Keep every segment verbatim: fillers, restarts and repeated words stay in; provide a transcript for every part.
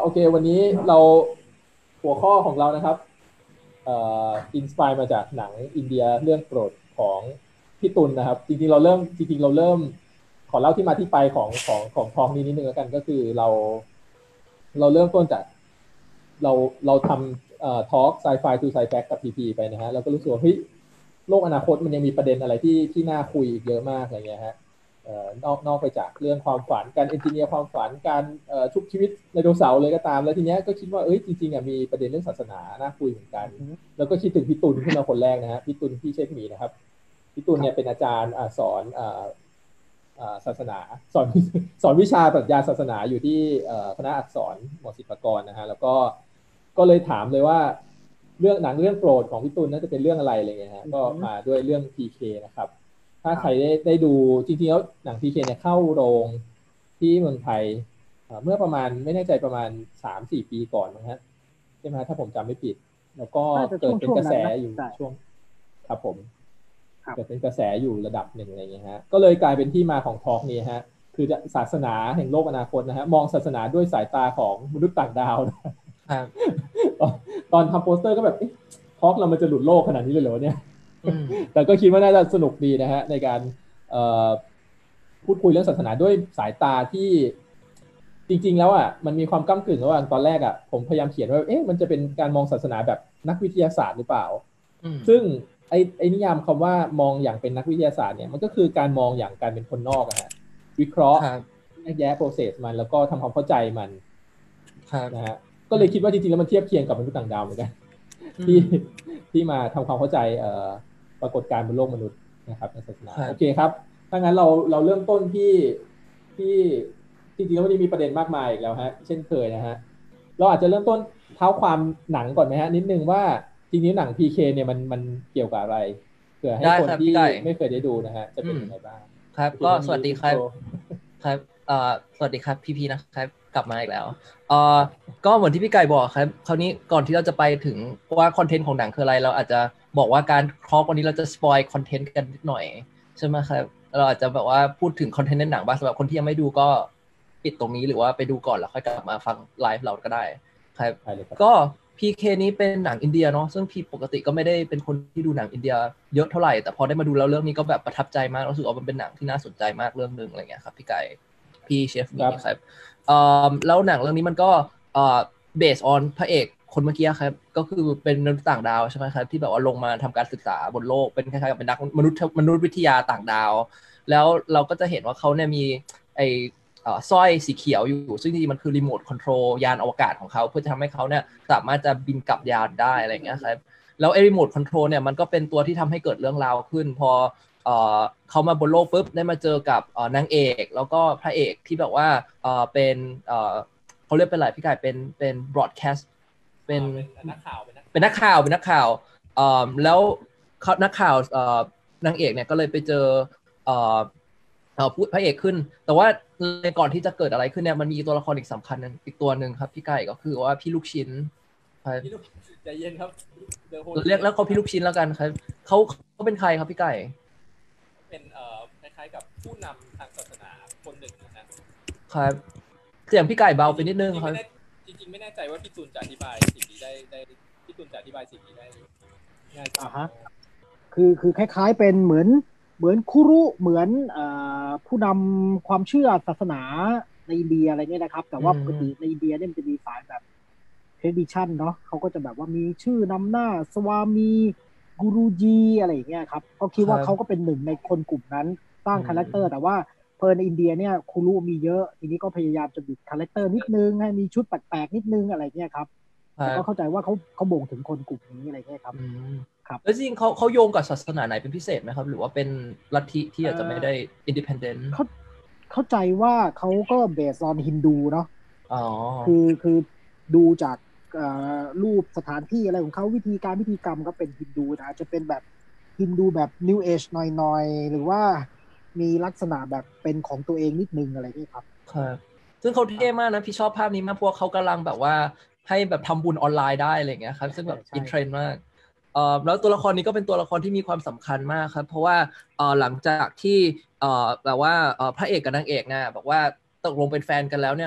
โอเควันนี้เราหัวข้อของเรานะครับเอ่ออินสไปร์มาจากหนังอินเดียเรื่องโปรดของพี่ตุลนะครับจริงๆเราเริ่มจริงๆเราเริ่มขอเล่าที่มาที่ไปของของของทองนี้นิดนึงแล้วกันก็คือเราเราเริ่มต้นจากเราเราทำเอ่อทอล์กไซไฟทูไซแฟกกับพีพีไปนะฮะเราก็รู้สึกว่าเฮ้ยโลกอนาคตมันยังมีประเด็นอะไรที่ที่น่าคุยอีกเยอะมากอะไรเงี้ยฮะเอ่อนอกนอกไปจากเรื่องความฝันการเอนจิเนียร์ความฝันการเอ่อชุบชีวิตไดโนเสาร์เลยก็ตามแล้วทีเนี้ยก็คิดว่าเอ้ยจริงๆอ่ะมีประเด็นเรื่องศาสนาน่าคุยเหมือนกันแล้วก็คิดถึงพี่ตุลขึ้นมาคนแรกนะฮะพี่ตุลพี่เชษฐมีนะครับพี่ตุลเนี่ยเป็นอาจารย์อ่าสอนอ่าอ่าศาสนาสอนสอนวิชาปรัชญาศาสนาอยู่ที่เอ่อคณะอักษรมศิลปากรนะฮะแล้วก็ก็เลยถามเลยว่าเรื่องหนังเรื่องโปรดของพี่ตุลน่าจะเป็นเรื่องอะไรอะไรเงี้ยฮะก็มาด้วยเรื่อง พี เค นะครับถ้าใครได้ได้ดูจริงๆแล้วหนัง พี เค เนี่ยเข้าโรงที่เมืองไทยเมื่อประมาณไม่แน่ใจประมาณ สามสี่ ปีก่อนนะฮะใช่ไหมถ้าผมจำไม่ผิดแล้วก็เกิดเป็นกระแสอยู่ช่วงครับผมเกิดเป็นกระแสอยู่ระดับหนึ่งอะไรเงี้ยฮะก็เลยกลายเป็นที่มาของทอล์กนี้ฮะคือศาสนาแห่งโลกอนาคตนะฮะมองศาสนาด้วยสายตาของมนุษย์ต่างดาวนะครับตอนทำโปสเตอร์ก็แบบทอล์กเรามันจะหลุดโลกขนาดนี้เลยเหรอเนี่ยแต่ก็คิดว่าน่าจะสนุกดีนะฮะในการพูดคุยเรื่องศาสนาด้วยสายตาที่จริงๆแล้วอ่ะมันมีความก้ำกึ่งระหว่างตอนแรกอ่ะผมพยายามเขียนว่าเอ๊ะมันจะเป็นการมองศาสนาแบบนักวิทยาศาสตร์หรือเปล่าซึ่งไอ้ไอ้นิยามคำว่ามองอย่างเป็นนักวิทยาศาสตร์เนี่ยมันก็คือการมองอย่างการเป็นคนนอกอะฮะวิเคราะห์แยกแยะ process มันแล้วก็ทำความเข้าใจมันนะฮะก็เลยคิดว่าจริงๆแล้วมันเทียบเคียงกับมนุษย์ต่างดาวเหมือนกันที่ที่มาทำความเข้าใจเอ่อปรากฏการณ์บนโลกมนุษย์นะครับในศาสนาโอเคครับถ้างั้นเราเราเริ่มต้นที่ที่จริงๆแล้วมันจะมีประเด็นมากมายอีกแล้วฮะเช่นเคยนะฮะเราอาจจะเริ่มต้นเท้าความหนังก่อนไหมฮะนิดนึงว่าจริงๆหนัง พี เค เนี่ยมันมันเกี่ยวกับอะไรเผื่อให้คนที่ไม่เคยได้ดูนะฮะจะเป็นยังไงบ้างครับก็สวัสดีครับครับเอ่อสวัสดีครับพี่พีนะครับกลับมาอีกแล้วเอ่อก็เหมือนที่พี่ไก่บอกครับคราวนี้ก่อนที่เราจะไปถึงว่าคอนเทนต์ของหนังคืออะไรเราอาจจะบอกว่าการทอล์กวันนี้เราจะสปอยคอนเทนต์กันนิดหน่อยใช่ไหมครับเราอาจจะแบบว่าพูดถึงคอนเทนต์ในหนังบ้างสำหรับคนที่ยังไม่ดูก็ปิดตรงนี้หรือว่าไปดูก่อนแล้วค่อยกลับมาฟังไลฟ์เราก็ได้ครับก็ พี เค นี้เป็นหนังอินเดียเนาะซึ่งพี่ปกติก็ไม่ได้เป็นคนที่ดูหนังอินเดียเยอะเท่าไหร่แต่พอได้มาดูแล้วเรื่องนี้ก็แบบประทับใจมากรู้สึกว่ามันเป็นหนังที่น่าสนใจมากเรื่องนึงอะไรเงี้ยครับพี่ไก่พี่เชฟนี่ครับเอ่อแล้วหนังเรื่องนี้มันก็เอ่อ based on พระเอกคนเมื่อกี้ครับก็คือเป็นมนุษย์ต่างดาวใช่ไหมครับที่แบบว่าลงมาทำการศึกษาบนโลกเป็นคล้ายๆกับเป็นนักมนุษย์มนุษยวิทยาต่างดาวแล้วเราก็จะเห็นว่าเขาเนี่ยมีไอสร้อยสีเขียวอยู่ซึ่งจริงๆมันคือรีโมทคอนโทรลยานอวกาศของเขาเพื่อจะทำให้เขาเนี่ยสามารถจะบินกลับยานได้อะไรอย่างเงี้ยครับแล้วไอ้รีโมทคอนโทรลเนี่ยมันก็เป็นตัวที่ทำให้เกิดเรื่องราวขึ้นพอเอ่อเขามาบนโลกปุ๊บได้มาเจอกับเอ่อนางเอกแล้วก็พระเอกที่แบบว่าเอ่อเป็นเอ่อเขาเรียกเป็นอะไรพี่กายเป็นเป็นบรอดแคสต์เป็นนักข่าวเป็นนักข่าวเป็นนักข่าวเอ่อแล้วนักข่าวเอ่อนางเอกเนี่ยก็เลยไปเจอเอ่อเอ่อพระเอกขึ้นแต่ว่าก่อนที่จะเกิดอะไรขึ้นเนี่ยมันมีตัวละครอีกสำคัญนึงอีกตัวหนึ่งครับพี่ไก่ก็คือว่าพี่ลูกชิ้นใจเย็นครับเรียกแล้วเขาพี่ลูกชิ้นแล้วกันครับเขาเขาเป็นใครครับพี่ไก่เป็นเอ่อคล้ายๆกับผู้นำทางศาสนาคนหนึ่งนะครับเสียงพี่ไก่เบาไปนิดนึงครับจริงๆไม่แน่ใจว่าพี่ตูนจะอธิบายสิ่งนี้ได้ได้พี่ตูนจะอธิบายสิ่งนี้ได้ง่ายอ่าฮะคือคือคล้ายๆเป็นเหมือนเหมือนคุรุเหมือนเอ่อผู้นำความเชื่อศาสนาในอินเดียอะไรเงี้ยนะครับแต่ว่าปกติในอินเดียเนี่ยมันจะมีสายแบบtradition เนาะเขาก็จะแบบว่ามีชื่อนำหน้าสวามีกูรูจีอะไรอย่างเงี้ยครับก็คิดว่าเขาก็เป็นหนึ่งในคนกลุ่มนั้นสร้างคาแรคเตอร์แต่ว่าเพอในอินเดียเนี่ยคุรุมีเยอะทีนี้ก็พยายามจะบิดคาแรคเตอร์นิดนึงให้มีชุดแปลกๆนิดนึงอะไรเงี้ยครับแต่ก็เข้าใจว่าเขาเขาบ่งถึงคนกลุ่มนี้อะไรเงี้ยครับครับแล้วจริงเขาเขาโยงกับศาสนาไหนเป็นพิเศษไหมครับหรือว่าเป็นลัทธิที่อาจจะไม่ได้ independent เขาเข้าใจว่าเขาก็เบสออนฮินดูเนาะอ๋อคือคือดูจากรูปสถานที่อะไรของเขาวิธีการพิธีกรรมก็เป็นฮินดูนะจะเป็นแบบฮินดูแบบ New Age หน่อยๆหรือว่ามีลักษณะแบบเป็นของตัวเองนิดนึงอะไรนี่ครับครับซึ่งเขาเท่มากนะพี่ชอบภาพนี้มากพวกเขากำลังแบบว่าให้แบบทำบุญออนไลน์ได้อะไรอย่างเงี้ยครับซึ่งแบบอินเทรนด์มากเอ่อแล้วตัวละครนี้ก็เป็นตัวละครที่มีความสำคัญมากครับเพราะว่าเอ่อหลังจากที่เอ่อแบบว่าเอ่อพระเอกกับนางเอกเนี่ยบอกว่าตกลงเป็นแฟนกันแล้วเนี่ย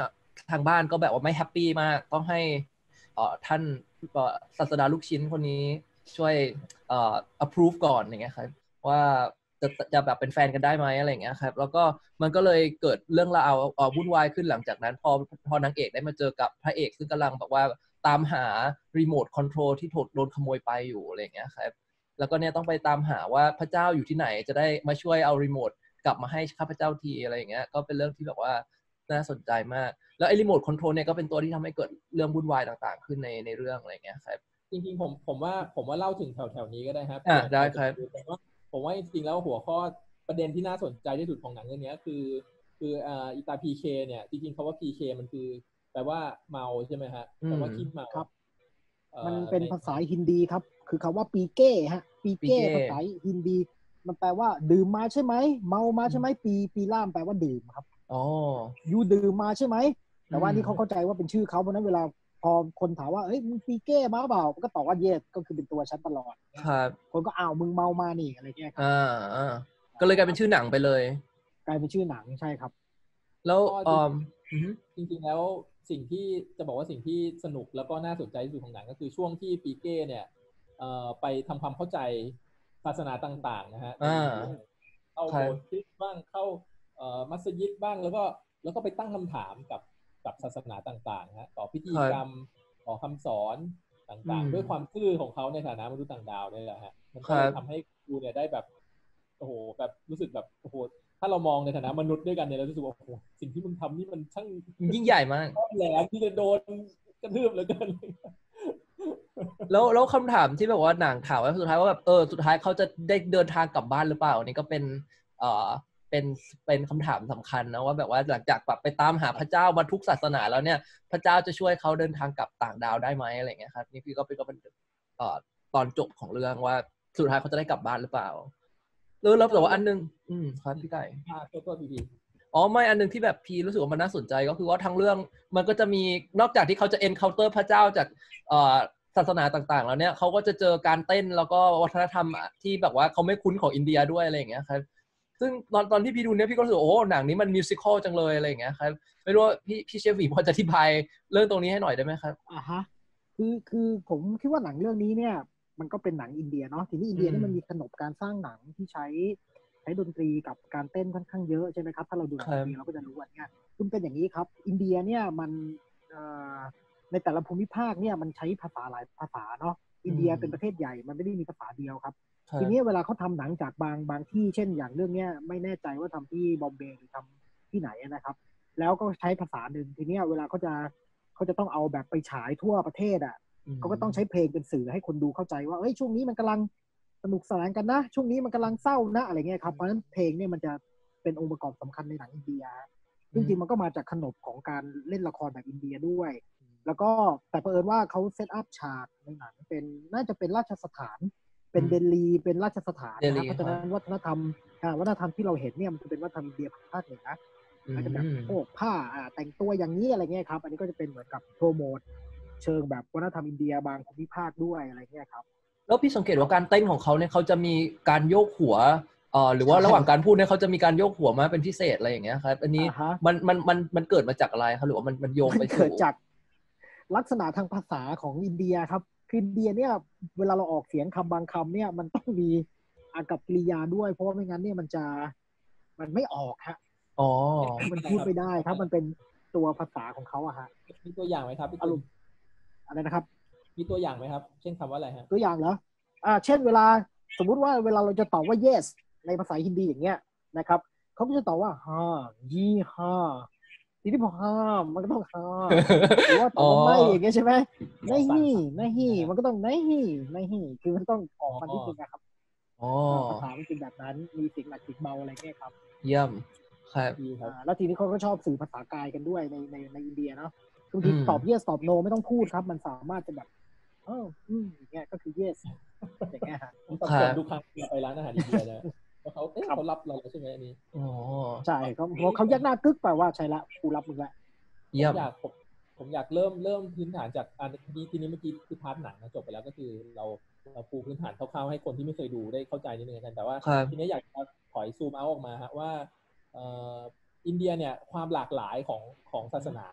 ทางบ้านก็แบบว่าไม่แฮปปี้มากต้องให้เอ่อท่านศาสดาลูกชิ้นคนนี้ช่วยเอ่อ approve ก่อนอย่างเงี้ยครับว่าจะจะแบบเป็นแฟนกันได้ไหมอะไรอย่างเงี้ยครับแล้วก็มันก็เลยเกิดเรื่องราวเอ่อวุ่นวายขึ้นหลังจากนั้นพอพอนางเอกได้มาเจอกับพระเอกซึ่งกำลังแบบว่าตามหารีโมทคอนโทรลที่ถูกโดนขโมยไปอยู่อะไรอย่างเงี้ยครับแล้วก็เนี่ยต้องไปตามหาว่าพระเจ้าอยู่ที่ไหนจะได้มาช่วยเอารีโมทกลับมาให้ข้าพเจ้าทีอะไรอย่างเงี้ยก็เป็นเรื่องที่แบบว่าน่าสนใจมากแล้วไอ้รีโมทคอนโทรลเนี่ยก็เป็นตัวที่ทำให้เกิดเรื่องวุ่นวายต่างๆขึ้นในในเรื่องอะไรอย่างเงี้ยครับจริงๆผมผมว่าผมว่าเล่าถึงแถวๆนี้ก็ได้ครับอ่าเผื่อใคได้รจะครับดูแต่ว่าผมว่าจริงๆแล้วหัวข้อประเด็นที่น่าสนใจที่สุดของหนังเรื่องนี้คือคืออ่าอิตา พี เค เนี่ยจริงๆคำว่า พี เค มันคือแปลว่าเมาใช่ไหมฮะแปลว่าขี้เมาครับเอ่มันอในเป็นภาษาฮินดีครับคือคำว่าปีเก้ฮะปีเก้ภาษาฮินดีมันแปลว่าดื่มมาใช่ไหมเมามาใช่ไหมปีปีล่ามแปลว่าดื่มครับอ๋อยูดื่มมาใช่ไหมแต่ว่านี่เขาเข้าใจว่าเป็นชื่อเขาเพราะนั้นเวลาพอคนถามว่าเอ้ยมึงปีเก้มาเปล่าก็ตอบว่าเยสก็คือเป็นตัวฉันตลอดครับคนก็อ้าวมึงเมามานี่อะไรเงี้ยครับอ่าอ่าก็เลยกลายเป็นชื่อหนังไปเลยกลายเป็นชื่อหนังใช่ครับแล้วก็อืมจริงๆแล้วสิ่งที่จะบอกว่าสิ่งที่สนุกแล้วก็น่าสนใจที่สุดของหนังก็คือช่วงที่ปีเก้เนี่ยเอ่อไปทำความเข้าใจศาสนาต่างๆนะฮะในอ่าอินเดียเข้าครับโบสถ์คริสต์บ้างเข้าเอ่อมัสยิดบ้างแล้วก็แล้วก็ไปตั้งคำถามกับกับศาสนาต่างๆฮะต่อพิธีครับกรรมต่อคำสอนอืต่างมๆด้วยความซื่อของเขาในฐานะมนุษย์ต่างดาวนี่แหละฮะมันก็ครับเลยทำให้ดูเนี่ยได้แบบโอ้โหแบบรู้สึกแบบโอ้โหถ้าเรามองในฐานะมนุษย์ด้วยกันเนี่ยเรารู้สึกว่าโอ้โหสิ่งที่มึงทำนี่มันช่างยิ่งใหญ่มากแหลมที่จะโดนกระทืบเหลือเกินแล้วแล้วคำถามที่แบบว่าหนังถามว่าสุดท้ายว่าแบบเออสุดท้ายเขาจะได้เดินทางกลับบ้านหรือเปล่าอันนี้ก็เป็นเอ่อเป็นเป็นคำถามสำคัญนะว่าแบบว่าหลังจากแบบไปตามหาพระเจ้ามาทุกศาสนาแล้วเนี่ยพระเจ้าจะช่วยเขาเดินทางกลับต่างดาวได้ไหมอะไรเงี้ยครับนี่พี่ก็เป็นก็เป็นเอ่อตอนจบของเรื่องว่าสุดท้ายเขาจะได้กลับบ้านหรือเปล่าแล้วแล้วแต่ว่าอันนึงอืมครับพี่ไก่อ่าโทษโทษพีพีอ๋อไม่อันนึงที่แบบพีรู้สึกว่ามันน่าสนใจก็คือว่าทั้งเรื่องมันก็จะมีนอกจากที่เขาจะ encounter พระเจ้าจากเอ่อศาสนาต่างๆแล้วเนี่ยเขาก็จะเจอการเต้นแล้วก็วัฒนธรรมที่แบบว่าเขาไม่คุ้นของอินเดียด้วยอะไรอย่างเงี้ยครับซึ่งตอนตอนที่พี่ดูเนี่ยพี่ก็รู้สึกโอ้หนังนี้มันมิวสิคอลจังเลยอะไรอย่างเงี้ยครับไม่รู้ว่าพี่พี่เชฟวีพอจะอธิบายเรื่องตรงนี้ให้หน่อยได้ไหมครับอ่าฮะคือคือผมคิดว่าหนังเรื่องนี้เนี่ยมันก็เป็นหนังอินเดียเนาะทีนี้อินเดียนี่มันมีขนบการสร้างหนังที่ใช้ใช้ดนตรีกับการเต้นค่อนข้างเยอะใช่ไหมครับถ้าเราดูหนังอินเดียเราก็จะรู้ว่าเนี่ยคุณเป็นอย่างนี้ครับอินเดียเนี่ยมันเอ่อในแต่ละภูมิภาคเนี่ยมันใช้ภาษาหลายภาษาเนาะอินเดียเป็นประเทศใหญ่มันไม่ได้มีภาษาเดียวครับทีนี้เวลาเขาทำหนังจากบางบางที่เช่นอย่างเรื่องเนี้ยไม่แน่ใจว่าทำที่บอมเบย์หรือทำที่ไหนนะครับแล้วก็ใช้ภาษาหนึ่งทีนี้เวลาเขาจะเขาจะต้องเอาแบบไปฉายทั่วประเทศอ่ะเขาก็ต้องใช้เพลงเป็นสื่อให้คนดูเข้าใจว่าเอ้ยช่วงนี้มันกำลังสนุกสนานกันนะช่วงนี้มันกำลังเศร้านะอะไรเงี้ยครับเพราะฉะนั้นเพลงเนี่ยมันจะเป็นองค์ประกอบสำคัญในหนังอินเดียจริงๆมันก็มาจากขนบของการเล่นละครแบบอินเดียด้วยแล้วก็แต่เผอิญว่าเขาเซตอัพฉากในหนังเป็นน่าจะเป็นราชสถานเป็นเดลีเป็นราชสถานนะครับเพราะฉะนั้นวัฒนธรรมวัฒนธรรมที่เราเห็นเนี่ยมันจะเป็นวัฒนธรรมอินเดียภาคเหนือก็จะแบบโพกผ้าแต่งตัวอย่างนี้อะไรเงี้ยครับอันนี้ก็จะเป็นเหมือนกับโปรโมทเชิงแบบวัฒนธรรมอินเดียบางภูมิภาคด้วยอะไรเงี้ยครับแล้วพี่สังเกตว่าการเต้นของเขาเนี่ยเขาจะมีการโยกหัวเอ่อหรือว่าระหว่างการพูดเนี่ยเขาจะมีการโยกหัวมาเป็นพิเศษอะไรอย่างเงี้ยครับอันนี้มันมันมันมันเกิดมาจากอะไรครับหรือว่ามันมันโยงไปสู่เกิดจากลักษณะทางภาษาของอินเดียครับคืออินเดียเนี่ยเวลาเราออกเสียงคำบางคำเนี่ยมันต้องมีอากับกริยาด้วยเพราะว่าไม่งั้นเนี่ยมันจะมันไม่ออกฮะอ๋อมันพูดไม่ได้ครับมันเป็นตัวภาษาของเขาอะฮะมีตัวอย่างไหมครับพี่อารมณ์อะไรนะครับมีตัวอย่างไหมครับเช่นคำว่าอะไรฮะตัวอย่างเหรออ่าเช่นเวลาสมมุติว่าเวลาเราจะตอบว่า yes ในภาษาฮินดีอย่างเงี้ยนะครับเขาก็จะตอบว่าฮายี่ฮาทีนี้พอห้ามมันก็ต้องห้ามหรือว่าตอบว่าไม่อย่างเงี้ยใช่ไหมไม่ฮี่ไม่ฮี่มันก็ต้องไม่ฮี่ไม่ฮี่คือมันต้องออกมานิดนึงนะครับภาษามันเป็นแบบนั้นมีเสียงหนักเสียงเบาอะไรเงี้ยครับเยี่ยมครับแล้วทีนี้เขาก็ชอบสื่อภาษากายกันด้วยในในในอินเดียเนาะบางทีตอบ yes ตอบ no ไม่ต้องพูดครับมันสามารถจะแบบเอออืมอย่างเงี้ยก็คือ yes อย่างเงี้ยฮะผมสับสนทุกครั้งไปร้านอาหารอินเดียเนี่ยว่าเขาเอ๊ะเขารับเราใช่ไหมอันนี้อ๋อใช่เขาเขายักหน้ากึกไปว่าใช่ละกูรับมึงละผมอยากผมผมอยากเริ่มเริ่มพื้นฐานจากอันนี้ทีนี้เมื่อกี้คือพาร์ทหนังนะจบไปแล้วก็คือเราเราปูพื้นฐานคร่าวๆให้คนที่ไม่เคยดูได้เข้าใจนิดนึงกันแต่ว่าทีนี้อยากจะถอยซูมเอาออกมาฮะว่าเอ่ออินเดียเนี่ยความหลากหลายของของศาสนา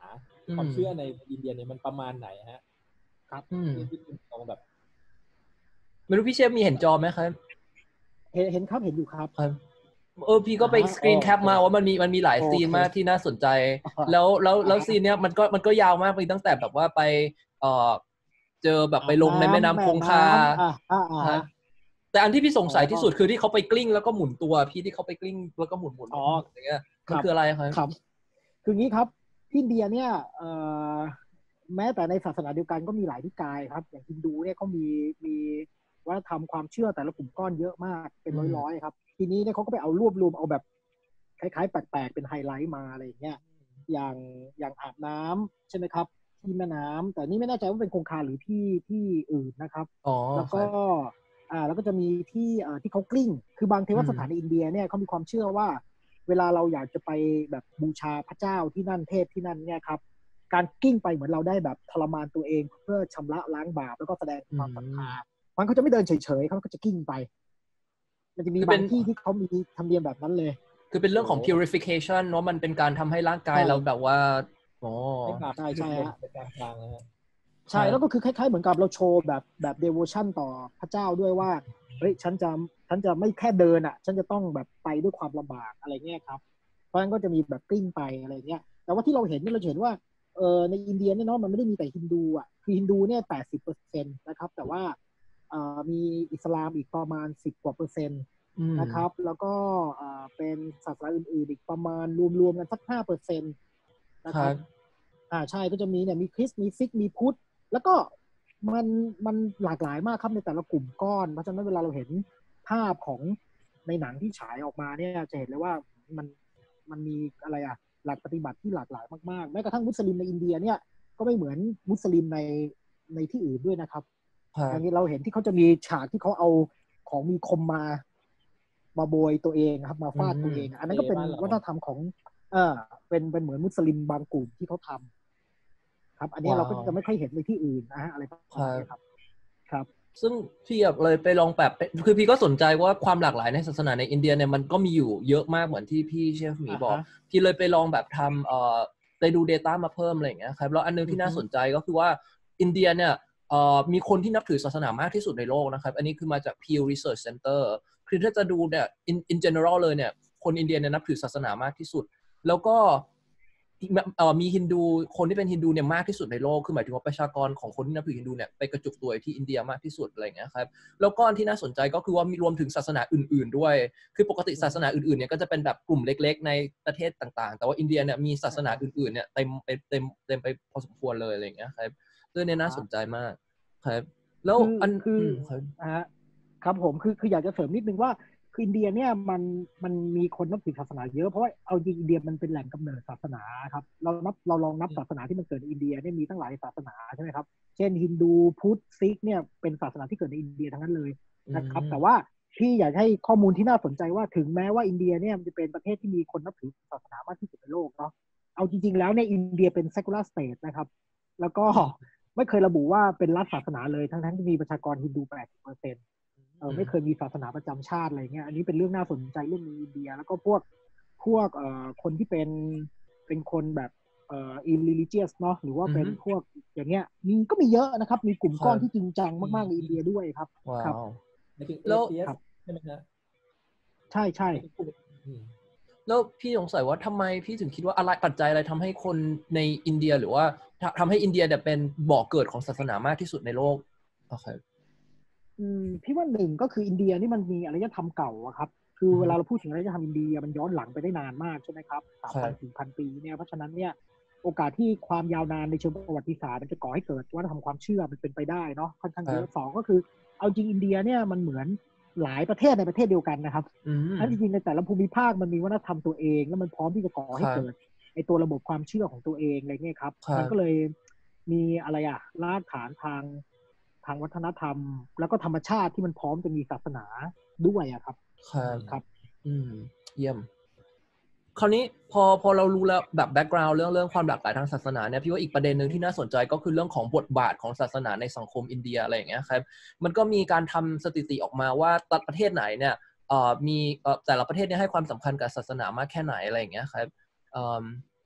ความเชื่อในอินเดียเนี่ยมันประมาณไหนฮะครับที่คุณตรงแบบไม่รู้พี่เชฟมีเห็นจอไหมครับเห็นเห็นครับเห็นอยู่ครับครับเออพี่ก็ไปสกรีนแคปมาว่ามันมีมันมีหลายซีนมากที่น่าสนใจแล้วแล้วแล้วซีนเนี้ยมันก็มันก็ยาวมากไปตั้งแต่แบบว่าไปเอ่อเจอแบบไปลงในแม่น้ำคงคาแต่อันที่พี่สงสัยที่สุดคือที่เขาไปกลิ้งแล้วก็หมุนตัวพี่ที่เขาไปกลิ้งแล้วก็หมุนหมุนอย่างเงี้ยมันคืออะไรครับคืองี้ครับที่อินเดียเนี่ยเอ่อแม้แต่ในศาสนาเดียวกันก็มีหลายนิกายครับอย่างฮินดูเนี่ยเขามีมีวัฒนธรรมความเชื่อแต่ละกลุ่มก้อนเยอะมากเป็นร้อยๆครับทีนี้เนี่ยเขาก็ไปเอารวบรวมเอาแบบคล้ายๆแปลกๆเป็นไฮไลท์มาอะไรอย่างเงี้ยอย่างอย่างอาบน้ำใช่ไหมครับที่แม่น้ำแต่นี่ไม่แน่ใจว่าเป็นคงคาหรือที่ที่อื่นนะครับแล้วก็อ่าแล้วก็จะมีที่อ่าที่เขากลิ้งคือบางเทวสถานในอินเดียเนี่ยเขามีความเชื่อว่าเวลาเราอยากจะไปแบบบูชาพระเจ้าที่นั่นเทพที่นั่นเนี่ยครับการกิ้งไปเหมือนเราได้แบบทรมานตัวเองเพื่อชำระล้างบาปแล้วก็แสดงความศรัทธามันเขาจะไม่เดินเฉยๆเขาก็จะกิ้งไปมันจะมีบางที่ที่เขามีธรรมเนียมแบบนั้นเลยคือเป็นเรื่องของ purification เนาะมันเป็นการทำให้ร่างกายเราแบบว่าอ๋อใช่ใช่ฮะเป็นการทางนะฮะใช่แล้วก็คือคล้ายๆเหมือนกับเราโชว์แบบแบบ devotion ต่อพระเจ้าด้วยว่าเฮ้ยฉันจะฉันจะไม่แค่เดินอ่ะฉันจะต้องแบบไปด้วยความลำบากอะไรเงี้ยครับเพราะฉะนั้นก็จะมีแบบกลิ้งไปอะไรเงี้ยแต่ว่าที่เราเห็นเนี่ยเราเห็นว่าเออในอินเดียเนี่ยเนาะมันไม่ได้มีแต่ฮินดูอ่ะคือฮินดูเนี่ยแปดสิบเปอร์เซ็นต์นะครับแต่ว่าเอ่อมีอิสลามอีกประมาณสิบกว่าเปอร์เซ็นต์นะครับแล้วก็เอ่อเป็นศาสนาอื่นๆอีกประมาณรวมๆกันสักห้าเปอร์เซ็นต์นะครับอ่าใช่ก็จะมีเนี่ยมีคริสต์มีซิกมีพุทธแล้วก็มันมันหลากหลายมากครับในแต่ละกลุ่มก้อนเพราะฉะนั้นเวลาเราเห็นภาพของในหนังที่ฉายออกมาเนี่ยจะเห็นเลยว่ามันมันมีอะไรอะหลักปฏิบัติที่หลากหลายมากๆแม้กระทั่งมุสลิมในอินเดียเนี่ยก็ไม่เหมือนมุสลิมในในที่อื่นด้วยนะครับอย่างนี้เราเห็นที่เขาจะมีฉากที่เขาเอาของมีคมมามาโบยตัวเองครับมาฟาดตัวเองอันนั้นก็เป็นวัฒนธรรมของเออเป็นเป็นเหมือนมุสลิมบางกลุ่มที่เขาทำครับอันนี้เราก็จะไม่ค่อยเห็นในที่อื่นนะฮะอะไรประมาณนี้ครับครับซึ่งพี่เลยไปลองแบบคือพี่ก็สนใจว่าความหลากหลายในศาสนาในอินเดียเนี่ยมันก็มีอยู่เยอะมากเหมือนที่พี่เชฟหมีบอกพี่เลยไปลองแบบทำเอ่อไปดู data มาเพิ่มอะไรอย่างเงี้ยครับแล้วอันนึงที่น่าสนใจก็คือว่าอินเดียเนี่ยเอ่อมีคนที่นับถือศาสนามากที่สุดในโลกนะครับอันนี้คือมาจาก Pew Research Center คือถ้าจะดูเนี่ย in in general เลยเนี่ยคนอินเดียเนี่ยนับถือศาสนามากที่สุดแล้วก็เอ่อมีฮินดูคนที่เป็นฮินดูเนี่ยมากที่สุดในโลกคือหมายถึงว่าประชากรของคนที่นับถือฮินดูเนี่ยไปกระจุกตัวที่อินเดียมากที่สุดอะไรอย่างเงี้ยครับแล้วก็ที่น่าสนใจก็คือว่ามีรวมถึงศาสนาอื่นๆด้วยคือปกติศาสนาอื่นๆเนี่ยก็จะเป็นแบบกลุ่มเล็กๆในประเทศต่างๆแต่ว่าอินเดียเนี่ยมีศาสนาอื่นๆเนี่ยเต็มไปเต็มเต็มไปพอสมควรเลยอะไรอย่างเงี้ยครับเรื่องนี้น่าสนใจมากครับแล้วอันคือครับผมคือคืออยากจะเสริมนิดนึงว่าคืออินเดียเนี่ยมันมันมีคนนับถือศาสนาเยอะเพราะว่าเอาจริงอินเดียมันเป็นแหล่งกำเนิดศาสนาครับเรานับเราลองนับศาสนาที่มันเกิดในอินเดียเนี่ยมีตั้งหลายศาสนาใช่ไหมครับเช่นฮินดูพุทธซิกเนี่ยเป็นศาสนาที่เกิดในอินเดียทั้งนั้นเลยนะครับแต่ว่าพี่อยากให้ข้อมูลที่น่าสนใจว่าถึงแม้ว่าอินเดียเนี่ยมันจะเป็นประเทศที่มีคนนับถือศาสนามากที่สุดในโลกเนาะเอาจริงๆแล้วเนี่ยอินเดียเป็น secular state นะครับแล้วก็ไม่เคยระบุว่าเป็นรัฐศาสนาเลยทั้งๆที่มีประชากรฮินดู แปดสิบเปอร์เซ็นต์เออไม่เคยมีศาสนาประจำชาติอะไรเงี้ยอันนี้เป็นเรื่องน่าสนใจเรื่องในอินเดียแล้วก็พวกพวกเอ่อคนที่เป็นเป็นคนแบบเอ่อ irreligious เนาะหรือว่าเป็นพวกอย่างเงี้ยมีก็มีเยอะนะครับมีกลุ่มก้อนที่จริงจังมากๆในอินเดียด้วยครับครับแล้วใช่ไหมฮะใช่ใช่แล้วพี่สงสัยว่าทำไมพี่ถึงคิดว่าอะไรปัจจัยอะไรทำให้คนในอินเดียหรือว่าทำให้อินเดียเนี่ยเป็นบ่อเกิดของศาสนามากที่สุดในโลกโอเคอืมพี่ว่าหนึ่งก็คืออินเดียนี่มันมีอารยธรรมเก่าอะครับคือเวลาเราพูดถึงอารยธรรมอินเดียมันย้อนหลังไปได้นานมากใช่ไหมครับสามพันสี่พันปีเนี่ยเพราะฉะนั้นเนี่ยโอกาสที่ความยาวนานในเชิงประวัติศาสตร์มันจะก่อให้เกิดวัฒนธรรมความเชื่อมันเป็นไปได้เนาะค่อนข้างเยอะสองก็คือเอาจริงอินเดียเนี่ยมันเหมือนหลายประเทศในประเทศเดียวกันนะครับอันจริงๆในแต่ละภูมิภาคมันมีวัฒนธรรมตัวเองแล้วมันพร้อมที่จะก่อให้เกิดไอตัวระบบความเชื่อของตัวเองอะไรเงี้ยครับมันก็เลยมีอะไรอะรากฐานทางทางวัฒนธรรมแล้วก็ธรรมชาติที่มันพร้อมจะมีศาสนาด้วยอะครับครับครับอืมเยี่ยมคราวนี้พอพอเรารู้แล้วแบบแบ็กกราวด์เรื่องเรื่องความหลากหลายทางศาสนาเนี่ยพี่ว่าอีกประเด็นหนึ่งที่น่าสนใจก็คือเรื่องของบทบาทของศาสนาในสังคมอินเดียอะไรอย่างเงี้ยครับมันก็มีการทำสถิติออกมาว่าแต่ประเทศไหนเนี่ยเอ่อมีเอ่อแต่ละประเทศเนี่ยให้ความสำคัญกับศาสนามากแค่ไหนอะไรอย่างเงี้ยครับเอ่อ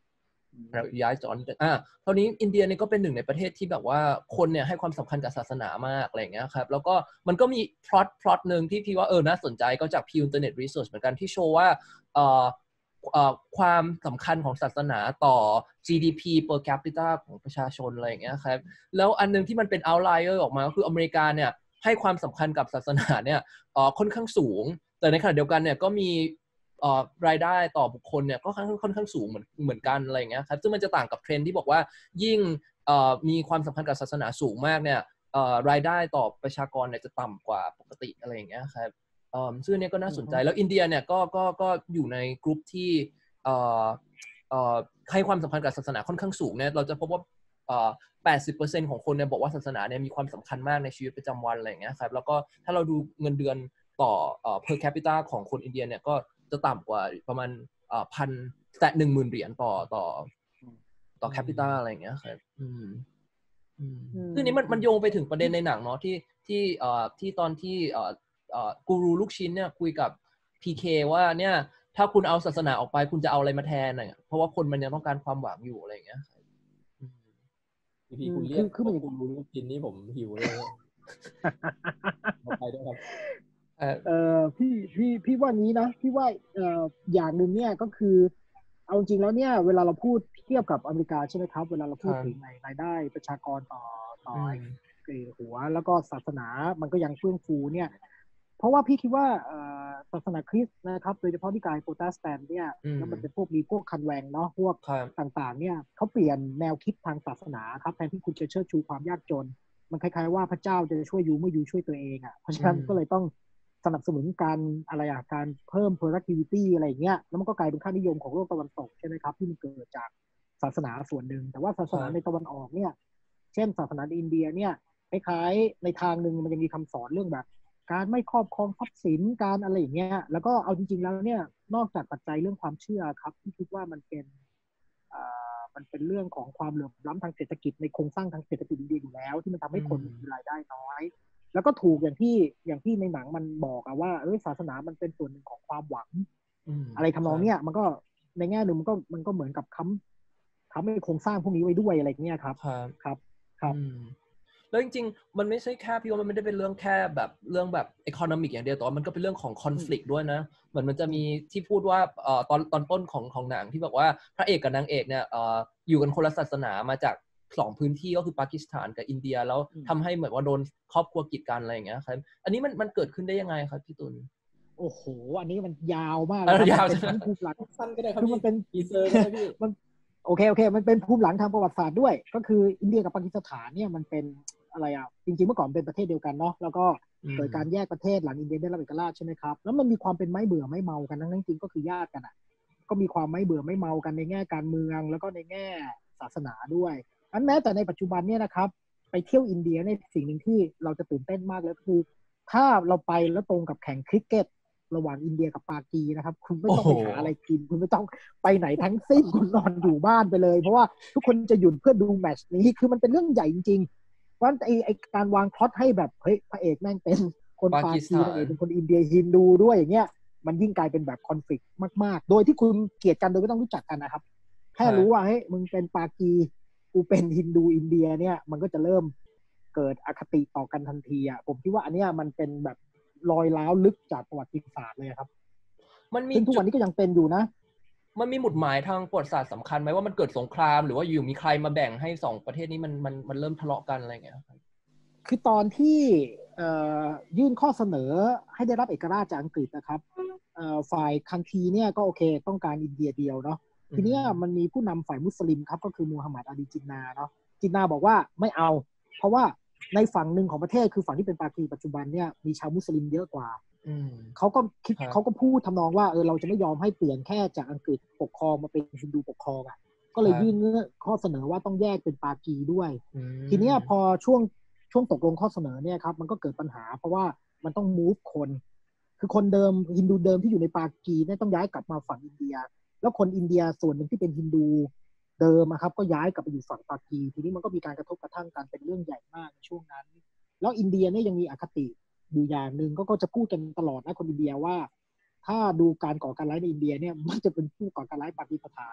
แล้วย้ายจอนอ่าคราวนี้อินเดียเนี่ยก็เป็นหนึ่งในประเทศที่แบบว่าคนเนี่ยให้ความสำคัญกับศาสนามากอะไรอย่างเงี้ยครับแล้วก็มันก็มีพล็อตพล็อตหนึ่งที่พี่ว่าเออน่าสนใจก็จาก Pew Internet Research เหมือนกันที่โชว์ว่าเอ่อเอ่อความสำคัญของศาสนาต่อ จี ดี พี per capita ของประชาชนอะไรอย่างเงี้ยครับแล้วอันนึงที่มันเป็น outlier ออกมาก็คืออเมริกาเนี่ยให้ความสำคัญกับศาสนาเนี่ยเอ่อค่อนข้างสูงแต่ในขณะเดียวกันเนี่ยก็มีเอ่อรายได้ต่อบุคคลเนี่ยก็ค่อนข้างค่อนข้างสูงเหมือนเหมือนกันอะไรอย่างเงี้ยครับซึ่งมันจะต่างกับเทรนด์ที่บอกว่ายิ่งเอ่อมีความสำคัญกับศาสนาสูงมากเนี่ยเอ่อรายได้ต่อประชากรเนี่ยจะต่ำกว่าปกติอะไรอย่างเงี้ยครับเอ่อซึ่งอันนี้ก็น่าสนใจแล้วอินเดียเนี่ยก็ก็ก็อยู่ในกลุ่มที่เอ่อเอ่อให้ความสำคัญกับศาสนาค่อนข้างสูงเนี่ยเราจะพบว่าเอ่อแปดสิบเปอร์เซ็นต์ของคนเนี่ยบอกว่าศาสนาเนี่ยมีความสำคัญมากในชีวิตประจำวันอะไรอย่างเงี้ยครับแล้วก็ถ้าเราดูเงินเดือนต่อเอ่อ per capita ของคนอินเดียเนี่ยก็จะต่ำกว่าประมาณเอ่อพันแต่หนึ่งหมื่นเหรียญต่อต่อต่อ capita อะไรอย่างเงี้ยครับอืมอืมซึ่งนี้มันมันโยงไปถึงประเด็นในหนังเนาะที่ที่เอ่อที่ตอนที่เอ่อเอ่อกูรูลูกชิ้นเนี่ยคุยกับ พี เค ว่าเนี่ยถ้าคุณเอาศาสนาออกไปคุณจะเอาอะไรมาแทนเนี่ยเพราะว่าคนมันยังต้องการความหวังอยู่อะไรอย่างเงี้ยพี่พี่คุณเรียกคุณรู้ลูกชิ้นนี่ผมหิวเลยไปด้วยครับเออพี่พี่พี่ว่านี้นะพี่ว่าเอ่ออย่างหนึ่งเนี่ยก็คือเอาจริงแล้วเนี่ยเวลาเราพูดเทียบกับอเมริกาใช่ไหมครับเวลาเราพูดถึงในรายได้ประชากรต่อต่อหัวแล้วก็ศาสนามันก็ยังเฟื่องฟูเนี่ยเพราะว่าพี่คิดว่าศาสนาคริสต์นะครับโดยเฉพาะที่กายโปรเตสแตนต์เนี่ยแล้วมันเป็นพวกมีพวกคันแวงเนาะพวกต่างๆเนี่ยเขาเปลี่ยนแนวคิดทางศาสนาครับแทนที่คุณจะเชิดชูความยากจนมันคล้ายๆว่าพระเจ้าจะช่วยยูเมื่อยูช่วยตัวเองอ่ะเพราะฉะนั้นก็เลยต้องสนับสนุนการอะไรอ่ะการเพิ่ม productivity อะไรอย่างเงี้ยแล้วมันก็กลายเป็นค่านิยมของโลกตะวันตกใช่ไหมครับที่มันเกิดจากศาสนาส่วนหนึ่งแต่ว่าศาสนาในตะวันออกเนี่ยเช่นศาสนาอินเดียเนี่ยคล้ายๆในทางหนึ่งมันยังมีคำสอนเรื่องแบบการไม่ครอบครองทรัพย์สินการอะไรอย่างเงี้ยแล้วก็เอาจริงๆแล้วเนี่ยนอกจากปัจจัยเรื่องความเชื่อครับที่คิดว่ามันเป็นมันเป็นเรื่องของความเหลื่อมล้ำทางเศรษฐกิจในโครงสร้างทางเศรษฐกิจอินเดียอยู่แล้วที่มันทำให้คนมีรายได้น้อยแล้วก็ถูกอย่างที่อย่างที่ในหนังมันบอกอะว่าเออศาสนามันเป็นส่วนหนึ่งของความหวังอะไรทำนองเนี้ยมันก็ในแง่หนึ่งมันก็มันก็เหมือนกับค้ำค้ำให้โครงสร้างพวกนี้ไว้ด้วยอะไรเงี้ยครับครับครับแล้วจริงๆมันไม่ใช่แค่พี่ว่ามันไม่ได้เป็นเรื่องแค่แบบเรื่องแบบ economic อย่างเดียวแต่ว่ามันก็เป็นเรื่องของ conflict ด้วยนะเหมือนมันจะมีที่พูดว่าเอ่อตอนตอนต้นของของหนังที่บอกว่าพระเอกกับนางเอกเนี่ยเอ่ออยู่กันคนละศาสนามาจากสองพื้นที่ก็คือปากีสถานกับอินเดียแล้วทำให้เหมือนว่าโดนครอบครัวกีดกันอะไรอย่างเงี้ยครับอันนี้มันมันเกิดขึ้นได้ยังไงครับพี่ตุลโอ้โหอันนี้มันยาวมากเลยยาวเป็นทั้งภูมิหลังสั้นก็ได้ครับคือมันเป็นอีเซอร์ก็ได้พี่มันโอเคโอเคมันเป็นภูมิหลังทางประวัติศาสตร์ด้วยก็คืออินเดียกับปากีสถานเนี่ยมันเป็นอะไรอ่ะจริงๆเมื่อก่อนเป็นประเทศเดียวกันเนาะแล้วก็เกิดการแยกประเทศหลังอินเดียได้รับเอกราชใช่ไหมครับแล้วมันมีความเป็นไม่เบื่อไม่เมากันทั้งนั้นจริงก็คือญาติกันอ่ะก็มีความไม่เบื่อไม่เมากันในแง่การเมืองแล้วก็ในแง่ศาสนาด้วยอันแม้แต่ในปัจจุบันเนี่ยนะครับไปเที่ยวอินเดียในสิ่งหนึ่งที่เราจะตื่นเต้นมากเลยคือถ้าเราไปแล้วตรงกับแข่งคริกเก็ตระหว่างอินเดียกับปากีนะครับคุณไม่ต้องไปหาอะไรกินคุณไม่ต้องไปไหนทั้งสิ้นคุณนอนอยู่บ้านไปเลยเพราะว่าทุกคนจะหยุดเพื่อดูแมตช์นี้คือมันเป็นเรื่องใหญ่จริงๆเพราะไอ้ไอ้การวางพล็อตให้แบบเฮ้ยพระเอกแม่งเป็นคนปากีนางเอกเป็นคนอินเดียฮินดูด้วยอย่างเงี้ยมันยิ่งกลายเป็นแบบคอนฟลิกต์มากๆโดยที่คุณเกลียดกันโดยไม่ต้องรู้จักกันนะครับแค่รู้ว่าเฮ้ยมึงเป็นปากีกูเป็นฮินดูอินเดียเนี่ยมันก็จะเริ่มเกิดอคติต่อกันทันทีอ่ะผมคิดว่าอันเนี้ยมันเป็นแบบรอยร้าวลึกจากประวัติศาสตร์เลยครับมันมีทุกวันนี้ก็ยังเป็นอยู่นะมันมีหมุดหมายทางประวัติศาสตร์สำคัญไหมว่ามันเกิดสงครามหรือว่าอยู่มีใครมาแบ่งให้สองประเทศนี้มันมันมันเริ่มทะเลาะกันอะไรอย่างเงี้ยคือตอนที่ยื่นข้อเสนอให้ได้รับเอกราชจากอังกฤษนะครับฝ่ายคันทีเนี่ยก็โอเคต้องการอินเดียเดียวเนาะทีนี้มันมีผู้นำฝ่ายมุสลิมครับก็คือมูฮัมหมัดอาลีจินนาเนาะจินนาบอกว่าไม่เอาเพราะว่าในฝั่งหนึ่งของประเทศคือฝั่งที่เป็นปากีปัจจุบันเนี่ยมีชาวมุสลิมเยอะกว่าเขาก็คิดเขาก็พูดทำนองว่าเออเราจะไม่ยอมให้เปลี่ยนแค่จากอังกฤษปกครองมาเป็นฮินดูปกครองอ่ะก็เลยยื่นข้อเสนอว่าต้องแยกเป็นปากีด้วยทีนี้พอช่วงช่วงตกลงข้อเสนอเนี่ยครับมันก็เกิดปัญหาเพราะว่ามันต้อง move คนคือคนเดิมฮินดูเดิมที่อยู่ในปากีเนี่ยต้องย้ายกลับมาฝั่งอินเดียแล้วคนอินเดียส่วนหนึ่งที่เป็นฮินดูเดิมครับก็ย้ายกลับไปอยู่ฝั่งปากีทีนี้มันก็มีการกระทบกระทั่งกันเป็นเรื่องใหญ่มากในช่วงนั้นแล้วอินเดียเนี่ยยังมีอคติอยู่อย่างหนึ่งก็จะพูดกันตลอดนะคนอินเดียว่าถ้าดูการก่อการร้ายในอินเดียเนี่ยมันจะเป็นผู้ก่อการร้ายปากีสถาน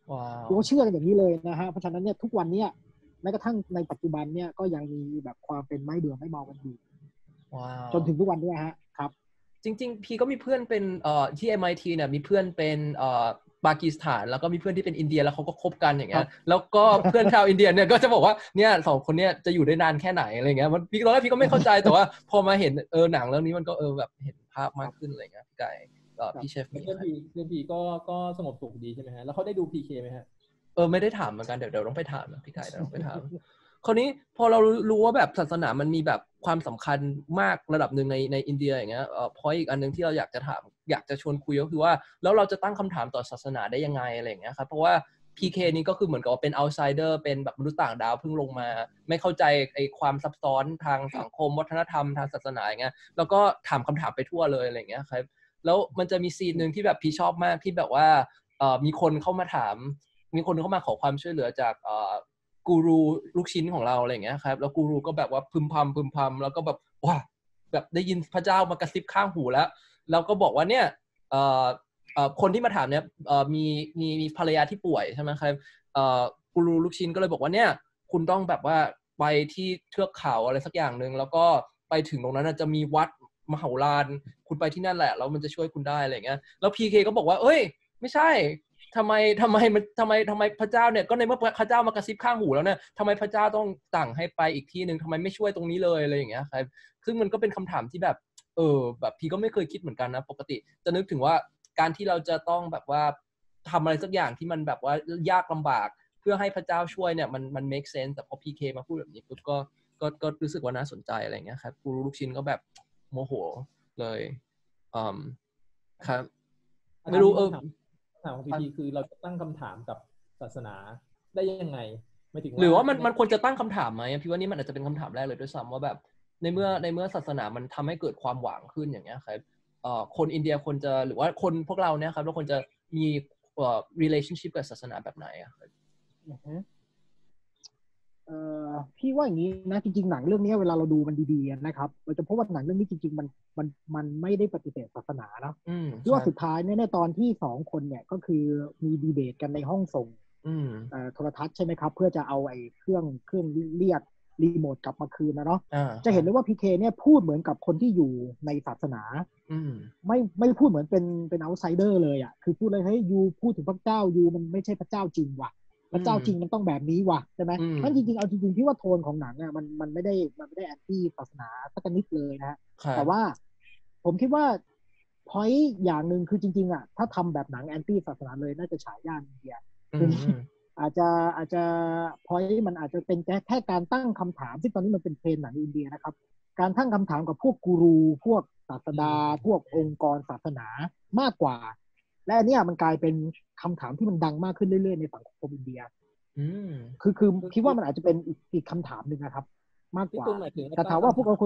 ว้าคือวเขาเชื่อกันอย่างนี้เลยนะฮะเพราะฉะนั้นเนี่ยทุกวันเนี่ยแม้กระทั่งในปัจจุบันเนี่ยก็ยังมีแบบความเป็นไม้เบื่อไม้เมากันอยู่ว้าวจนถึงทุกวันนี้ฮะครับจริงๆพี่ก็มีเพื่อนเป็นเอ่อที่ เอ็ม ไอ ที เนี่ยมีเพื่อนเป็นเอ่อปากีสถานแล้วก็มีเพื่อนที่เป็นอินเดียแล้วเขาก็คบกันอย่างเงี้ครัยบแล้วก็เพื่อนชาวอินเดียเนี่ยก็จะบอกว่าเนี่ยสองคนเนี่ยจะอยู่ได้นานแค่ไหนอะไรเงี้ยมันพี่ตอนแรกพี่ก็ไม่เข้าใจแต่ว่าพอมาเห็นเออหนังเรื่องนี้มันก็เออแบบเห็นภาพมากขึ้นอะไรเงี้ยพี่ไก่เอ่อพี่เชฟเพื่มีอนพีเพื่อนพีก็ก็สงบสุขดีใช่ไหมฮะแล้วเขาได้ดู พี เค ไหมฮะเออไม่ได้ถามเหมือนกันเดี๋ยวเดี๋ยวต้องไปถามนะพี่ไก่เดี๋ยวต้องไปถาม คราวนี้พอเรารู้ว่าแบบศาสนามันมีแบบความสำคัญมากระดับหนึ่งในในอินเดียอย่างเงี้ยเอ่อพอยอีกอันนึงที่เราอยากจะถามอยากจะชวนคุยก็คือว่าแล้วเราจะตั้งคำถามต่อศาสนาได้ยังไงอะไรอย่างเงี้ยครับเพราะว่า พี เค นี้ก็คือเหมือนกับว่าเป็น outsider เป็นแบบมนุษย์ต่างดาวเพิ่งลงมาไม่เข้าใจไอ้ความซับซ้อนทางสังคมวัฒนธรรมทางศาสนาอย่างเงี้ยแล้วก็ถามคำถามไปทั่วเลยอะไรอย่างเงี้ยครับแล้วมันจะมีซีนนึงที่แบบพี่ชอบมากที่แบบว่าเอ่อมีคนเข้ามาถามมีคนเข้ามาขอความช่วยเหลือจากเอ่อกูรูลูกชิ้นของเราอะไรอย่างเงี้ยครับแล้วกูรูก็แบบว่าพึมพำพึมพำแล้วก็แบบว้าแบบได้ยินพระเจ้ามากระซิบข้างหูแล้วแล้วก็บอกว่าเนี่ยเอ่อเอ่อคนที่มาถามเนี่ยเอ่อมีมีมีภรรยาที่ป่วยใช่ไหมครับเอ่อกูรูลูกชิ้นก็เลยบอกว่าเนี่ยคุณต้องแบบว่าไปที่เทือกเขาอะไรสักอย่างนึงแล้วก็ไปถึงตรงนั้นจะมีวัดมหาลานคุณไปที่นั่นแหละแล้วมันจะช่วยคุณได้อะไรอย่างเงี้ยแล้ว พี เค ก็บอกว่าเอ้ยไม่ใช่ทำไมทำไมมันทำไมทำไมพระเจ้าเนี่ยก็ในเมื่อพระเจ้ามากระซิบข้างหูแล้วเนี่ยทำไมพระเจ้าต้องสั่งให้ไปอีกที่นึงทำไมไม่ช่วยตรงนี้เลยอะไรอย่างเงี้ยครับซึ่งมันก็เป็นคำถามที่แบบเออแบบพี่ก็ไม่เคยคิดเหมือนกันนะปกติจะนึกถึงว่าการที่เราจะต้องแบบว่าทำอะไรสักอย่างที่มันแบบว่ายากลำบากเพื่อให้พระเจ้าช่วยเนี่ยมันมัน make sense แต่พอ พี เค มาพูดแบบนี้ปุ๊บก็ก็ก็รู้สึกว่าน่าสนใจอะไรอย่างเงี้ยครับกูรู้ลูกชิ้นก็แบบโมโหเลยอืมครับไม่รู้เออคำถามของพีพีคือเราจะตั้งคำถามกับศาสนาได้ยังไงไม่ถึงว่าหรือว่ามันมันควรจะตั้งคำถามไหมพี่ว่านี่มันอาจจะเป็นคำถามแรกเลยด้วยซ้ำว่าแบบในเมื่อในเมื่อศาสนามันทำให้เกิดความหวังขึ้นอย่างเงี้ยครับเอ่อคนอินเดียควรจะหรือว่าคนพวกเราเนี่ยครับเราควรจะมีเอ่อ relationship กับศาสนาแบบไหนอะครับเอ่อพี่ว่าอย่างนี้นะจริงๆหนังเรื่องนี้เวลาเราดูมันดีๆนะครับเราจะพบว่าหนังเรื่องนี้จริงๆมันมันมันไม่ได้ปฏิเสธศาสนาเนาะที่ว่าสุดท้ายเนี่ยในตอนที่สองคนเนี่ยก็คือมีดีเบตกันในห้องส่งโทรทัศน์ใช่ไหมครับเพื่อจะเอาไอ้เครื่องเครื่องเรียกรีโมทกลับมาคืนนะเนาะจะเห็นเลยว่าพีเคเนี่ยพูดเหมือนกับคนที่อยู่ในศาสนาไม่ไม่พูดเหมือนเป็นเป็นเอาท์ไซเดอร์เลยอ่ะคือพูดเลยเฮ้ยยูพูดถึงพระเจ้ายูมันไม่ใช่พระเจ้าจริงว่ะพระเจ้าจริงมันต้องแบบนี้ว่ะใช่ไหมเพราะจริงๆเอาจริงๆพี่ว่าโทนของหนังอ่ะมันมันไม่ได้มันไม่ได้แอนตี้ศาสนาสักนิดเลยนะฮะแต่ว่าผมคิดว่าพอยต์อย่างหนึ่งคือจริงๆอ่ะถ้าทำแบบหนังแอนตี้ศาสนาเลยน่าจะฉายย่านอินเดียคืออาจจะอาจจะพอยต์มันอาจจะเป็นแค่แค่การตั้งคำถามซึ่งตอนนี้มันเป็นเทรนด์หนังอินเดียนะครับการตั้งคำถามกับพวกกูรูพวกศาสดาพวกองค์กรศาสนามากกว่าและอันนี้มันกลายเป็นคำถามที่มันดังมากขึ้นเรื่อยๆในสังคมอินเดียคือคือคิดว่ามันอาจจะเป็นอีกอีกคำถามหนึ่งนะครับมากกว่าแต่ถามว่าพวกเราคุณ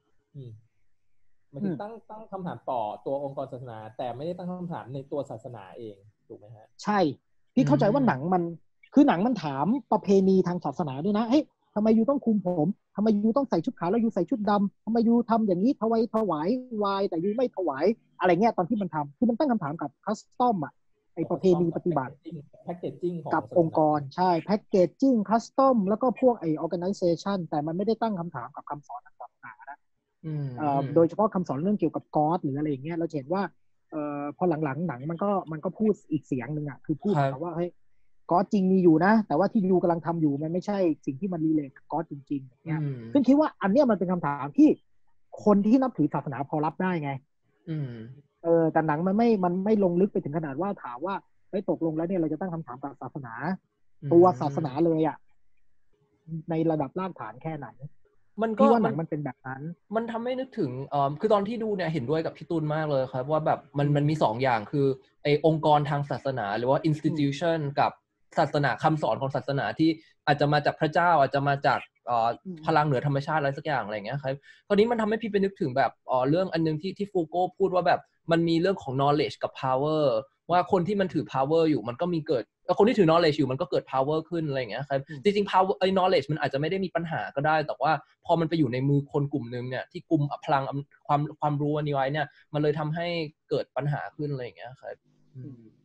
มันตั้งตั้งคำถามต่อตัวองค์กรศาสนาแต่ไม่ได้ตั้งคำถามในตัวศาสนาเองถูกไหมฮะใช่พี่เข้าใจว่าหนังมันคือหนังมันถามประเพณีทางศาสนาด้วยนะเฮ้ยทำไมยูต้องคุมผมทำไมยูต้องใส่ชุดขาวแล้วยูใส่ชุดดำทำไมยูทำอย่างนี้ถวายถวายวายแต่ยูไม่ถวายอะไรเงี้ยตอนที่มันทำคือมันตั้งคำถามกับคัสตอมอ่ะไอประเพณีปฏิบัติแพ็กเกจจิ้งกับองค์กรใช่แพ็กเกจจิ้งคัสตอมแล้วก็พวกไอออร์แกไนเซชันแต่มันไม่ได้ตั้งคำถามกับคำสอนทางศาสนานะโดยเฉพาะคำสอนเรื่องเกี่ยวกับก็อดหรืออะไรอย่างเงี้ยเราเห็นว่าเอ่อพอหลังๆหนังมันก็มันก็พูดอีกเสียงหนึ่งอ่ะคือพูดแบบว่าเฮ้ยก็อดจริงมีอยู่นะแต่ว่าที่ยูกำลังทำอยู่มันไม่ใช่สิ่งที่มันรีเลทกับก็อดจริงๆอย่างเงี้ยซึ่งคิดว่าอันเนี้ยมันเป็นคำถามที่คนที่นับถือศาสนาพอรับได้ไงเออแต่หนังมันไม่มันไม่ลงลึกไปถึงขนาดว่าถามว่าเฮ้ยตกลงแล้วเนี่ยเราจะตั้งคำถามกับศาสนาตัวศาสนาเลยอ่ะในระดับรากฐานแค่ไหนมันก็ว่าหนังมันเป็นแบบนั้นมันทำให้นึกถึงเอ่อคือตอนที่ดูเนี่ยเห็นด้วยกับพี่ตูนมากเลยครับว่าแบบมันมันมีสองอย่างคือไอ้องค์กรทางศาสนาหรือว่า institution กับศาสนาคำสอนของศาสนาที่อาจจะมาจากพระเจ้าอาจจะมาจากเอ่อพลังเหนือธรรมชาติอะไรสักอย่างอะไรอย่างเงี้ยครับคราวนี้มันทำให้พี่ไปนึกถึงแบบเอ่อเรื่องอันนึงที่ที่ฟูโก้พูดว่าแบบมันมีเรื่องของ knowledge กับ power ว่าคนที่มันถือ power อยู่มันก็มีเกิดคนที่ถือ knowledge อยู่มันก็เกิด power ขึ้นอะไรอย่างเงี้ยครับจริงๆ power ไอ้ knowledge มันอาจจะไม่ได้มีปัญหาก็ได้แต่ว่าพอมันไปอยู่ในมือคนกลุ่มนึงเนี่ยที่กุมพลังความความรู้อันนี้ไว้เนี่ยมันเลยทำให้เกิดปัญหาขึ้นอะไรอย่างเงี้ยครับ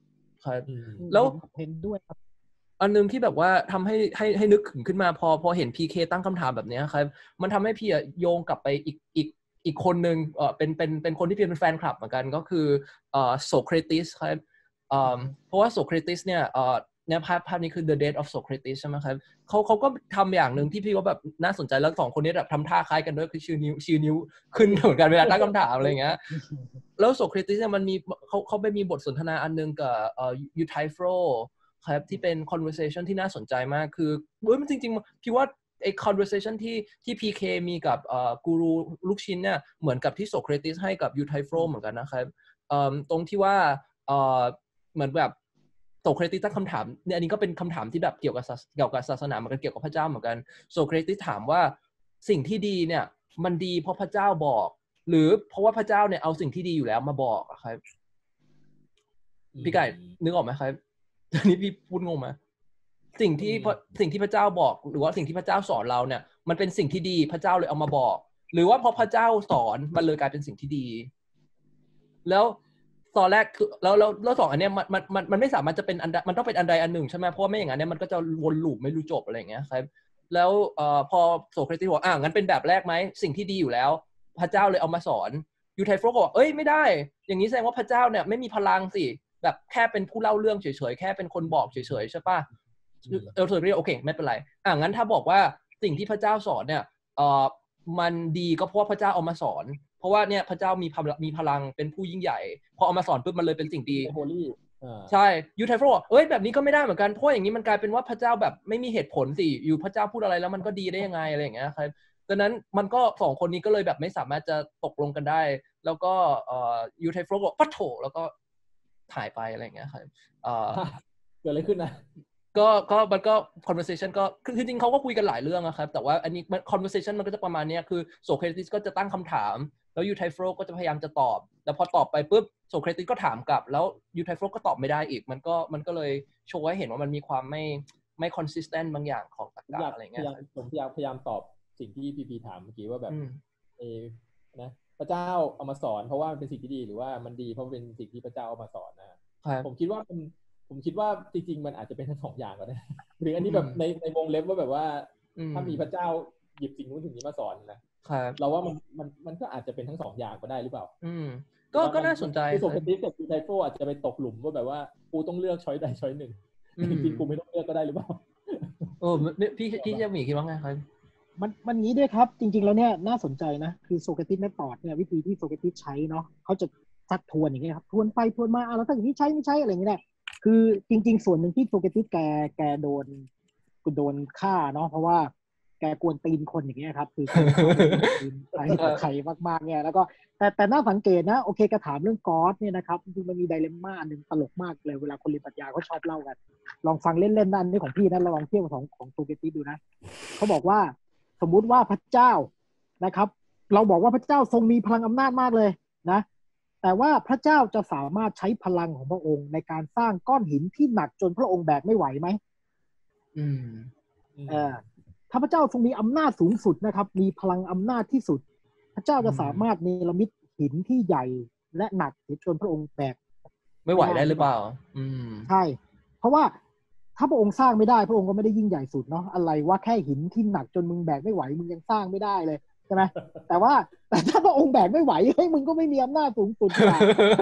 ครับแล้วเห็นด้วยครับอันนึงที่แบบว่าทำให้ให้ให้นึกถึงขึ้นมาพอพอเห็น พี เค ตั้งคำถามแบบนี้ครับมันทำให้พี่โยงกลับไปอีกอีกอีกคนนึงเออเป็นเป็นเป็นคนที่พี่เป็นแฟนคลับเหมือนกันก็คือเอ่อโซเครติสครับเอ่อเพราะว่าโซเครติสเนี่ยเอ่อเนี่ยภาพภาพนี้คือ The Death of Socrates ใช่ไหมครับเขาเขาก็ทำอย่างหนึ่งที่พี่ว่าแบบน่าสนใจแล้วสองคนนี้แบบทำท่าคล้ายกันด้วยคือชี้นิ้วชี้นิ้วขึ้นเหมือนกันเวลาตั้งคำถามอะไรอย่างเงี้ยแล้วโซเครติสเนี่ยมันมีเขาเขาไปมีบทสนทนาอันนึงกับเอ่อยูไทโฟรครับที่เป็น conversation ที่น่าสนใจมากคือเฮ้ยมันจริงๆพี่ว่าไอ้ conversation ที่ที่ พี เค มีกับเอ่อกูรูลูกชิ้นเนี่ยเหมือนกับที่โซเครติสให้กับยูไทโฟรเหมือนกันนะครับเอ่อตรงที่ว่าเอ่อเหมือนแบบโซเครติสตั้งคำถามเนี่ยอันนี้ก็เป็นคำถามที่แบบเกี่ยวกับเกี่ยวกับศาสนาเหมือนกันเกี่ยวกับพระเจ้าเหมือนกันโซเครติสถามว่าสิ่งที่ดีเนี่ยมันดีเพราะพระเจ้าบอกหรือเพราะว่าพระเจ้าเนี่ยเอาสิ่งที่ดีอยู่แล้วมาบอกอะครับพี่ไก่นึกออกไหมครับตอนนี้พี่พูดงงไหมสิ่งที่สิ่งที่พระเจ้าบอกหรือว่าสิ่งที่พระเจ้าสอนเราเนี่ยมันเป็นสิ่งที่ดีพระเจ้าเลยเอามาบอกหรือว่าพอพระเจ้าสอนมันเลยกลายเป็นสิ่งที่ดีแล้วตอนแรกคือแล้วแล้วแล้วสองอันเนี้ยมันมันมันมันไม่สามารถจะเป็นอันมันต้องเป็นอันใดอันหนึ่งใช่ไหมเพราะว่าไม่อย่างนั้นเนี่ยมันก็จะวนลูปไม่รู้จบอะไรอย่างเงี้ยครับแล้วเอ่อพอโสเครติสบอกอ่ะงั้นเป็นแบบแรกไหมสิ่งที่ดีอยู่แล้วพระเจ้าเลยเอามาสอนยูไทโฟรก็บอกเอ้ยไม่ได้อย่างนี้แสดงว่าพระเจ้าเนี่ยไม่มีพลังสิแบบแค่เป็นผู้เล่าเรื่องเฉยๆแค่เป็นคนบอกเฉยๆใช่ป่ะเอลเซอร์โอเคไม่เป็นไรอ่ะงั้นถ้าบอกว่าสิ่งที่พระเจ้าสอนเนี่ยเอ่อมันดีก็เพราะว่าพระเจ้าเอามาสอนเพราะว่าเนี่ยพระเจ้ามีพลังมีพลังเป็นผู้ยิ่งใหญ่พอเอามาสอนปุ๊บมันเลยเป็นสิ่งดีใช่ยูไทโฟรเอ้ยแบบนี้ก็ไม่ได้เหมือนกันเพราะอย่างนี้มันกลายเป็นว่าพระเจ้าแบบไม่มีเหตุผลสิอยู่พระเจ้าพูดอะไรแล้วมันก็ดีได้ยังไงอะไรอย่างเงี้ยครับดังนั้นมันก็สองคนนี้ก็เลยแบบไม่สามารถจะตกลงกันได้แล้วก็เอ่อยูไทโฟรก็ปัดโถแล้วก็ถ่ายไปอะไรอย่างเงี้ยครับเอ่อเกิดอะไรขึ้นนะก็ก็มันก็ conversation ก็คือจริงๆเขาก็คุยกันหลายเรื่องนะครับแต่ว่าอันนี้ conversation มันก็จะประมาณนี้คือโซเครติสก็จะตั้งคำถามแล้วยูไทโฟรก็จะพยายามจะตอบแล้วพอตอบไปปุ๊บโซเครติสก็ถามกลับแล้วยูไทโฟรก็ตอบไม่ได้อีกมันก็มันก็เลยโชว์ให้เห็นว่ามันมีความไม่ไม่ consistent บางอย่างของตรรกะอะไรเงี้ยผมพยายามพยายามตอบสิ่งที่พีพีถามเมื่อกี้ว่าแบบเอนะพระเจ้าเอามาสอนเพราะว่ามันเป็นสิ่งที่ดีหรือว่ามันดีเพราะเป็นสิ่งที่พระเจ้าเอามาสอนนะผมคิดว่ามันผมคิดว่าจริงๆมันอาจจะเป็นทั้งสองอย่างก็ได้หรืออันนี้แบบในในวงเล็บว่าแบบว่าถ้ามีพระเจ้าหยิบสิ่งนู้นสิ่งนี้มาสอนนะเราว่ามันมันมันก็อาจจะเป็นทั้งสองอย่างก็ได้หรือเปล่าอืมก็ก็น่าสนใจคือโซเครติสกับยูไทโฟรอาจจะไปตกหลุมว่าแบบว่ากูต้องเลือกช้อยใดช้อยหนึ่งจริงๆกูไม่ต้องเลือกก็ได้หรือเปล่าโอ้พี่พี่เจ้าหมีคิดว่าไงครับมันมันงี้ด้วยครับจริงๆแล้วเนี่ยน่าสนใจนะคือโซเครติสเมธอดเนี่ยวิธีที่โซเครติสใช้เนาะเขาจะซักทวนอย่างเงี้ยครับทวนไปทวนมาอ่ะแล้วถ้าอย่างนี้ใช้ไม่ใช้อะไรอย่างเงี้ยคือจริงๆส่วนหนึ่งที่โซเครติสแกแกโดนกูโดนฆ่าเนาะเพราะว่าแกกวนตีนคนอย่างเงี้ยครับคือใครใครมากๆเนี่ยแล้วก็แต่แต่น่าสังเกตนะโอเคกระถามเรื่องก๊อดเนี่ยนะครับจริงๆมันมีไดเลมม่าหนึ่งตลกมากเลยเวลาคนเรียนปรัชญาเขาชอบเล่ากันลองฟังเล่นๆนั่นนี่ของพี่นะลองเทียบกับของของโซเครติสดูนะเขาบอกว่าสมมุติว่าพระเจ้านะครับเราบอกว่าพระเจ้าทรงมีพลังอำนาจมากเลยนะแต่ว่าพระเจ้าจะสามารถใช้พลังของพระองค์ในการสร้างก้อนหินที่หนักจนพระองค์แบกไม่ไหวไหมอืมเออถ้าพระเจ้าทรงมีอำนาจสูงสุดนะครับมีพลังอำนาจที่สุดพระเจ้าจะสามารถเนรมิตหินที่ใหญ่และหนักจนพระองค์แบกไม่ไหวได้หรือเปล่าอืมใช่เพราะว่าถ้าพระองค์สร้างไม่ได้พระองค์ก็ไม่ได้ยิ่งใหญ่สุดเนาะอะไรว่าแค่หินที่หนักจนมึงแบกไม่ไหวมึงยังสร้างไม่ได้เลยใช่ไหมแต่ว่าแต่ถ้าพระองค์แบกไม่ไหวเฮ้ยมึงก็ไม่มีอำนาจสูงสุดนะ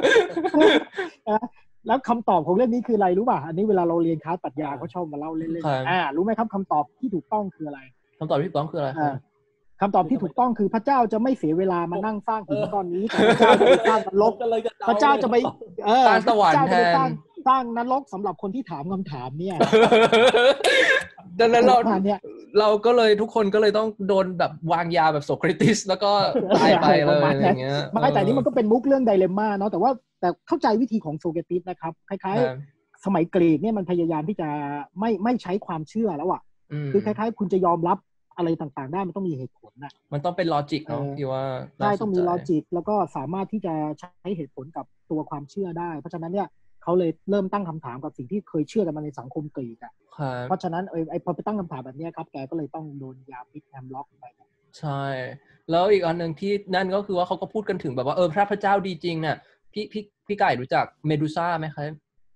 แล้วคำตอบของเรื่องนี้คืออะไรรู้ป่ะอันนี้เวลาเราเรียนคลาสปรัชญาเขาชอบมาเล่าเล่นๆอ่ารู้ไหมครับคำตอบที่ถูกต้องคืออะไรคำตอบที่ถูกต้องคืออะไรคำตอบที่ถูกต้องคือพระเจ้าจะไม่เสียเวลามานั่งสร้างหินก้อนนี้แต่พระเจ้าจะไปสร้างนรกพระเจ้าจะไปเออสร้างสวรรค์แทนสร้างนรกสำหรับคนที่ถามคำถามเนี่ยดังนั้นเราเราก็เลยทุกคนก็เลยต้องโดนแบบวางยาแบบโซเครติสแล้วก็ตายไปเลยอย่างเงี้ยไม่แต่นี้มันก็เป็นมุกเรื่องไดเลมม่าเนาะแต่ว่าแต่เข้าใจวิธีของโซเครติสนะครับคล้ายๆสมัยกรีกเนี่ยมันพยายามที่จะไม่ไม่ใช้ความเชื่อแล้วอ่ะคือคล้ายๆคุณจะยอมรับอะไรต่างๆได้มันต้องมีเหตุผลนะมันต้องเป็นลอจิกเนาะที่ว่าใช่ต้องมีลอจิกแล้วก็สามารถที่จะใช้เหตุผลกับตัวความเชื่อได้เพราะฉะนั้นเนี่ยเขาเลยเริ่มตั้งคำถามกับสิ่งที่เคยเชื่อกันมาในสังคมกรีกอ่ะเพราะฉะนั้นไอ้พอไปตั้งคำถามแบบนี้ครับแกก็เลยต้องโดนยาพิษแฮมล็อกไปใช่แล้วอีกอันหนึ่งที่นั่นก็คือว่าเขาก็พูดกันถึงแบบว่าเออพระพระเจ้าดีจริงเนี่ยพี่พี่พี่ไก่รู้จักเมดูซ่าไหมครับ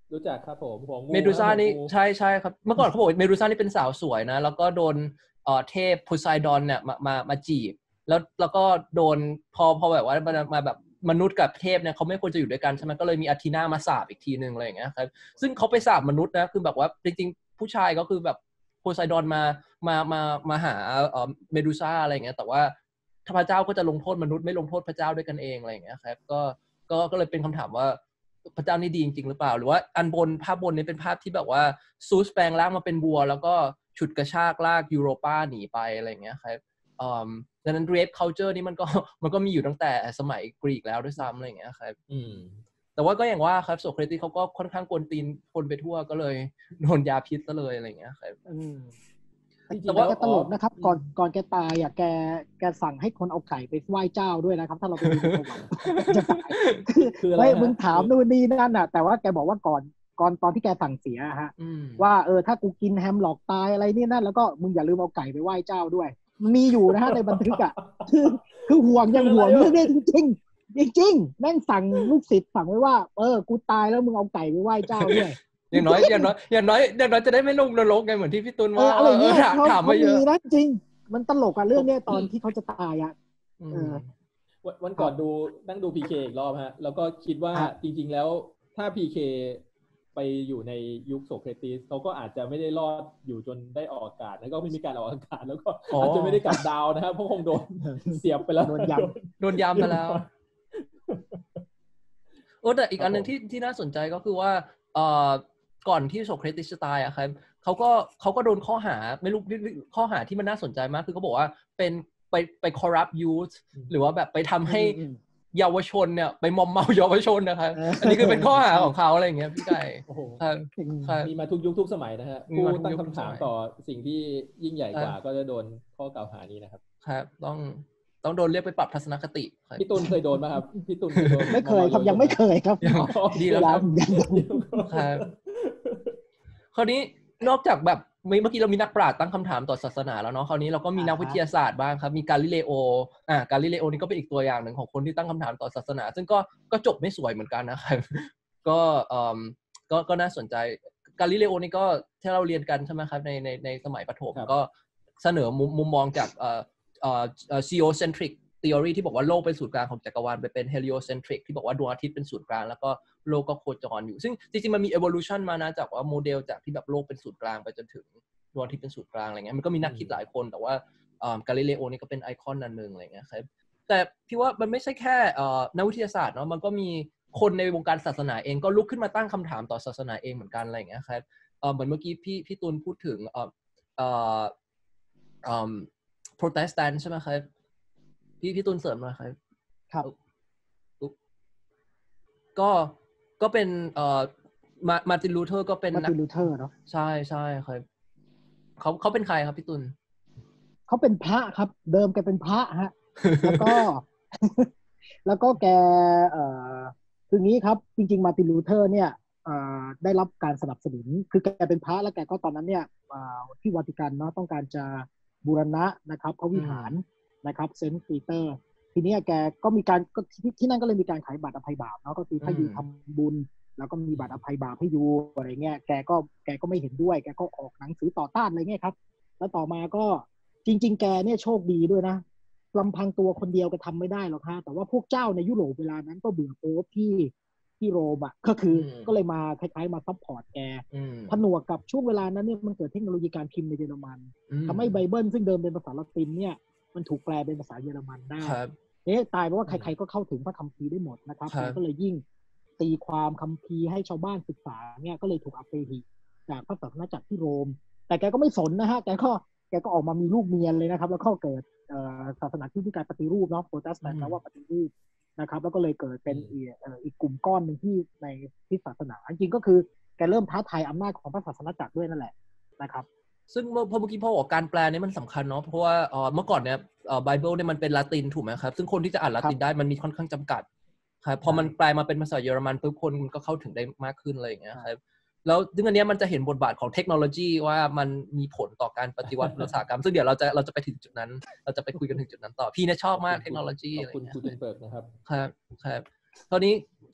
รู้จักครับผมหัวงูเมดูซ่านี่หัวงูใช่ใช่ครับเมื่อก่อนเขาบอกเมดูซ่านี่เป็นสาวสวยนะแล้วก็โดนเอ่อเทพโพไซดอนเนี่ยมามามาจีบแล้วแล้วก็โดนพอพอแบบว่ามามาแบบมนุษย์กับเทพเนี่ยเขาไม่ควรจะอยู่ด้วยกันใช่ไหมก็เลยมีอาทีนามาสาปอีกทีนึงอะไรอย่างเงี้ยครับซึ่งเขาไปสาปมนุษย์นะคือแบบว่าจริงๆผู้ชายก็คือแบบโพไซดอนมามามามาหาเอ่อเมดูซ่าอะไรอย่างเงี้ยแต่ว่าพระเจ้าก็จะลงโทษมนุษย์ไม่ลงโทษพระเจ้าด้วยกันเองอะไรอย่างเงี้ยครับก็ก็ก็เลยเป็นคำถามว่าพระเจ้านี่ดีจริงๆหรือเปล่าหรือว่าอันบนภาพบนนี้เป็นภาพที่แบบว่าซูสแปลงร่างมาเป็นวัวแล้วก็ฉุดกระชากลากยูโรปาหนีไปอะไรอย่างเงี้ยครับอืมดังนั้น rape culture นี่มันก็มันก็มีอยู่ตั้งแต่สมัยกรีกแล้วด้วยซ้ำอะไรอย่างเงี้ยครับอืมแต่ว่าก็อย่างว่าครับโสเครติสเขาก็ค่อนข้างกวนตีนคนไปทั่วก็เลยโดนยาพิษซะเลยอะไรอย่างเงี้ยครับอืมจริแต่งๆว่าแล้วแกตลกนะครับอ๋อก่อนก่อนแกตายอ่ะแกแกสั่งให้คนเอาไก่ไปไหว้เจ้าด้วยนะครับ ถ้าเราไปดูในประวัติ จะตายคือคืออะไรเฮ้ยฮะมึงถามนู่นนี่นั่นน่ะ แต่ว่าแกบอกว่าก่อนก่อนตอนที่แกสั่งเสียอะฮะอืมว่าเออถ้ากูกินแฮมหลอกตายอะไรนี่นั่นแล้วก็มึงอย่าลืมเอาไก่ไปไหว้เจ้าด้วยมันมีอยู่นะฮะในบันทึกอ่ะคือคือห่วงยังห่วงเรื่องนี้จริงๆจริงๆแม่งสั่งลูกศิษย์สั่งไว้ว่าเออกูตายแล้วมึงเอาไก่ไปไหว้เจ้าด้วยอย่างน้อยอย่างน้อยอย่างน้อยอย่างน้อยจะได้ไม่ลงนรกไงเหมือนที่พี่ตุลเอว่าออะไรเงี้ยถามเขาถามเขามาเยมีอะนะจริง มันตลกอะเรื่องเนี้ยตอนที่เขาจะตายอะอืมเออวันวันก่อนดูนั่งดู พี เค อีกรอบฮะแล้วก็คิดว่าฮะจริงๆแล้วถ้า พี เค ไปอยู่ในยุคโสเครติสเขาก็อาจจะไม่ได้รอดอยู่จนได้ออกอากาศแล้วก็ไม่มีการออกอากาศแล้วก็อ๋อออาจจะไม่ได้กลับดาวนะครับเพราะคงโดนเสียบไปแล้วโดนยโดนยามไปแล้วโอ้แต่อีกอันหนึ่งที่ที่น่าสนใจก็คือว่าเอ่อก่อนที่โสเครติสจะตายอะครับเขาก็เขาก็โดนข้อหาไม่รู้ข้อหาที่มันน่าสนใจมากคือเขาบอกว่าเป็นไปไป corrupt youth หรือว่าแบบไปทำให้อืมเยาวชนเนี่ยไปมอมเมาเยาวชนนะครับเอออัอันนี้คือเป็นข้อหาของเขาอะไรอย่างเงี้ยพี่ไก่โอ้โหครับอืมครับมีมาทุกยุคทุกสมัยนะฮะมีผู้มาทุกตั้งยุคคำถามทุกสมัยต่อสิ่งที่ยิ่งใหญ่กว่าครับก็จะโดนข้อกล่าวหานี้นะครับครับต้องต้องโดนเรียกไปปรับทัศนคติครับพี่ตุลเคยโดนไหมครับพี่ตุลเคยโดนไม่เคยครับมอยังไม่เคยครับยังอ๋อดีแล้วครับยังยังครับ คราวนี้นอกจากแบบเมื่อกี้เรามีนักปราชญ์ตั้งคำถามต่อศาสนาแล้วเนาะคราวนี้เราก็มีนักวิทยาศาสตร์บ้างครับมีกาลิเลโออ่ากาลิเลโอนี่ก็เป็นอีกตัวอย่างหนึ่งของคนที่ตั้งคำถามต่อศาสนา ซึ่งก็ก็จบไม่สวยเหมือนกันนะครับ ก็เอ่อก็ก็น่าสนใจกาลิเลโอนี่ก็ที่เราเรียนกันใช่ไหมครับในในในสมัยประถมครับก็เสนอมุมมุมมองจากเอ่อเอ่อเอ่อ geocentric theory ที่บอกว่าโลกเป็นศูนย์กลางของจักรวาลไปเป็น heliocentric ที่บอกว่าดวงอาทิตย์เป็นศูนย์กลางแล้วก็โลกก็โคจรอยู่ซึ่งจริงๆมันมี evolution มานะจากว่าโมเดลจากที่แบบโลกเป็นศูนย์กลางไปจนถึงดวงอาทิตย์เป็นศูนย์กลางอะไรเงี้ยมันก็มีนักคิดหลายคนแต่ว่าเอ่อกาลิเลโอนี่ก็เป็นไอคอนอันนึงอะไรเงี้ยครับแต่พี่ว่ามันไม่ใช่แค่เอ่อนักวิทยาศาสตร์เนาะมันก็มีคนในวงการศาสนาเองก็ลุกขึ้นมาตั้งคำถามต่อศาสนาเองเหมือนกันอะไรเงี้ยครับเอ่อเหมือนเมื่อกี้พี่พี่ตูนพูดถึงเอ่อเอ่อเอ่อ Protestant ใช่ไหมครับพี่พี่ตูนเสริมหน่อยครับครับก็ก็เป็นเอ่อมามาร์ตินลูเทอร์ก็เป็นมาร์นักตินลูเทอร์เนาะใช่ใช่ครับเขาเขาเป็นใครครับพี่ตุลเขาเป็นพระครับ เดิมแกเป็นพระฮะ แล้วก็ แล้วก็แกเอ่อคืองี้ครับ จริง ๆ มาร์ตินลูเทอร์เนี่ยเอ่อได้รับการสนับสนุนคือแกเป็นพระแล้วแกก็ตอนนั้นเนี่ยเอ่อที่วาติกันเนาะต้องการจะบูรณะนะครับพระวิหารนะครับเซนต์ปีเตอร์ทีนี้แกก็มีการก็ที่ที่นั่นก็เลยมีการขายบัตรอภัยบาปเนาะก็คือถ้าอยู่ทำบุญแล้วก็มีบัตรอภัยบาปให้อยู่อะไรเงี้ยแกก็แกก็ไม่เห็นด้วยแกก็ออกหนังสือต่อต้านอะไรเงี้ยครับแล้วต่อมาก็จริงๆแกเนี่ยโชคดีด้วยนะลำพังตัวคนเดียวก็ทำไม่ได้หรอกฮะแต่ว่าพวกเจ้าในยุโรปเวลานั้นก็เบื่อโป๊ปที่ที่โรมอ่ะก็คือก็เลยมาคล้ายๆมาซัพพอร์ตแกผนวกกับช่วงเวลานั้นเนี่ยมันเกิดเทคโนโลยีการพิมพ์ในเยอรมันทำให้ไบเบิลซึ่งเดิมเป็นภาษาละตินเนี่ยมันถูกแปลเป็นภาษาเยอรมันได้เอ๊ะตายเพราะว่าใครๆก็เข้าถึงพระคัมภีร์ได้หมดนะครับก็เลยยิ่งตีความคัมภีร์ให้ชาวบ้านศึกษาเนี่ยก็เลยถูกอัปเดตจากพระศาสนาจักรที่โรมแต่แกก็ไม่สนนะฮะแกก็แกก็ออกมามีลูกเมียเลยนะครับแล้วก็เกิดศาสนาที่มีการปฏิรูปเนาะโปรเตสแตนต์แปลว่าปฏิรูปนะครับแล้วก็เลยเกิดเป็นอีกกลุ่มก้อนหนึ่งที่ในที่ศาสนาจริงก็คือแกเริ่มท้าทายอำนาจของพระศาสนาจักรด้วยนั่นแหละนะครับซึ่งเมื่อพอเมื่อกี้พ่อบอกการแปลนี่มันสำคัญเนาะเพราะว่าเอ่อเมื่อก่อนเนี่ยเอ่อไบเบิลเนี่ยมันเป็นลาตินถูกไหมครับซึ่งคนที่จะอ่านลาตินได้มันมีค่อนข้างจำกัดครับพอมันแปลมาเป็นภาษาเยอรมันปุ๊บคนมันก็เข้าถึงได้มากขึ้นอะไรอย่างเงี้ยครับแล้วซึ่งอันนี้มันจะเห็นบทบาทของเทคโนโลยีว่ามันมีผลต่อการปฏิวัติอุตสาหกรรมซึ่งเดี๋ยวเราจะเราจะไปถึงจุดนั้นเราจะไปคุยกันถึงจุดนั้นต่อพี่เนี่ยชอบมากเทคโนโลยีอะไรอย่างเงี้ยขอบคุณคุณเบิร์กนะครับครับครับตอนนี้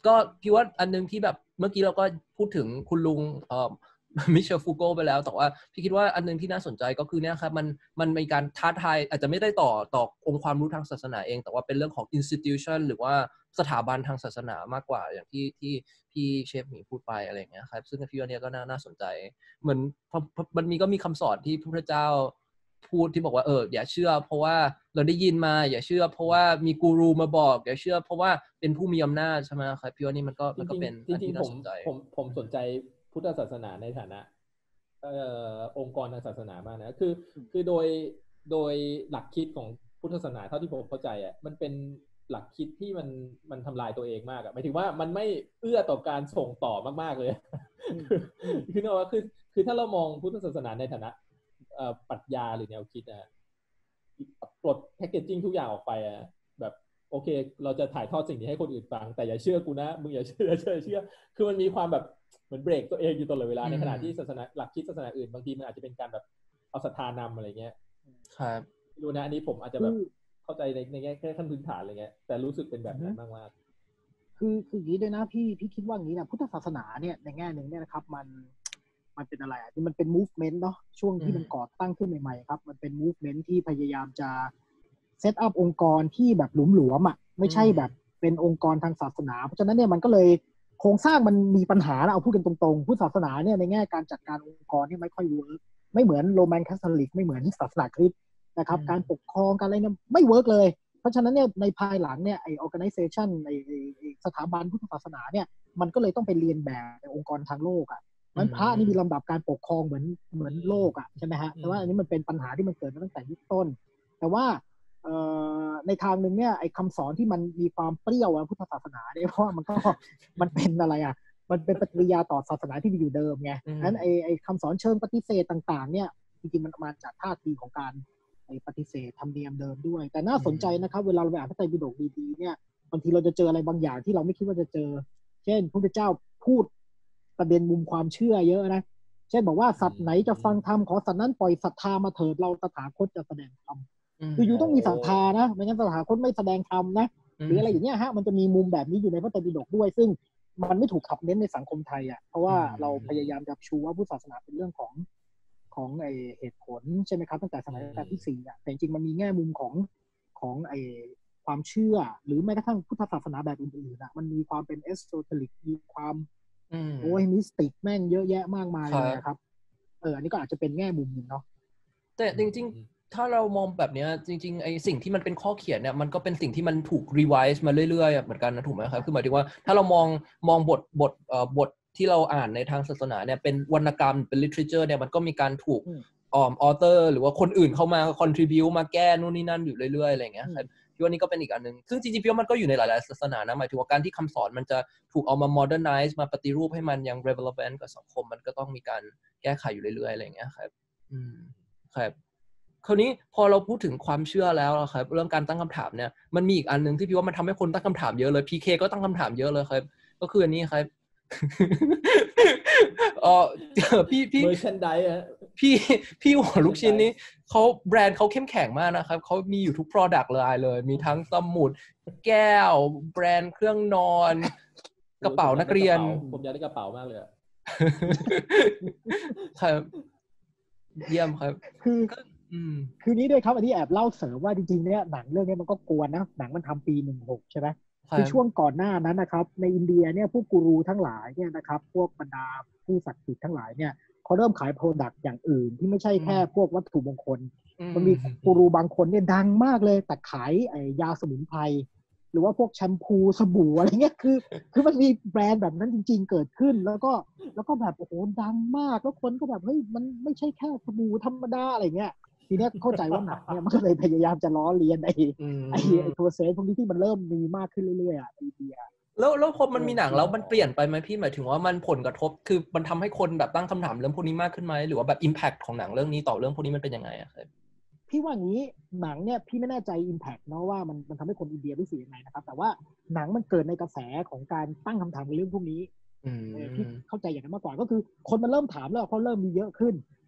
ก็พี่ว่าอันนึงที่แบบเมื่อกี้เราก็พูดถึงคุณลุงเอ่อมิเชลฟูโกไปแล้วแต่ว่าพี่คิดว่าอันนึงที่น่าสนใจก็คือเนี่ยครับมันมันมีการท้าทายอาจจะไม่ได้ต่อต่อองค์ความรู้ทางศาสนาเองแต่ว่าเป็นเรื่องของ institution หรือว่าสถาบันทางศาสนามากกว่าอย่างที่ที่พี่เชฟหมีพูดไปอะไรอย่างเงี้ยครับซึ่งพี่ว่าเนี่ยก็น่าน่าสนใจเหมือนมันมีก็มีคำสอนที่พระพุทธเจ้าพูดที่บอกว่าเอออย่าเชื่อเพราะว่าเราได้ยินมาอย่าเชื่อเพราะว่ามีกูรูมาบอกอย่าเชื่อเพราะว่าเป็นผู้มีอำนาจใช่ไหมครับพี่ว่านี่มันก็มันก็เป็นอันที่น่าสนใจผมผมสนใจพุทธศาสนาในฐานะเอ่อองค์กรทางศาสนามากนะคือคือโดยโดยหลักคิดของพุทธศาสนาเท่าที่ผมเข้าใจอ่ะมันเป็นหลักคิดที่มันมันทำลายตัวเองมากอ่ะหมายถึงว่ามันไม่เอื้อต่อการส่งต่อมากๆเลยคือเนอะคือคือถ้าเรามองพุทธศาสนาในฐานะเอ่อปรัชญาหรือแนวคิดอ่ะปลดแพคเกจจิ้งทุกอย่างออกไปอ่ะแบบโอเคเราจะถ่ายทอดสิ่งนี้ให้คนอื่นฟังแต่อย่าเชื่อกูนะมึงอย่าเชื่อเชื่อเชื่อคือมันมีความแบบเหมือนเบรกตัวเองอยู่ตลอดเวลาในขณะที่ศาสนาหลักคิดศาสนาอื่นบางทีมันอาจจะเป็นการแบบเอาศรัทธานำอะไรเงี้ยครับดูนะอันนี้ผมอาจจะแบบเข้าใจในในแง่แค่ขั้นพื้นฐานอะไรเงี้ยแต่รู้สึกเป็นแบบนั้นมากๆคือคืออย่างนี้ด้วยนะพี่พี่คิดว่าอย่างนี้นะพุทธศาสนาเนี่ยในแง่หนึ่งเนี่ยนะครับมันมันเป็นอะไรอ่ะที่มันเป็น movement เนาะช่วงที่มันก่อตั้งขึ้นใหม่ๆครับมันเป็น movement ที่พยายามจะเซตอัพองค์กรที่แบบหลวมๆอ่ะไม่ใช่แบบเป็นองค์กรทางศาสนาเพราะฉะนั้นเนี่ยมันก็เลยโครงสร้างมันมีปัญหานะเอาพูดกันตรงๆพุทธศาสนาเนี่ยในแง่การจัดการองค์กรเนี่ยไม่ค่อยเวิร์กไม่เหมือนโรมันคาทอลิกไม่เหมือนศาสนาคริสต์นะครับการปกครองการอะไรเนี่ยไม่เวิร์กเลยเพราะฉะนั้นเนี่ยในภายหลังเนี่ยไอ้ organization ไอ้สถาบันพุทธศาสนาเนี่ยมันก็เลยต้องไปเรียนแบบในองค์กรทางโลกอ่ะมันพระนี่มีลำดับการปกครองเหมือนเหมือนโลกอ่ะใช่ไหมฮะแต่ว่าอันนี้มันเป็นปัญหาที่มันเกิดมาตั้งแต่ยุคต้นแต่ว่าในทางหนึ่งเนี่ยไอ้คำสอนที่มันมีความเปรี้ยวอะพุทธศาสนาเนี่ยเพราะว่ามันก็มันเป็นอะไรอ่ะมันเป็นปฏิกิริยาต่อศาสนาที่มีอยู่เดิมไงนั้นไอ้ไอ้คำสอนเชิงปฏิเสธต่างๆเนี่ยจริงๆมันมาจากท่าทีของการไอ้ปฏิเสธธรรมเนียมเดิมด้วยแต่น่าสนใจนะครับเวลาเราไปอ่านพระไตรปิฎกดีๆเนี่ยบางทีเราจะเจออะไรบางอย่างที่เราไม่คิดว่าจะเจอเช่นพระพุทธเจ้าพูดประเด็นมุมความเชื่อเยอะนะเช่นบอกว่าสัตว์ไหนจะฟังธรรมขอสัตว์นั้นปล่อยศรัทธามาเถิดเราตถาคตจะแสดงธรรมคืออยู่ต้องมีศรัทธานะไม่งั้นตถาคตไม่แสดงธรรมนะหรืออะไรอย่างเงี้ยฮะมันจะมีมุมแบบนี้อยู่ในพระไตรปิฎกด้วยซึ่งมันไม่ถูกขับเน้นในสังคมไทยอ่ะเพราะว่าเราพยายามจะชูว่าพุทธศาสนาเป็นเรื่องของของไอเหตุผลใช่ไหมครับตั้งแต่สมัยรัชกาลที่สี่อ่ะแต่จริงๆมันมีแง่มุมของของไอความเชื่อหรือแม้กระทั่งพุทธศาสนาแบบอื่นๆอ่ะมันมีความเป็นเอสโซเทริกมีความโอ้ยมิสติกแม่งเยอะแยะมากมายเลยครับเอออันนี้ก็อาจจะเป็นแง่มุมหนึ่งเนาะแต่จริงๆถ้าเรามองแบบนี้จริงๆไอ้สิ่งที่มันเป็นข้อเขียนเนี่ยมันก็เป็นสิ่งที่มันถูกรีไวซ์มาเรื่อยๆเหมือนกันนะถูกไหมครับคือหมายถึงว่าถ้าเรามองมองบทบทเอ่อบทที่เราอ่านในทางศาสนาเนี่ยเป็นวรรณกรรมเป็น literature เนี่ยมันก็มีการถูกอ่อมออเตอร์หรือว่าคนอื่นเข้ามา contribute มาแก้นู่นนี่นั่นอยู่เรื่อยๆอะไรอย่างเงี้ยครับพี่ว่านี่ก็เป็นอีกอันนึงซึ่งจริงๆพี่ว่ามันก็อยู่ในหลายๆศาสนานะหมายถึงว่าการที่คำสอนมันจะถูกเอามา modernize มาปฏิรูปให้มันยัง relevant กับสังคมมันก็ต้องมีการแก้ไขอยู่เรื่อยๆอะไรอย่างเงี้ยครับอืมครับคราวนี้พอเราพูดถึงความเชื่อแล้วครับเรื่องการตั้งคำถามเนี่ยมันมีอีกอันนึงที่พี่ว่ามันทำให้คนตั้งคำถามเยอะเลย พี เค ก็ตั้งคำถามเยอะเลยครับก็คืออันนี้ครับเออพี่พี่ merchandise ฮะพี่พี่หัวลูกชิ้นนี้เขาแบรนด์เขาเข้มแข็งมากนะครับเขามีอยู่ทุก product เลยเลยมีทั้งสมุดแก้วแบรนด์เครื่องนอนกระเป๋านักเรียนผมอยากได้กระเป๋ามากเลยอ่ะครับเยี่ยมครับคือคือนี้ด้วยครับอันนี้แอบเล่าเสริมว่าจริงๆเนี่ยหนังเรื่องนี้มันก็กวนนะหนังมันทำปีหนึ่งหกใช่ไหมคือช่วงก่อนหน้านั้นนะครับในอินเดียเนี่ยพวกกูรูทั้งหลายเนี่ยนะครับพวกบรรดาผู้ศักดิ์สิทธิ์ทั้งหลายเนี่ยเขาเริ่มขายโปรดักต์อย่างอื่นที่ไม่ใช่แค่พวกวัตถุมงคลมันมีกูรูบางคนเนี่ยดังมากเลยแต่ขายไอ้ยาสมุนไพรหรือว่าพวกแชมพูสบู่อะไรเงี้ยคือคือมันมีแบรนด์แบบนั้นจริงๆเกิดขึ้นแล้วก็แล้วก็แบบโอ้โหดังมากแล้วคนก็แบบเฮ้ยมันไม่ใช่แค่สบู่ธรรมดาอะไรเงี้ยทีนี้เข้าใจว่าหนักเนี่ยมันก็เลยพยายามจะล้อเลียนไอ้ไอ้ไอ้ตัวเซฟพวกนี้ที่มันเริ่มมีมากขึ้นเรื่อยๆอ่ะไอเดียแล้วแล้วพอมันมีหนังแล้วมันเปลี่ยนไปไหมพี่หมายถึงว่ามันผลกระทบคือมันทำให้คนแบบตั้งคำถามเรื่องพวกนี้มากขึ้นไหมหรือว่าแบบ impact ของหนังเรื่องนี้ต่อเรื่องพวกนี้มันเป็นยังไงอะครับพี่ว่างี้หนังเนี่ยพี่ไม่แน่ใจ impact เนาะว่ามันมันทำให้คนอินเดียรู้สึกยังไงนะครับแต่ว่าหนังมันเกิดในกระแสของการตั้งคำถามในเรื่องพวกนี้พี่เข้าใจอย่างนั้นมากกว่าก็คือคนมันเริ่มถามแล้วเขาเริ่มมีเยอะขึ้น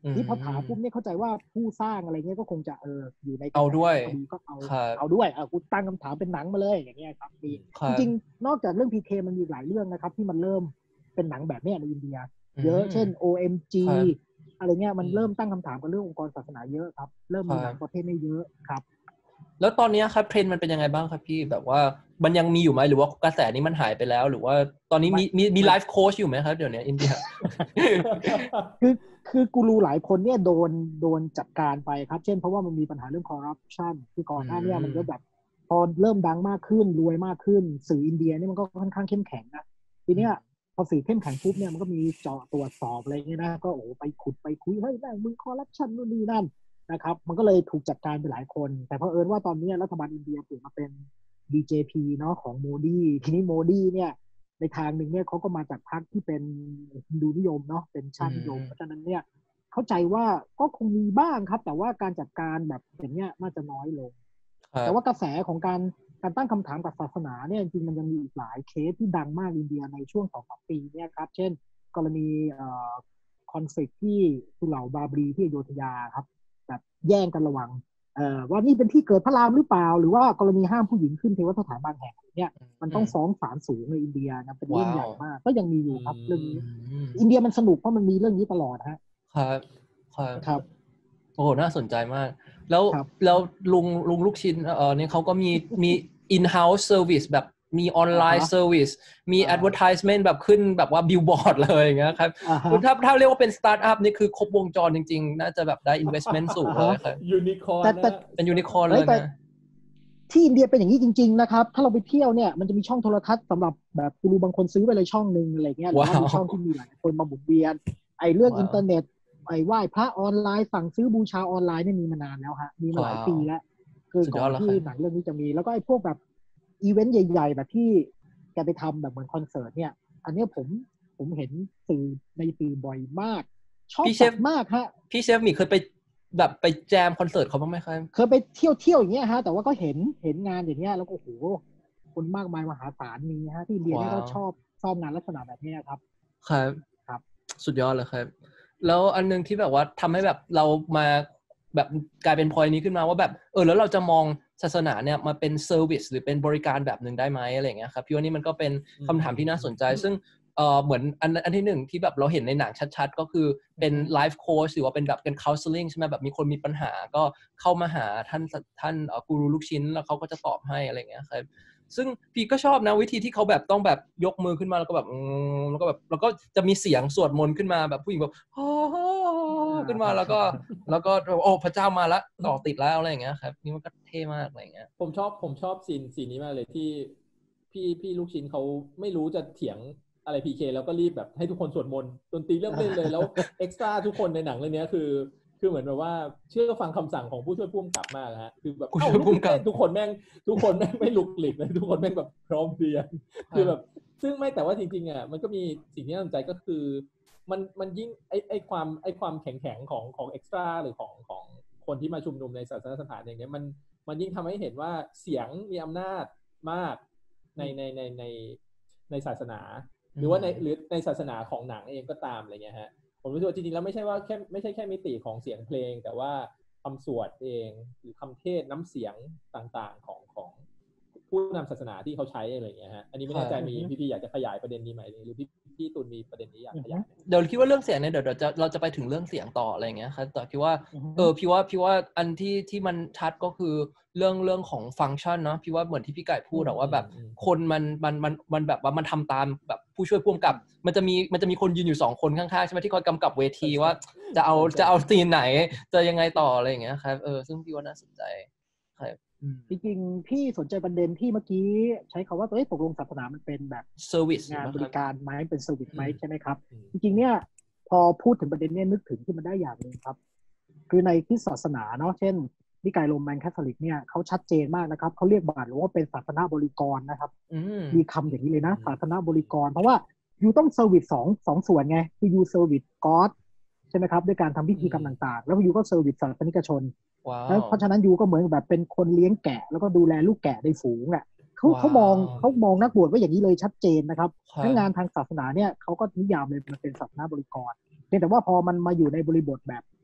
ที่พอถามปุ๊บเนี่ยเข้าใจว่าผู้สร้างอะไรเงี้ยก็คงจะเอออยู่ในเอาด้วยก็เอาเอาด้วยเออกูตั้งคำถามเป็นหนังมาเลยอย่างเงี้ยครับดีจริงๆนอกจากเรื่อง พี เค มันมีหลายเรื่องนะครับที่มันเริ่มเป็นหนังแบบนี้ในอินเดียเยอะเช่น โอ เอ็ม จี อะไรเงี้ยมันเริ่มตั้งคำถามกับเรื่ององค์กรศาสนาเยอะครับเริ่มมีหนังประเภทนี้เยอะครับแล้วตอนนี้ครับเทรนด์มันเป็นยังไงบ้างครับพี่แบบว่ามันยังมีอยู่ไหมหรือว่ากระแสนี้มันหายไปแล้วหรือว่าตอนนี้มีมีมีไลฟ์โค้ชอยู่ไหมครับเดี๋ยวนี้อินเดียคือคือกูรูหลายคนเนี่ยโดนโดนจัดการไปครับเช่นเพราะว่ามันมีปัญหาเรื่องคอร์รัปชันคือก่อนหน้านี้มันก็แบบพอเริ่มดังมากขึ้นรวยมากขึ้นสื่ออินเดียนี่มันก็ค่อนข้างเข้มแข็งนะทีเนี้ยพอสื่อเข้มแข็งปุ๊บเนี่ยมันก็มีเจาะตรวจสอบอะไรเงี้ยนะก็โอ้ไปขุดไปคุยเฮ้ยแม่งมึงคอร์รัปชันนู่นนี่นั่นนะครับมันก็เลยถูกจัดการไปหลายคนแต่เพราะเอิญว่าตอนนี้รัฐบาลอินเดียเปลี่ยนมาเป็น บี เจ พี เนาะของโมดีทีนี้โมดีเนี่ยในทางหนึ่งเนี่ยเขาก็มาจากพรรคที่เป็นฮินดูนิยมเนาะเป็นชาตินิยมเพราะฉะนั้นเนี่ยเข้าใจว่าก็คงมีบ้างครับแต่ว่าการจัดการแบบอย่างเงี้ยน่าจะน้อยลงแต่ว่ากระแสของการการตั้งคำถามกับศาสนาเนี่ยจริงๆมันยังมีอีกหลายเคสที่ดังมากอินเดียในช่วง สองถึงสาม ปีเนี่ยครับเช่นกรณีเอ่อคอนฟลิกต์ที่สุเหร่าบาบรีที่อโยธยาครับแบบแย่งกันระหว่างเอ่อว่านี่เป็นที่เกิดพระรามหรือเปล่าหรือว่ากรณีห้ามผู้หญิงขึ้นเทวสถานบางแห่งเนี่ยมันต้องฟ้องศาลสูงในอินเดียนะเป็นเรื่องใหญ่มากก็ยังมีอยู่ครับเรื่องนี้อินเดียมันสนุกเพราะมันมีเรื่องนี้ตลอดฮะครับครับครับโอ้น่าสนใจมากแล้วแล้วลุงลุงลูกชิ้นเออเนี่ยเขาก็มีมี in-house service แบบมีออนไลน์ service มี advertisement แบบขึ้นแบบว่าบิลบอร์ดเลยอย่างเงี้ยครับคือถ้าถ้าเรียกว่าเป็นสตาร์ทอัพนี่คือครบวงจรจริงๆน่าจะแบบได้ investment สูงเลยครับยูนิคอร์นแต่เป็นยูนิคอร์นเลยนะที่อินเดียเป็นอย่างนี้จริงๆนะครับถ้าเราไปเที่ยวเนี่ยมันจะมีช่องโทรทัศน์สำหรับแบบกูรูบางคนซื้อไปเลยช่องนึงอะไรเงี้ยหรือว่ามีช่องที่มีหลายคนมาหมุนเวียนไอ้เรื่องอินเทอร์เน็ตไอ้ไหว้พระออนไลน์สั่งซื้อบูชาออนไลน์เนี่ยมีมานานแล้วฮะมีมาหลายปีแล้วคือก่อนที่หนังเรื่องนี้จะมีแล้วก็ไอ้พวกแบบอีเวนต์ใหญ่ๆแบบที่แกไปทำแบบเหมือนคอนเสิร์ตเนี่ยอันนี้ผมผมเห็นสื่อในสื่อบ่อยมากชอบจัดมากฮะพี่เชฟมีเคยไปแบบไปแจมคอนเสิร์ตเขาบ้างไหมครับเคยไปเที่ยวเที่ยวอย่างเงี้ยฮะแต่ว่าก็เห็นเห็นงานอย่างเงี้ยแล้วก็โอ้โหคนมากมายมหาศาลมีฮะที่เรียนนี่ก็ชอบชอบงานลักษณะแบบนี้ครับครับครับสุดยอดเลยครับแล้วอันนึงที่แบบว่าทำให้แบบเรามาแบบกลายเป็นพอยนี้ขึ้นมาว่าแบบเออแล้วเราจะมองศาสนาเนี่ยมาเป็นเซอร์วิสหรือเป็นบริการแบบนึงได้ไหมอะไรอย่างเงี้ยครับพี่ว่านี่มันก็เป็นคำถามที่น่าสนใจซึ่งเอ่อเหมือนอันอันที่หนึ่งที่แบบเราเห็นในหนังชัดๆก็คือเป็นไลฟ์โค้ชหรือว่าเป็นแบบเป็นคาวน์เซลลิ่งใช่ไหมแบบมีคนมีปัญหาก็เข้ามาหาท่านท่านกูรูลูกชิ้นแล้วเขาก็จะตอบให้อะไรอย่างเงี้ยครับซึ่งพี่ก็ชอบนะวิธีที่เขาแบบต้องแบบยกมือขึ้นมาแล้วก็แบบอืมแล้วก็แบบแล้วก็จะมีเสียงสวดมนต์ขึ้นมาแบบผู้หญิงแบบโอ้โหขึ้นมาแล้วก็แล้วก็โอ้พระเจ้ามาแล้วต่อติดแล้วอะไรอย่างเงี้ยครับนี่มันก็เท่มากอะไรอย่างเงี้ยผมชอบผมชอบซีนซีนนี้มากเลยที่พี่พี่ลูกชิ้นเขาไม่รู้จะเถียงอะไร พี เค แล้วก็รีบแบบให้ทุกคนสวดมนต์ดนตรีเริ่มเล่นเลยแล้วเอ็กซ์ตร้าทุกคนในหนังเรื่องนี้คือคือเหมือนแบบว่าเชื่อฟังคำสั่งของผู้ช่วยผู้กำกับมากฮะคือแบบเอ้าทุกคนแม่งทุกคนแม่งไม่ลุกหลีกเลยทุกคนแม่งแบบพร้อมเพรียงคือแบบซึ่งไม่แต่ว่าจริงๆอ่ะมันก็มีสิ่งที่น่าสนใจก็คือมันมันยิ่งไอไอความไอความแข็งแข็งของของเอ็กซ์ตร้าหรือของของคนที่มาชุมนุมในศาสนสถานอย่างเงี้ยมันมันยิ่งทำให้เห็นว่าเสียงมีอำนาจมากในในในในในศาสนาหรือว่าในหรือในศาสนาของหนังเองก็ตามอะไรเงี้ยฮะผมรู้สึกว่าจริงๆแล้วไม่ใช่ว่าแค่ไม่ใช่แค่มิติของเสียงเพลงแต่ว่าคำสวดเองหรือคำเทศน้ำเสียงต่างๆของของผู้นำศาสนาที่เขาใช้อะไรอย่างเงี้ยฮะอันนี้ไม่แน่ใจมีพี่ๆอยากจะขยายประเด็นนี้ไหมหรือพี่พี่ตุลมีประเด็นนี้อยากขยายเดี๋ยวคิดว่าเรื่องเสียงเนี่ยเดี๋ยวเราจะเราจะไปถึงเรื่องเสียงต่ออะไรอย่างเงี้ยครับแต่คิดว่าเออพี่ว่าพี่ว่าอันที่ที่มันชัดก็คือเรื่องเรื่องของฟังก์ชันเนาะพี่ว่าเหมือนที่พี่ไก่พูดอะว่าแบบคนมันมันมันมันแบบว่ามันทำตามแบบผู้ช่วยผู้กำกับมันจะมีมันจะมีคนยืนอยู่สองคนข้างๆใช่ไหมที่คอยกำกับเวทีว่าจะเอาจะเอาซีนไหนจะยังไงต่ออะไรอย่างเงี้ยครับเออซึ่งพี่ว่าน่าสนใจครับจริงๆพี่สนใจประเด็นที่เมื่อกี้ใช้คำว่าเอ้ยตกลงศาสนามันเป็นแบบ service งานบริการไหมเป็นเซอร์วิสไหมใช่ไหมครับจริงๆเนี่ยพอพูดถึงประเด็นนี้นึกถึงที่มันได้อย่างนึงครับคือในที่ศาสนาเนาะเช่นนิกายโรมันคาทอลิกเนี่ยเขาชัดเจนมากนะครับเขาเรียกบาทหรือว่าเป็นศาสนาบริกรนะครับมีคำอย่างนี้เลยนะศาสนาบริกรเพราะว่ายูต้องเซอร์วิสสองสองส่วนไงคือยูเซอร์วิสก็อดใช่ไหมครับด้วยการทำพิธีกรรมต่างๆแล้วยูก็เซอร์วิสศาสนิกชนเพราะฉะนั้นยูก็เหมือนแบบเป็นคนเลี้ยงแกะแล้วก็ดูแลลูกแกะในฝูงอ่ะเขาเขามองเขามองนักบวชว่าอย่างนี้เลยชัดเจนนะครับทั้งงานทางศาสนาเนี่ยเขาก็นิยามเลยมันเป็นศาสนาบริกรเพียงแต่ว่าพอมันมาอยู่ในบริบทแบบ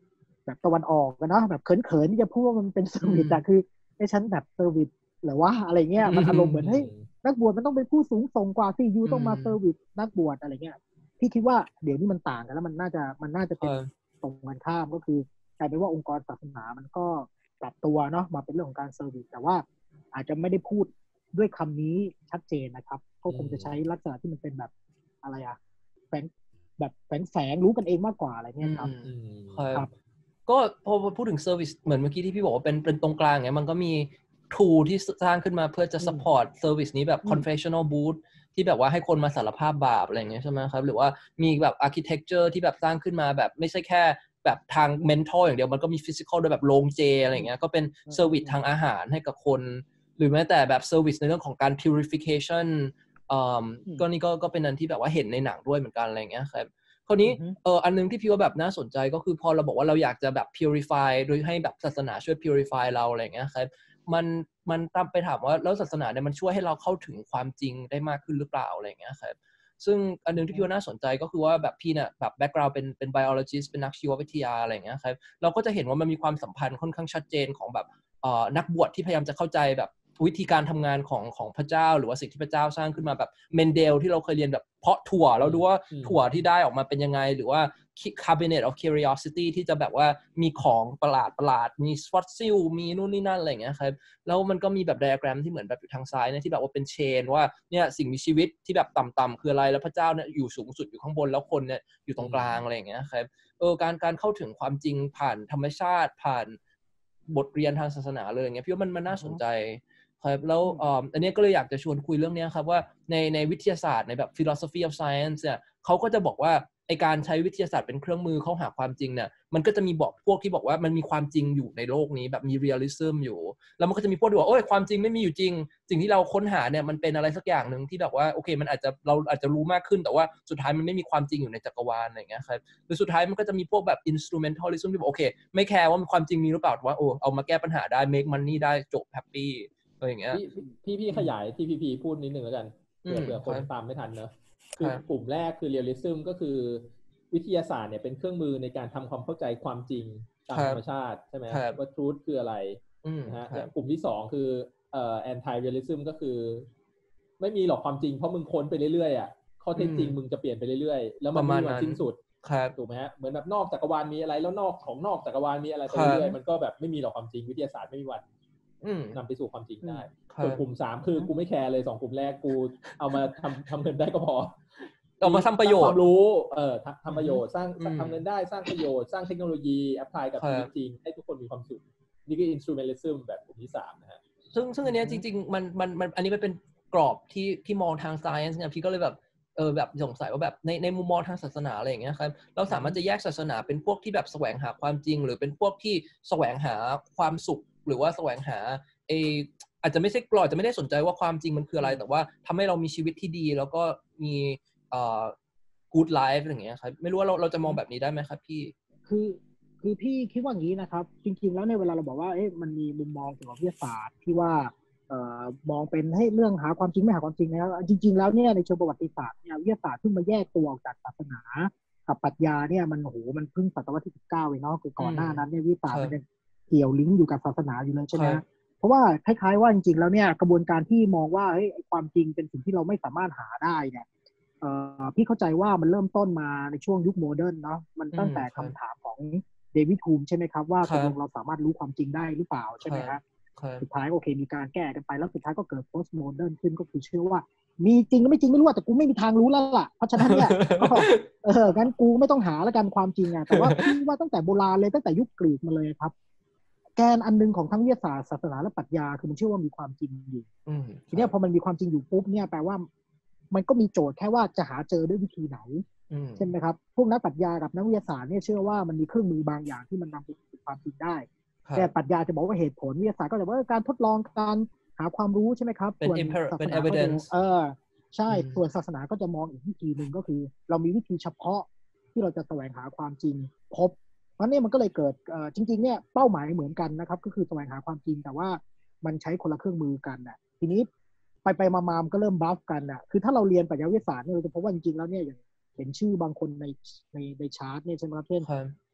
แบบตะวันออกกันเนาะแบบเขินๆที่จะพูดว่ามันเป็นเซอร์วิสอะคือไอ้ฉันแบบเซอร์วิสหรือว่าอะไรเงี้ยมันอารมณ์เหมือนเฮ้ยนักบวชมันต้องเป็นผู้สูงส่งกว่าที่ยูต้องมาเซอร์วิสนักบวชอะไรเงี้ยพี่คิดว่าเดี๋ยวนี้มันต่างกันแล้วมันน่าจะมันน่าจะเป็นตรงกันข้ามก็คือกลายเป็นว่าองค์กรศาสนามันก็ปรับตัวเนาะมาเป็นเรื่องของการเซอร์วิสแต่ว่าอาจจะไม่ได้พูดด้วยคำนี้ชัดเจนนะครับก็คงจะใช้ลักษณะที่มันเป็นแบบอะไรอะแฝงแบบแฝงแฝงรู้กันเองมากกว่าอะไรเงี้ยครับครับก็พอพูดถึงเซอร์วิสเหมือนเมื่อกี้ที่พี่บอกว่าเป็นเป็นตรงกลางเงี้ยมันก็มี tool ที่สร้างขึ้นมาเพื่อจะ support เซอร์วิสนี้แบบ confessional booth ที่แบบว่าให้คนมาสารภาพบาปอะไรเงี้ยใช่ไหมครับหรือว่ามีแบบ architecture ที่แบบสร้างขึ้นมาแบบไม่ใช่แค่แบบทาง mental อย่างเดียวมันก็มี physical ด้วยแบบโรงเจอะไรเงี้ยก็เป็นเซอร์วิสทางอาหารให้กับคนหรือแม้แต่แบบเซอร์วิสในเรื่องของการ purification อ่าก็นี่ก็ก็เป็นอันที่แบบว่าเห็นในหนังด้วยเหมือนกันอะไรเงี้ยครับคราวนี้เอออันนึงที่พี่ว่าแบบน่าสนใจก็คือพอเราบอกว่าเราอยากจะแบบ purify โดยให้แบบศาสนาช่วย purify เราอะไรเงี้ยครับมันมันตามไปถามว่าแล้วศาสนาเนี่ยมันช่วยให้เราเข้าถึงความจริงได้มากขึ้นหรือเปล่าอะไรเงี้ยครับซึ่งอันนึงที่พี่ว่าน่าสนใจก็คือว่าแบบพี่เนี่ยแบบ background เป็นเป็น biologist เป็นนักชีววิทยาอะไรเงี้ยครับเราก็จะเห็นว่ามันมีความสัมพันธ์ค่อนข้างชัดเจนของแบบเอ่อนักบวชที่พยายามจะเข้าใจแบบวิธีการทำงานของของพระเจ้าหรือว่าสิ่งที่พระเจ้าสร้างขึ้นมาแบบเมนเดลที่เราเคยเรียนแบบเพาะถั่วเราดูว่าถั่วที่ได้ออกมาเป็นยังไงหรือว่า cabinet of curiosity ที่จะแบบว่ามีของประหลาดประหลาดมีฟอสซิลมีนู่นนี่นั่นอะไรอย่างเงี้ยครับแล้วมันก็มีแบบไดอะแกรมที่เหมือนแบบอยู่ทางซ้ายเนี่ยที่แบบว่าเป็นเชนว่าเนี่ยสิ่งมีชีวิตที่แบบต่ำๆคืออะไรแล้วพระเจ้าเนี่ยอยู่สูงสุดอยู่ข้างบนแล้วคนเนี่ยอยู่ตรงกลางอะไรอย่างเงี้ยครับเออการการเข้าถึงความจริงผ่านธรรมชาติผ่านบทเรียนทางศาสนาเลยอย่างเงี้ยพี่ว่ามันมันน่าสนใจครับแล้วอันนี้ก็เลยอยากจะชวนคุยเรื่องนี้ครับว่าในในวิทยาศาสตร์ในแบบ philosophy of science เนี่ยเขาก็จะบอกว่าไอการใช้วิทยาศาสตร์เป็นเครื่องมือเข้าหาความจริงเนี่ยมันก็จะมีบอกพวกที่บอกว่ามันมีความจริงอยู่ในโลกนี้แบบมี realism อยู่แล้วมันก็จะมีพวกที่บอกโอ้ยความจริงไม่มีอยู่จริงสิ่งที่เราค้นหาเนี่ยมันเป็นอะไรสักอย่างนึงที่แบบว่าโอเคมันอาจจะเราอาจจะรู้มากขึ้นแต่ว่าสุดท้ายมันไม่มีความจริงอยู่ในจักรวาลอะไรอย่างเงี้ยครับหรือสุดท้ายมันก็จะมีพวกแบบ instrumentalism ที่บอกโอเคไม่แคร์ว่าความจริงมีหรือเปล่าว่าโอ้เอามาแก้ปัญหาได้ make money ได้จบ happyอะไรอย่างเงี้ยพี่พี่ขยายที่พี่พีพูดนิดนึงแล้วกันเผื่อเผื่อคนตามไม่ทันเนอะคือกลุ่มแรกคือ realism ก็คือวิทยาศาสตร์เนี่ยเป็นเครื่องมือในการทำความเข้าใจความจริงตามธรรมชาติใช่ไหมว่า truth คืออะไรนะฮะกลุ่มที่สองคือเอ่อ anti realism ก็คือไม่มีหรอกความจริงเพราะมึงค้นไปเรื่อยๆอ่ะข้อเท็จจริงมึงจะเปลี่ยนไปเรื่อยๆแล้วมันไม่มีวันสิ้นสุดถูกไหมฮะเหมือนแบบนอกจักรวาลมีอะไรแล้วนอกของนอกจักรวาลมีอะไรไปเรื่อยๆมันก็แบบไม่มีหรอกความจริงวิทยาศาสตร์ไม่มีวันนำไปสู่ความจริงได้ส่วนกลุ่มสามคือกูไม่แคร์เลยสองกลุ่มแรกกูเอามาทำทำเงินได้ก็พอเอามาทำประโยชน์ความรู้เอ่อทำประโยชน์สร้างทำเงินได้สร้างประโยชน์สร้างเทคโนโลยีแอพพลายกับชีวิตจริงให้ทุกคนมีความสุขนี่คือ instrumentalism แบบกลุ่มที่สามนะฮะซึ่งซึ่งอันนี้จริงๆมันมันมันอันนี้มันเป็นกรอบที่ที่มองทาง science เนี่ยพี่ก็เลยแบบเออแบบสงสัยว่าแบบในในมุมมองทางศาสนาอะไรอย่างเงี้ยครับเราสามารถจะแยกศาสนาเป็นพวกที่แบบแสวงหาความจริงหรือเป็นพวกที่แสวงหาความสุขหรือว่าแสวงหาเออาจจะไม่ใช่กรอบจะไม่ได้สนใจว่าความจริงมันคืออะไรแต่ว่าทำให้เรามีชีวิตที่ดีแล้วก็มีเอ่อ good life อะไรอย่างเงี้ยครับไม่รู้ว่าเราเราจะมองแบบนี้ได้ไหมครับพี่คือคือพี่คิดว่าอย่างนี้นะครับจริงๆแล้วในเวลาเราบอกว่าเอ๊ะมันมีมุมมองเกี่ยวกับวิทยาศาสตร์ที่ว่าเอ่อมองเป็นให้เรื่องหาความจริงไม่หาความจริงนะครับจริงๆแล้วเนี่ยในเชิงประวัติศาสตร์เนี่ยวิทยาศาสตร์เพิ่งมาแยกตัวออกจากศาสนากับปรัชญาเนี่ยมันโอ้โหมันเพิ่งศตวรรษที่สิบเก้าเองเนาะคือก่อนหน้านั้นเนี่ยวิทยาศาสตร์มันยังเกี่ยวลิงก์อยู่กับศาสนาอยู่เลยใช่ไหมเพราะว่าคล้ายๆว่าจริงๆแล้วเนี่ยกระบวนการที่มองว่าเฮ้ยความจริงเป็นสิ่งที่เราไม่สามารถหาได้เนี่ยเอ่อพี่เข้าใจว่ามันเริ่มต้นมาในช่วงยุคโมเดิร์นเนาะมันตั้งแต่คำถามของเดวิดฮูมใช่ไหมครับว่าตกลงเราสามารถรู้ความจริงได้หรือเปล่าใช่ไหมครับสุดท้ายโอเคมีการแก้กันไปแล้วสุดท้ายก็เกิดโพสต์โมเดิร์นขึ้นก็คือเชื่อว่ามีจริงหรือไม่จริงไม่รู้แต่กูไม่มีทางรู้แล้วล่ะเพราะฉะนั้นเนี่ยก็เอองั้นกูไม่ต้องหาแล้วกันความจริงอ่ะแต่ว่าพี่ว่าตั้งแต่โบราณเลยตั้งแต่ยุคกรีกมาเลยครับแกนอันนึงของทั้งวิทยาศาสตร์ศาสนาและปรัชญาคือมันเชื่อว่ามีความจริงอยู่ทีนี้พอมันมีความจริงอยู่ปุ๊บเนี่ยแปลว่ามันก็มีโจทย์แค่ว่าจะหาเจอด้วยวิธีไหนใช่ไหมครับพวกนักปรัชญากับนักวิทยาศาสตร์เนี่ยเชื่อว่ามันมีเครื่องมือบางอย่างที่มันนำไปสู่ความจริงได้แต่ปรัชญาจะบอกว่าเหตุผลวิทยาศาสตร์ก็จะบอกว่าการทดลองการหาความรู้ใช่ไหมครับเป็น เป็น evidence เออใช่ส่วนศาสนาก็จะมองอีกวิธีหนึ่งก็คือเรามีวิธีเฉพาะที่เราจะแสวงหาความจริงพบเพราะนี่มันก็เลยเกิดจริงๆเนี่ยเป้าหมายเหมือนกันนะครับก็คือแสวงหาความจริงแต่ว่ามันใช้คนละเครื่องมือกันน่ะทีนี้ไปไปมาๆมันก็เริ่มบัฟกันน่ะคือถ้าเราเรียนปรัชญาวิทยาศาสตร์เนี่ยเราจะพบว่าจริงๆแล้วเนี่ยอย่างเห็นชื่อบางคนในในในชาร์ตเนี่ยใช่ไหมครับเช่น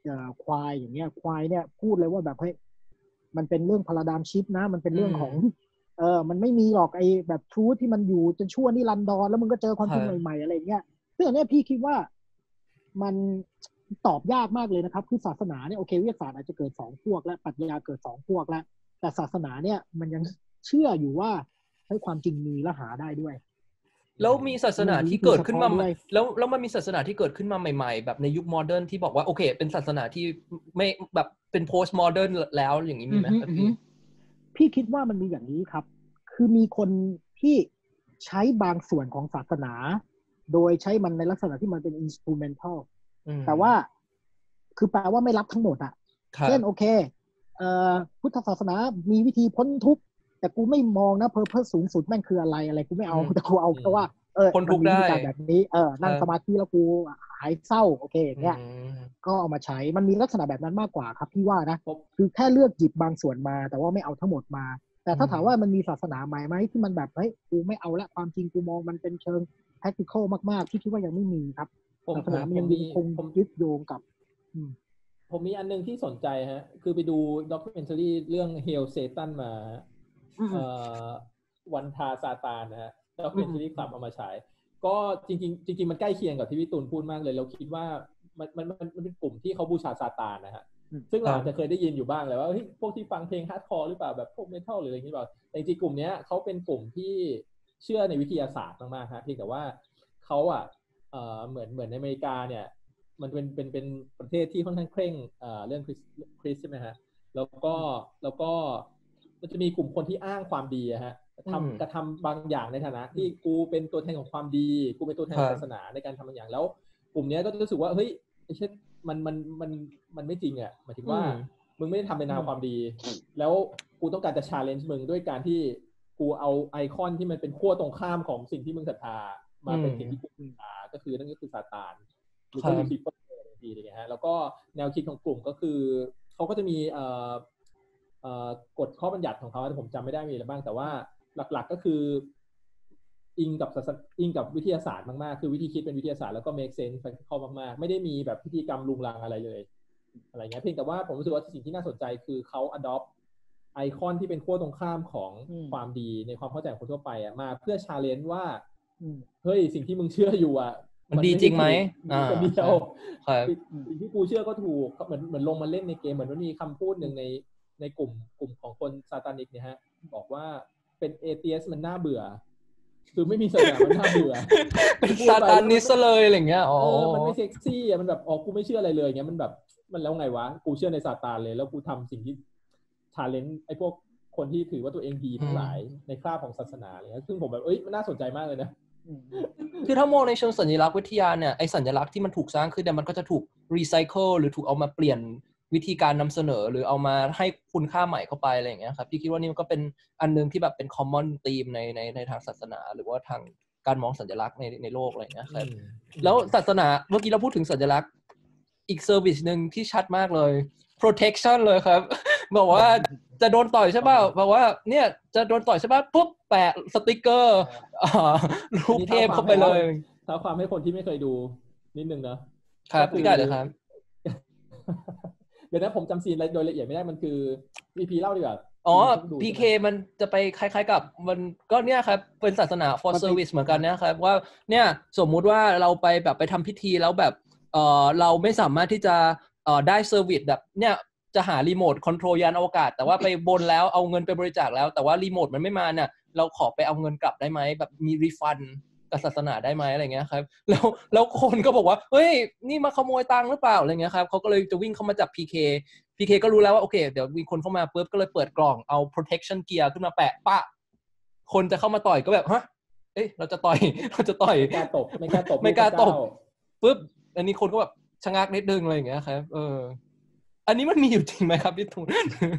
เอ่อควายอย่างเงี้ยควายเนี่ยพูดเลยว่าแบบเฮ้ยมันเป็นเรื่องพาราไดม์ชิฟต์นะมันเป็นเรื่องของเออมันไม่มีหรอกไอ้แบบทรูธที่มันอยู่จนชั่วนิรันดรแล้วมึงก็เจอความจริงใหม่ๆอะไรเงี้ยซึ่งอันเนี้ยพี่คิดว่ามันตอบยากมากเลยนะครับคือศาสนาเนี่ยโอเควิทยาศาสตร์อาจจะเกิดสองพวกและปรัชญาเกิดสองพวกแล้วแต่ศาสนาเนี่ยมันยังเชื่ออยู่ว่าให้ความจริงมีและหาได้ด้วยแล้วมีศาสนาที่เกิดขึ้นมาแล้วแล้วมันมีศาสนาที่เกิดขึ้นมาใหม่ๆแบบในยุคโมเดิร์นที่บอกว่าโอเคเป็นศาสนาที่ไม่แบบเป็นโพสต์โมเดิร์นแล้วอย่างนี้มีไหมครับพี่พี่คิดว่ามันมีอย่างนี้ครับคือมีคนที่ใช้บางส่วนของศาสนาโดยใช้มันในลักษณะที่มันเป็น instrumental แต่ว่าคือแปลว่าไม่รับทั้งหมดอ่ะเช่นโอเคเอ่อพุทธศาสนามีวิธีพ้นทุกข์แต่กูไม่มองนะเพอร์เพสสูงสุดแม่งคืออะไรอะไรกูไม่เอาแต่กูเอาเพราะว่าเออมันมีวิธีการแบบนี้เออนั่งสมาธิแล้วกูหายเศร้าโอเคอย่างเงี้ยก็เอามาใช้มันมีลักษณะแบบนั้นมากกว่าครับพี่ว่านะคือแค่เลือกหยิบบางส่วนมาแต่ว่าไม่เอาทั้งหมดมาแต่ถ้าถามว่ามันมีศาสนาใหม่ไหมที่มันแบบเฮ้ยกูไม่เอาละความจริงกูมองมันเป็นเชิง practical มากๆที่คิดว่ายังไม่มีครับศาสนามันยังคงยึดโยงกับผมมีอันนึงที่สนใจฮะคือไปดูด็อกิเมนทารีเรื่อง Hail Satan มาเอ่อวันทาซาตานนะฮะด็อกิเมนทารีกลับเอามาฉายก็จริงๆจริงๆมันใกล้เคียงกับที่พี่ตูนพูดมากเลยเราคิดว่ามันมันมันเป็นกลุ่มที่เขาบูชาซาตานนะฮะซึ่งเราจะเคยได้ยินอยู่บ้างแหละว่าเฮ้ยพวกที่ฟังเพลงฮาร์ดคอร์หรือเปล่าแบบพวกเมทัลหรืออะไรอย่างนี้เปล่าแต่จริงๆกลุ่มนี้เขาเป็นกลุ่มที่เชื่อในวิทยาศาสตร์มากๆฮะเพียงแต่ว่าเขาอ่ะเอ่อเหมือนเหมือนในอเมริกาเนี่ยมันเป็นเป็นเป็นประเทศที่ค่อนข้างเคร่งเอ่อเรื่องคริสคริสใช่ไหมฮะแล้วก็แล้วก็มันจะมีกลุ่มคนที่อ้างความดีอะฮะทำกระทำบางอย่างในฐานะที่กูเป็นตัวแทนของความดีกูเป็นตัวแทนศาสนาในการทำบางอย่างแล้วกลุ่มนี้ก็จะรู้สึกว่าเฮ้ยไอ้เช่นมันมันมันมันไม่จริงอ่ะหมายถึงว่ามึงไม่ได้ทำในนามความดีแล้วกูต้องการจะ challenge มึงด้วยการที่กูเอาไอคอนที่มันเป็นขั้วตรงข้ามของสิ่งที่มึงศรัทธามาเป็นสิ่งที่กูศรัทธาก็คือนั่นก็คือซาตานหรือก็ลูซิเฟอร์บางทีอะไรเงี้ยฮะแล้วก็แนวคิดของกลุ่มก็คือเขาก็จะมีเอ่อเอ่อกฎข้อบัญญัติของเขาผมจำไม่ได้มีอะไรบ้างแต่ว่าหลักๆก็คืออิงกับอิงกับวิทยาศาสตร์มากๆคือวิธีคิดเป็นวิทยาศาสตร์แล้วก็ make sense practical มากๆไม่ได้มีแบบพิธีกรรมลุงลังอะไรเลยอะไรเงี้ยเพียงแต่ว่าผมรู้สึกว่าสิ่งที่น่าสนใจคือเขา adopt ไอคอนที่เป็นขั้วตรงข้ามของความดีในความเข้าใจของคนทั่วไปอ่ะมาเพื่อ challenge ว่าเฮ้ยสิ่งที่มึงเชื่ออยู่อ่ะมันดีจริงไหมอ่าคนเดียวสิ่งที่กูเชื่อก็ถูกเหมือนเหมือนลงมาเล่นในเกมเหมือนว่ามีคำพูดหนึ่งในในกลุ่มกลุ่มของคนซาตานิกเนี่ยฮะบอกว่าเป็นเอเทียสมันน่าเบื่อคือไม่มีศาสนามันน่าเบื่อเป็นซาตานิสเลยอะไรเงี้ยอ๋อมันไม่เซ็กซี่อ่ะมันแบบอ๋อกูไม่เชื่ออะไรเลยเงี้ยมันแบบมันแล้วไงวะกูเชื่อในซาตานเลยแล้วกูทำสิ่งที่ชาเลนจ์ไอ้พวกคนที่ถือว่าตัวเองดีทั้งหลายในคราบของศาสนาอะไรเงี้ยซึ่งผมแบบเอ้ยมันน่าสนใจมากเลยนะคือถ้ามองในเชิงสัญลักษณ์วิทยาเนี่ยไอสัญลักษณ์ที่มันถูกสร้างขึ้นเนี่ยมันก็จะถูกรีไซเคิลหรือถูกเอามาเปลี่ยนวิธีการนำเสนอหรือเอามาให้คุณค่าใหม่เข้าไปอะไรอย่างเงี้ยครับพี่คิดว่านี่มันก็เป็นอันนึงที่แบบเป็น common theme ในในในทางศาสนาหรือว่าทางการมองสัญลักษณ์ในในโลกอะไรอย่างเงี้ยครับแล้วศาสนาเมื่อกี้เราพูดถึงสัญลักษณ์อีกเซอร์วิสนึงที่ชัดมากเลย protection เลยครับบอกว่าจะโดนต่อยใช่ป่ะบอกว่าเนี่ยจะโดนต่อยใช่ป่ะปุ๊บแปะสติกเกอร์รูปเทพเข้าไปเลยถ้าความให้คนที่ไม่เคยดูนิดนึงนะครับพี่ได้เลยครับเดี๋ยวนะผมจำซีนโดยละเอียดไม่ได้มันคือพีพีเล่าดีกว่าอ๋อ พี เค มันจะไปคล้ายๆกับมันก็เนี่ยครับเป็นศาสนา for service เหมือนกันนะครับว่าเนี่ยสมมุติว่าเราไปแบบไปทำพิธีแล้วแบบเออเราไม่สามารถที่จะเออได้เซอร์วิสแบบเนี่ยจะหารีโมทคอนโทรลยานอวกาศแต่ว่าไปบนแล้วเอาเงินไปบริจาคแล้วแต่ว่ารีโมทมันไม่มาเนี่ยเราขอไปเอาเงินกลับได้ไหมแบบมีรีฟันกับศาสนาได้ไหมอะไรเงี้ยครับแล้วแล้วคนก็บอกว่าเฮ้ยนี่มาขโมยตังค์หรือเปล่าอะไรเงี้ยครับเขาก็เลยจะวิ่งเข้ามาจับ พี เค พี เค ก็รู้แล้วว่าโอเคเดี๋ยวมีคนเข้ามาปุ๊บก็เลยเปิดกล่องเอา protection gear ขึ้นมาแปะปะคนจะเข้ามาต่อยก็แบบฮะเอ๊ะเราจะต่อยเราจะต่อยไม่กล้าตบไม่กล้าตบไม่กล้าตบปุ๊บอันนี้คนก็แบบชะงักนิดนึงอะไรอย่างเงี้ยครับเอออันนี้มันมีอยู่จริงไหมครับพี่ทุน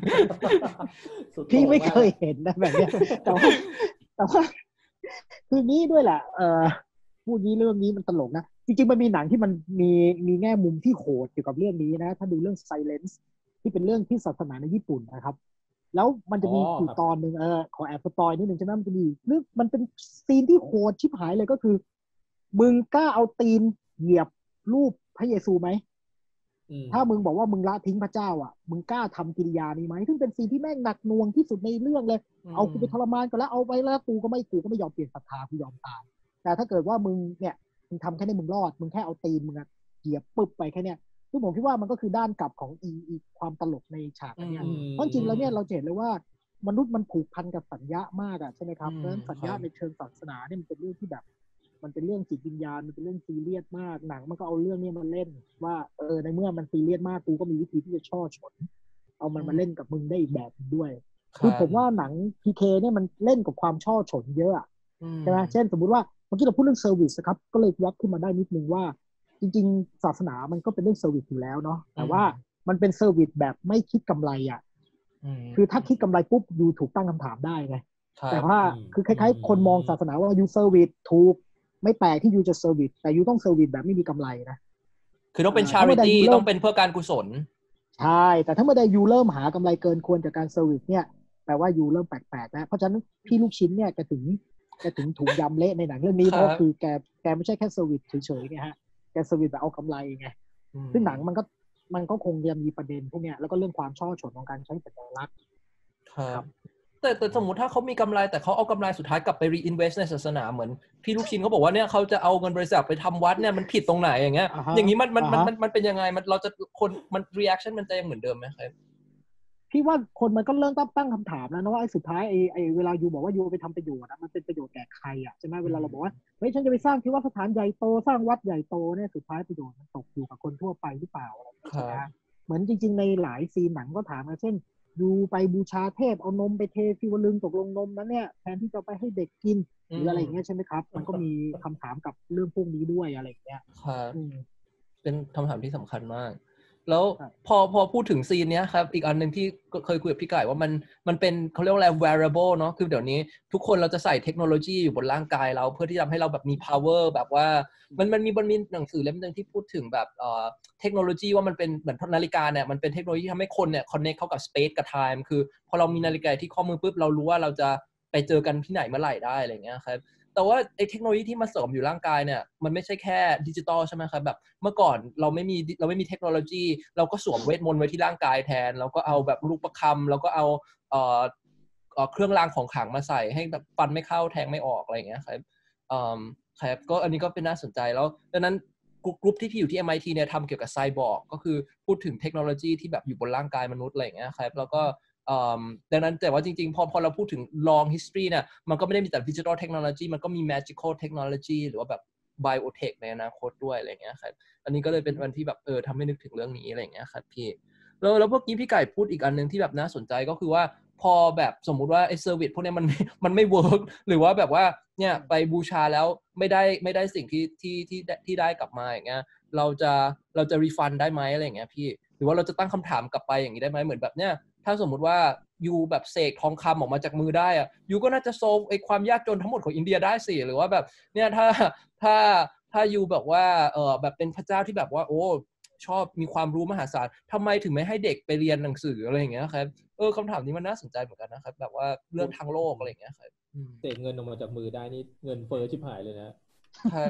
พี่ไม่เคยเห็นนะแบบเนี้ยแต่ว่าแต่ว่าคือนี้ด้วยแหละเออพูดนี้เรื่องนี้มันตลกนะจริงๆมันมีหนังที่มันมีมีแง่มุมที่โหดเกี่ยวกับเรื่องนี้นะถ้าดูเรื่อง Silence ที่เป็นเรื่องที่ศาสนาในญี่ปุ่นนะครับแล้วมันจะมีอยู่ตอนนึงเออขอแอบสปอยนิดนึงใช่ไหมมันจะมีเรื่องมันเป็นซีนที่โหดชิบหายเลยก็คือมึงกล้าเอาตีนเหยียบรูปพระเยซูไหมถ้ามึงบอกว่ามึงละทิ้งพระเจ้าอ่ะมึงกล้าทำกิริยานี้ไหมซึ่งเป็นสิ่งที่แม่งหนักหน่วงที่สุดในเรื่องเลยเอากูไปทรมานก็แล้วเอาไปแล้วกูก็ไม่กูก็ไม่ยอมเปลี่ยนศรัทธากูยอมตายแต่ถ้าเกิดว่ามึงเนี่ยมึงทำแค่นี้มึงรอดมึงแค่เอาตีนมึงอะเหยียบปึ๊บไปแค่เนี้ยซึ่งผมคิดว่ามันก็คือด้านกลับของอีอีความตลกในฉากอันนี้เพราะจริงแล้วเนี่ยเราเห็นเลยว่ามนุษย์มันผูกพันกับสัญญามากอ่ะใช่ไหมครับเพราะฉะนั้นสัญญาในเชิงศาสนาเนี่ยมันเป็นเรื่องที่แบบมันเป็นเรื่องจิตวิญญาณมันเป็นเรื่องซีเรียสมากหนังมันก็เอาเรื่องนี้มาเล่นว่าเออในเมื่อมันซีเรียสมากกูก็มีวิธีที่จะช่อฉนเอามันมาเล่นกับมึงได้อีกแบบด้วยคือผมว่าหนัง พี เค เนี่ยมันเล่นกับความช่อฉนเยอะใช่ไหมเช่นสมมุติว่าเมื่อกี้เราพูดเรื่องเซอร์วิสนะครับก็เลยยัดขึ้นมาได้นิดนึงว่าจริงๆศาสนามันก็เป็นเรื่องเซอร์วิสอยู่แล้วเนาะแต่ว่ามันเป็นเซอร์วิสแบบไม่คิดกำไรอ่ะคือถ้าคิดกำไรปุ๊บยูถูกตั้งคำถามได้ไงแต่ว่าคือคล้ายๆคนมองศาสนาว่ายูเซอร์วิสถูกไม่แปลกที่ยูจะเซอร์วิสแต่ยูต้องเซอร์วิสแบบไม่มีกำไรนะคือต้องเป็น charity ต้องเป็นเพื่อการกุศลใช่แต่ถ้าเมื่อใดยูเริ่มหากำไรเกินควรจากการเซอร์วิสเนี่ยแปลว่ายูเริ่มแปลกๆแล้วเพราะฉะนั้นพี่ลูกชิ้นเนี่ยแกถึงแกถึงถูกยำเละในหนังเรื่องนี้เพราะคือแกแกไม่ใช่แค่เซอร์วิสเฉยๆไงฮะแกเซอร์วิสแบบเอากำไรไงซึ่งหนังมันก็มันก็คงจะมีประเด็นพวกเนี้ยแล้วก็เรื่องความช่อฉนของการใช้สัญลักษณ์ครับแต่แต่สมมติถ้าเขามีกำไรแต่เขาเอากำไรสุดท้ายกลับไป reinvest ในศาสนาเหมือนพี่ลูกชิ้นเขาบอกว่าเนี่ยเขาจะเอาเงินบริจาคไปทำวัดเนี่ยมันผิดตรงไหนอย่างเงี้ย uh-huh. อย่างนี้มันมัน uh-huh. มันมันเป็นยังไงมันเราจะคนมัน reaction มันจะยังเหมือนเดิมไหมครับพี่ว่าคนมันก็เริ่มตั้งตั้งคำถามแล้วนะว่าไอ้สุดท้ายไอ้ไอ้เวลายูบอกว่ายูไปทำประโยชน์นะมันเป็นประโยชน์แก่ใครอ่ะใช่ไหมเวลาเราบอกว่าเฮ้ยฉันจะไปสร้างที่ว่าสถานใหญ่โตสร้างวัดใหญ่โตเนี่ยสุดท้ายประโยชน์มันตกอยู่กับคนทั่วไปหรือเปล่าอะไรอย่างเงี้ยเหมือนจริงๆในหลายซีนหนังก็ถามมาเช่นยูไปบูชาเทพเอานมไปเทศิวลึงตกลงนมนั้นเนี่ยแทนที่จะไปให้เด็กกินหรืออะไรอย่างเงี้ยใช่ไหมครับมันก็มีคำถามกับเรื่องพวกนี้ด้วยอะไรอย่างเงี้ยครับเป็นคำถามที่สำคัญมากแล้วพอพอพูดถึงซีนเนี้ยครับอีกอันนึงที่เคยคุยกับพี่ไก่ว่ามันมันเป็นเขาเรียกว่าอะไร wearable เนาะคือเดี๋ยวนี้ทุกคนเราจะใส่เทคโนโลยีอยู่บนร่างกายเราเพื่อที่จะทำให้เราแบบมี power แบบว่ามันมันมีมันมีหนังสือเล่มนึงที่พูดถึงแบบเอ่อเทคโนโลยีว่ามันเป็นเหมือนนาฬิกาเนี่ยมันเป็นเทคโนโลยีที่ทำให้คนเนี่ย connect เข้ากับ space กับ time คือพอเรามีนาฬิกาที่ข้อมือปุ๊บเรารู้ว่าเราจะไปเจอกันที่ไหนเมื่อไหร่ได้อะไรเงี้ยครับแต่ว่าไอ้เทคโนโลยีที่มาเสริมอยู่ร่างกายเนี่ยมันไม่ใช่แค่ดิจิตอลใช่ไหมครับแบบเมื่อก่อนเราไม่มีเราไม่มีเทคโนโลยีเราก็สวมเวทมนต์ไว้ที่ร่างกายแทนเราก็เอาแบบลูกประคำเราก็เอาเอ่อเอ่อเครื่องรางของขลังมาใส่ให้แบบฟันไม่เข้าแทงไม่ออกอะไรอย่างเงี้ยครับเอ่อครับก็อันนี้ก็เป็นน่าสนใจแล้วดังนั้นกลุ่มที่พี่อยู่ที่ เอ็ม ไอ ที เนี่ยทำเกี่ยวกับไซบอร์กก็คือพูดถึงเทคโนโลยีที่แบบอยู่บนร่างกายมนุษย์อะไรอย่างเงี้ยครับแล้วก็ดังนั้นแต่ว่าจริงๆพอพอเราพูดถึง long history เนี่ยมันก็ไม่ได้มีแต่ digital technology มันก็มี magical technology หรือว่าแบบ biotech ในอนาคตด้วยอะไรอย่างเงี้ยครับอันนี้ก็เลยเป็นวันที่แบบเออทำให้นึกถึงเรื่องนี้อะไรอย่างเงี้ยครับพี่แล้วแล้วเมื่อกี้พี่ไก่พูดอีกอันนึงที่แบบน่าสนใจก็คือว่าพอแบบสมมุติว่าไอ้ service พวกนี้มันมันไม่ work หรือว่าแบบว่าเนี่ยไปบูชาแล้วไม่ได้ไม่ได้สิ่งที่ที่ที่ที่ได้กลับมาอย่างเงี้ยเราจะเราจะ refund ได้ไหมอะไรอย่างเงี้ยพี่หรือว่าเราจะตั้งคำถามกลับไปอย่างนี้ได้ไหมเหมือนแบบเนี้ยถ้าสมมุติว่ายูแบบเสกทองคำออกมาจากมือได้อะยูก็น่าจะโซลไอ้ความยากจนทั้งหมดของอินเดียได้สิหรือว่าแบบเนี่ยถ้าถ้าถ้ายูแบบว่าเออแบบเป็นพระเจ้าที่แบบว่าโอ้ชอบมีความรู้มหาศาลทำไมถึงไม่ให้เด็กไปเรียนหนังสืออะไรอย่างเงี้ยครับเออคำถามนี้มันน่าสนใจเหมือนกันนะครับแบบว่าเรื่องทางโลกอะไรอย่างเงี้ยครับเสกเงินออกมาจากมือได้นี่เงินเฟ้อชิบหายเลยนะครับ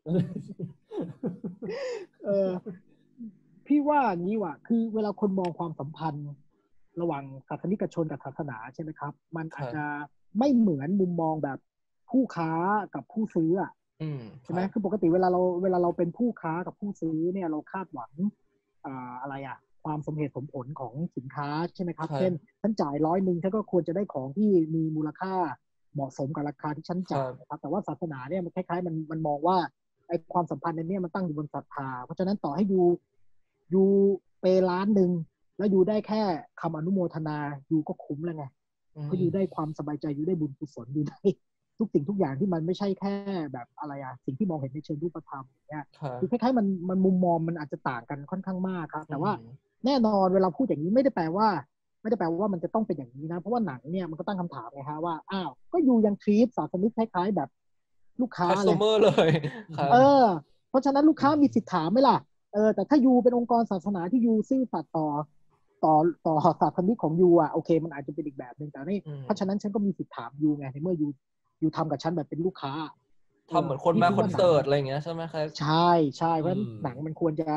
เออพี่ว่านี้ว่ะคือเวลาคนมองความสัมพันธ์ระหว่างศาสนิกชนกับศาสนาใช่ไหมครับมันอาจจะไม่เหมือนมุมมองแบบผู้ค้ากับผู้ซื้ออ่ะใช่ไหมคือปกติเวลาเราเวลาเราเป็นผู้ค้ากับผู้ซื้อเนี่ยเราคาดหวังอ่าอะไรอ่ะความสมเหตุสมผลของสินค้าใช่ไหมครับเช่นฉันจ่ายร้อยหนึ่งฉันก็ควรจะได้ของที่มีมูลค่าเหมาะสมกับราคาที่ฉันจ่ายนะครับแต่ว่าศาสนาเนี่ยมันคล้ายๆมันมันมองว่าไอ้ความสัมพันธ์ในนี้มันตั้งอยู่บนศรัทธาเพราะฉะนั้นต่อให้ยูยูเปล้านหนึ่งแล้วยูได้แค่คำอนุโมทนายูก็คุ้มแล้วไงเพราะยูได้ความสบายใจยูได้บุญกุศลยูได้ทุกสิ่งทุกอย่างที่มันไม่ใช่แค่แบบอะไรอะสิ่งที่มองเห็นในเชิงรูปธรรมเนี่ยคือคล้ายๆมันมันมุมมองมันอาจจะต่างกันค่อนข้างมากครับแต่ว่าแน่นอนเวลาพูดอย่างนี้ไม่ได้แปลว่าไม่ได้แปลว่ามันจะต้องเป็นอย่างนี้นะเพราะว่าหนังเนี่ยมันก็ตั้งคำถามไงฮะว่าอ้าวก็ยูยังทรีตศาสนิกคล้ายๆแบบลูกค้าเลยเออเพราะฉะนั้นลูกค้ามีสิทธิ์ถามไหมล่ะเออแต่ถ้ายูเป็นองค์กรศาสนาที่ยูซื่อสัตย์ต่อต่อต่อศาสนิกของยูอ่ะโอเคมันอาจจะเป็นอีกแบบนึงแต่นี่เพราะฉะนั้นฉันก็มีสิทธิ์ถามยูไงในเมื่อยูยูทำกับฉันแบบเป็นลูกค้าทำเหมือนคนมาคอนเสิร์ตอะไรอย่างเงี้ยใช่ไหมครับใช่ใช่เพราะหนังมันควรจะ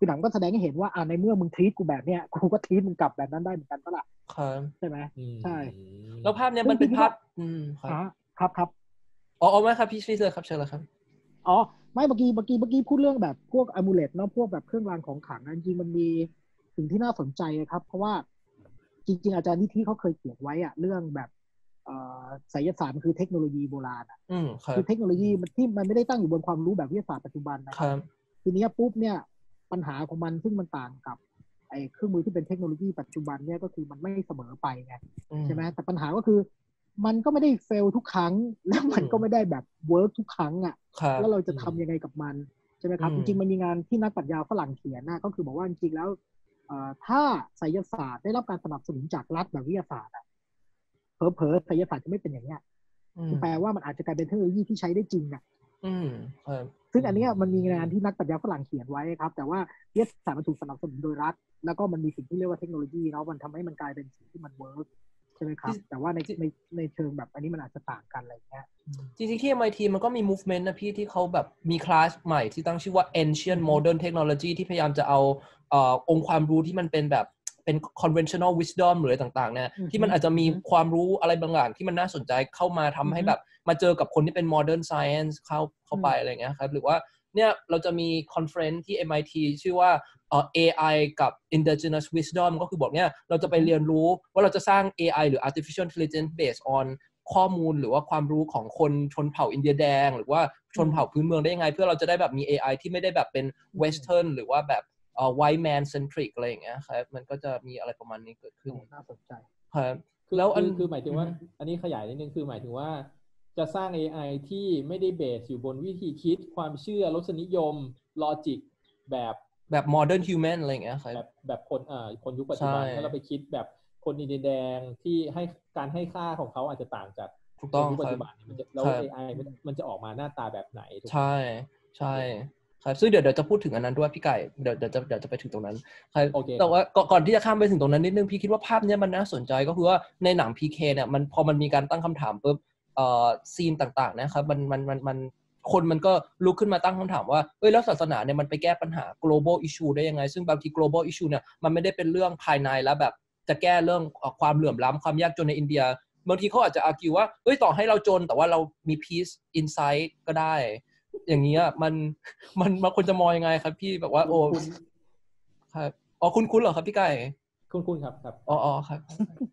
คือหนังก็แสดงให้เห็นว่าอ่าในเมื่อมึงทรีตกูแบบเนี้ยกูก็ทรีตมึงกลับแบบนั้นได้เหมือนกันปะล่ะใช่ไหมใช่แล้วภาพเนี้ยมันเป็นภาพอืมครับครับครับอ๋ออ๋อไม่ครับพี่พี่เซอร์ครับเชิญเลยครับอ๋อไม่เมื่อกี้เมื่อกี้เมื่อกี้พูดเรื่องแบบพวกอะมูเลตเนาะพวกแบบเครื่องรางของขลังจริงๆมันมีสิ่งที่น่าสนใจครับเพราะว่าจริงๆอาจารย์นิธิเขาเคยเขียนไว้อะเรื่องแบบไสยศาสตร์มันคือเทคโนโลยีโบราณอ่ะคือเทคโนโลยีมันที่มันไม่ได้ตั้งอยู่บนความรู้แบบวิทยาศาสตร์ปัจจุบันนะครับทีนี้ปุ๊บเนี่ยปัญหาของมันซึ่งมันต่างกับไอ้เครื่องมือที่เป็นเทคโนโลยีปัจจุบันเนี่ยก็คือมันไม่เสมอไปไงใช่ไหมแต่ปัญหาก็คือมันก็ไม่ได้เฟลทุกครั้งแล้วมันก็ไม่ได้แบบเวิร์กทุกครั้งอ่ะแล้วเราจะทำยังไงกับมันใช่ไหมครับจริงๆมันมีงานที่นักปรัชญาฝรั่งเขียนนะก็คือบอกว่าจริงๆแล้วถ้าไสยศาสตร์ได้รับการสนับสนุนจากรัฐแบบวิทยาศาสตร์เผลอๆไสยศาสตร์จะไม่เป็นอย่างเนี้ยคือแปลว่ามันอาจจะกลายเป็นเทคโนโลยีที่ใช้ได้จริงอ่ะซึ่งอันนี้มันมีงานที่นักปรัชญาฝรั่งเขียนไว้ครับแต่ว่าวิทยาศาสตร์มันถูกสนับสนุนโดยรัฐแล้วก็มันมีสิ่งที่เรียกว่าเทคโนโลยีเนาะมันทำให้มันกลายเป็นสิ่งที่มันเวิร์กใช่ไหมครับแต่ว่าในในในเชิงแบบอันนี้มันอาจจะต่างกันอะไรเงี้ยจริงๆที่ เอ็ม ไอ ที มันก็มี movement นะพี่ที่เขาแบบมีคลาสใหม่ที่ตั้งชื่อว่า ancient modern technology ที่พยายามจะเอาเอ่อองค์ความรู้ที่มันเป็นแบบเป็น conventional wisdom หรืออะไรต่างๆเนี่ยที่มันอาจจะมีความรู้อะไรบางอย่างที่มันน่าสนใจเข้ามาทำให้แบบมาเจอกับคนที่เป็น modern science เข้าเข้าไปอะไรเงี้ยครับหรือว่าเนี่ยเราจะมีคอนเฟอเรนซ์ที่ เอ็ม ไอ ที ชื่อว่าเอ่อ เอ ไอ กับ indigenous wisdom ก็คือบอกเนี่ยเราจะไปเรียนรู้ว่าเราจะสร้าง เอ ไอ หรือ artificial intelligence based on ข้อมูลหรือว่าความรู้ของคนชนเผ่าอินเดียแดงหรือว่าชนเผ่าพื้นเมืองได้ยังไงเพื่อเราจะได้แบบมี เอ ไอ ที่ไม่ได้แบบเป็น western หรือว่าแบบเอ่อ white man centric อะไรอย่างเงี้ยครับมันก็จะมีอะไรประมาณนี้เกิดขึ้นน่าสนใจครับแล้วอันคือหมายถึงว่าอันนี้ขยายนิดนึงคือหมายถึงว่าจะสร้าง เอ ไอ ที่ไม่ได้เบสอยู่บนวิธีคิดความเชื่อรสนิยมลอจิกแบบแบบ modern human อะไรอย่างเงี้ยครับแบบแบบคนเอ่อคนยุคปัจจุบันถ้าเราไปคิดแบบคนอินเดียแดงที่ให้การให้ค่าของเขาอาจจะต่างจากคนยุคปัจจุบันมันจะแล้ว เอ ไอ มันจะออกมาหน้าตาแบบไหนใช่ใช่ครับซึ่งเดี๋ยวเดี๋ยวจะพูดถึงอันนั้นด้วยพี่ไก่เดี๋ยวเดี๋ยวจะเดี๋ยวจะไปถึงตรงนั้นครับแต่ว่าก่อนที่จะข้ามไปถึงตรงนั้นนิดนึงพี่คิดว่าภาพนี้มันน่าสนใจก็คือว่าในหนัง พี เค เนี่ยมันพอมันมีการตั้งคำถามปุ๊บเอ่อซีนต่างๆนะครับมันมันมันมันคนมันก็ลุกขึ้นมาตั้งคำถามว่าเอ้ยแล้วศาสนาเนี่ยมันไปแก้ปัญหา global issue ได้ยังไงซึ่งบางที global issue เนี่ยมันไม่ได้เป็นเรื่องภายในแล้วแบบจะแก้เรื่องความเหลื่อมล้ำความยากจนในอินเดียบางทีเขาอาจจะ argue ว่าเอ้ยต่อให้เราจนแต่ว่าเรามี peace inside ก็ได้อย่างนี้มันมันมันควรจะมองยังไงครับพี่แบบว่าโอ้ครับอ๋อคุณคุณเหรอครับพี่ไก่คุณคุณครับครับอ๋ออ๋อครับ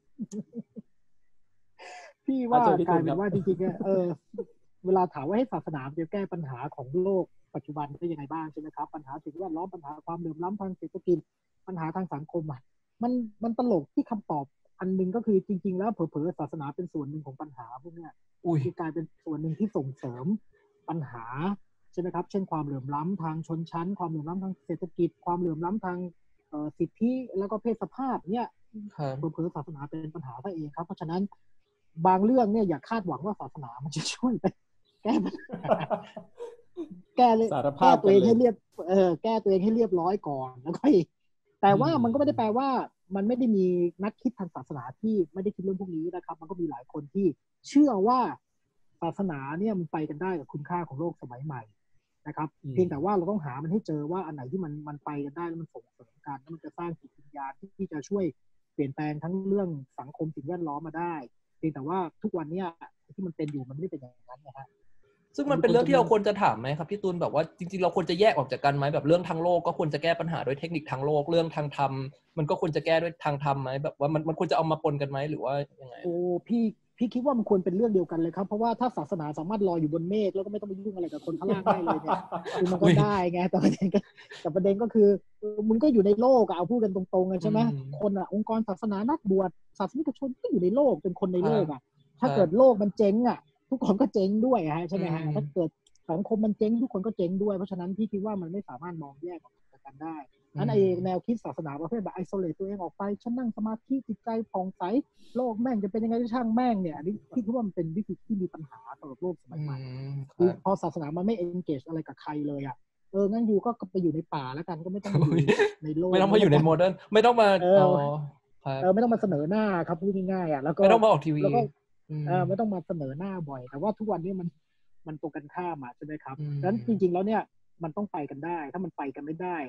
พี่ว่ากลายเป็นว่าจริงๆเออเวลาถามว่าให้ศาสนาจะแก้ปัญหาของโลกปัจจุบันได้ยังไงบ้างใช่ไหมครับปัญหาสิ่งแวดล้อมปัญหาความเหลื่อมล้ำทางเศรษฐกิจปัญหาทางสังคมอ่ะมันมันตลกที่คำตอบอันนึงก็คือจริงๆแล้วเผลอๆศาสนาเป็นส่วนหนึ่งของปัญหาพวกเนี้ยคือกลายเป็นส่วนหนึ่งที่ส่งเสริมปัญหาใช่ไหมครับเช่นความเหลื่อมล้ำทางชนชั้นความเหลื่อมล้ำทางเศรษฐกิจความเหลื่อมล้ำทางสิทธิแล้วก็เพศสภาพเนี่ยเผลอๆศาสนาเป็นปัญหาซะเองครับเพราะฉะนั้นบางเรื่องเนี่ยอย่าคาดหวังว่าศาสนามันจะช่วยแก้ปัญหาแก้เลยแก้ตัวเองให้เรียบเออแก้ตัวเองให้เรียบร้อยก่อนแล้วก็แต่ว่ามันก็ไม่ได้แปลว่ามันไม่ได้มีนักคิดทางศาสนาที่ไม่ได้คิดเรื่องพวกนี้นะครับมันก็มีหลายคนที่เชื่อว่าศาสนาเนี่ยมันไปกันได้กับคุณค่าของโลกสมัยใหม่นะครับเพียงแต่ว่าเราต้องหามันให้เจอว่าอันไหนที่มันมันไปกันได้แล้วมันส่งเสริมกันแล้วมันจะสร้างจิตวิญญาณที่จะช่วยเปลี่ยนแปลงทั้งเรื่องสังคมสิ่งแวดล้อมมาได้เพียงแต่ว่าทุกวันนี้ที่มันเป็นอยู่มันไม่ได้เป็นอย่างนั้นนะฮะซึ่งมันเป็นเรื่องที่เราควรจะถามไหมครับพี่ตูนแบบว่าจริงๆเราควรจะแยกออกจากกันไหมแบบเรื่องทางโลกก็ควรจะแก้ปัญหาด้วยเทคนิคทางโลกเรื่องทางธรรมมันก็ควรจะแก้ด้วยทางธรรมไหมแบบว่ามันมันควรจะเอามาปนกันไหมหรือว่ายังไงโอ้พี่พี่คิดว่ามันควรเป็นเรื่องเดียวกันเลยครับเพราะว่าถ้าศาสนาสามารถลอยอยู่บนเมฆแล้วก็ไม่ต้องไปยุ่งอะไรกับคนข้างล่างได้เลยเนี่ยคือมันก็ได้ไงแต่ประเด็นก็แต่ประเด็นก็คือมึงก็อยู่ในโลกเอาพูดกันตรงๆใช่ไหมคนอ่ะองค์กรศาสนานักบวชศาสนิกชนก็อยู่ในโลกเป็นคนในโลกอ่ะถ้าเกิดโลกมันเจ๊งอ่ะทุกคนก็เจ๊งด้วยฮะใช่ไหมฮะถ้าเกิดสังคมมันเจ๊งทุกคนก็เจ๊งด้วยเพราะฉะนั้นพี่คิดว่ามันไม่สามารถมองแยกออกจากกันได้นั้นไอ้แนวคิดศาสนาประเภทแบบไอโซเลตตัวเองออกไปฉันนั่งสมาธิจิตใจผ่องใสโลกแม่งจะเป็นยังไงช่างแม่งเนี่ยอันนี้พี่คิดว่ามันเป็นวิธีที่มีปัญหาสำหรับโลกสมัยใหม่คือพอศาสนามันไม่ engage อะไรกับใครเลยอ่ะเอองั้นอยู่ก็ไปอยู่ในป่าแล้วกันก็ไม่ต้องอยู่ในโลกไม่ต้องมาอยู่ในโมเดิร์นไม่ต้องมาเออเออไม่ต้องมาเสนอหน้าครับพูดง่ายๆอ่ะแล้วก็ไม่ต้องมาออกทีวีแล้วก็เออไม่ต้องมาเสนอหน้าบ่อยแต่ว่าทุกวันนี้มันมันตรงกันข้ามอ่ะใช่ไหมครับดังนั้นจริงๆแล้วเนี่ยมันต้องไปกันได้ถ้ามันไปกันไม่ได้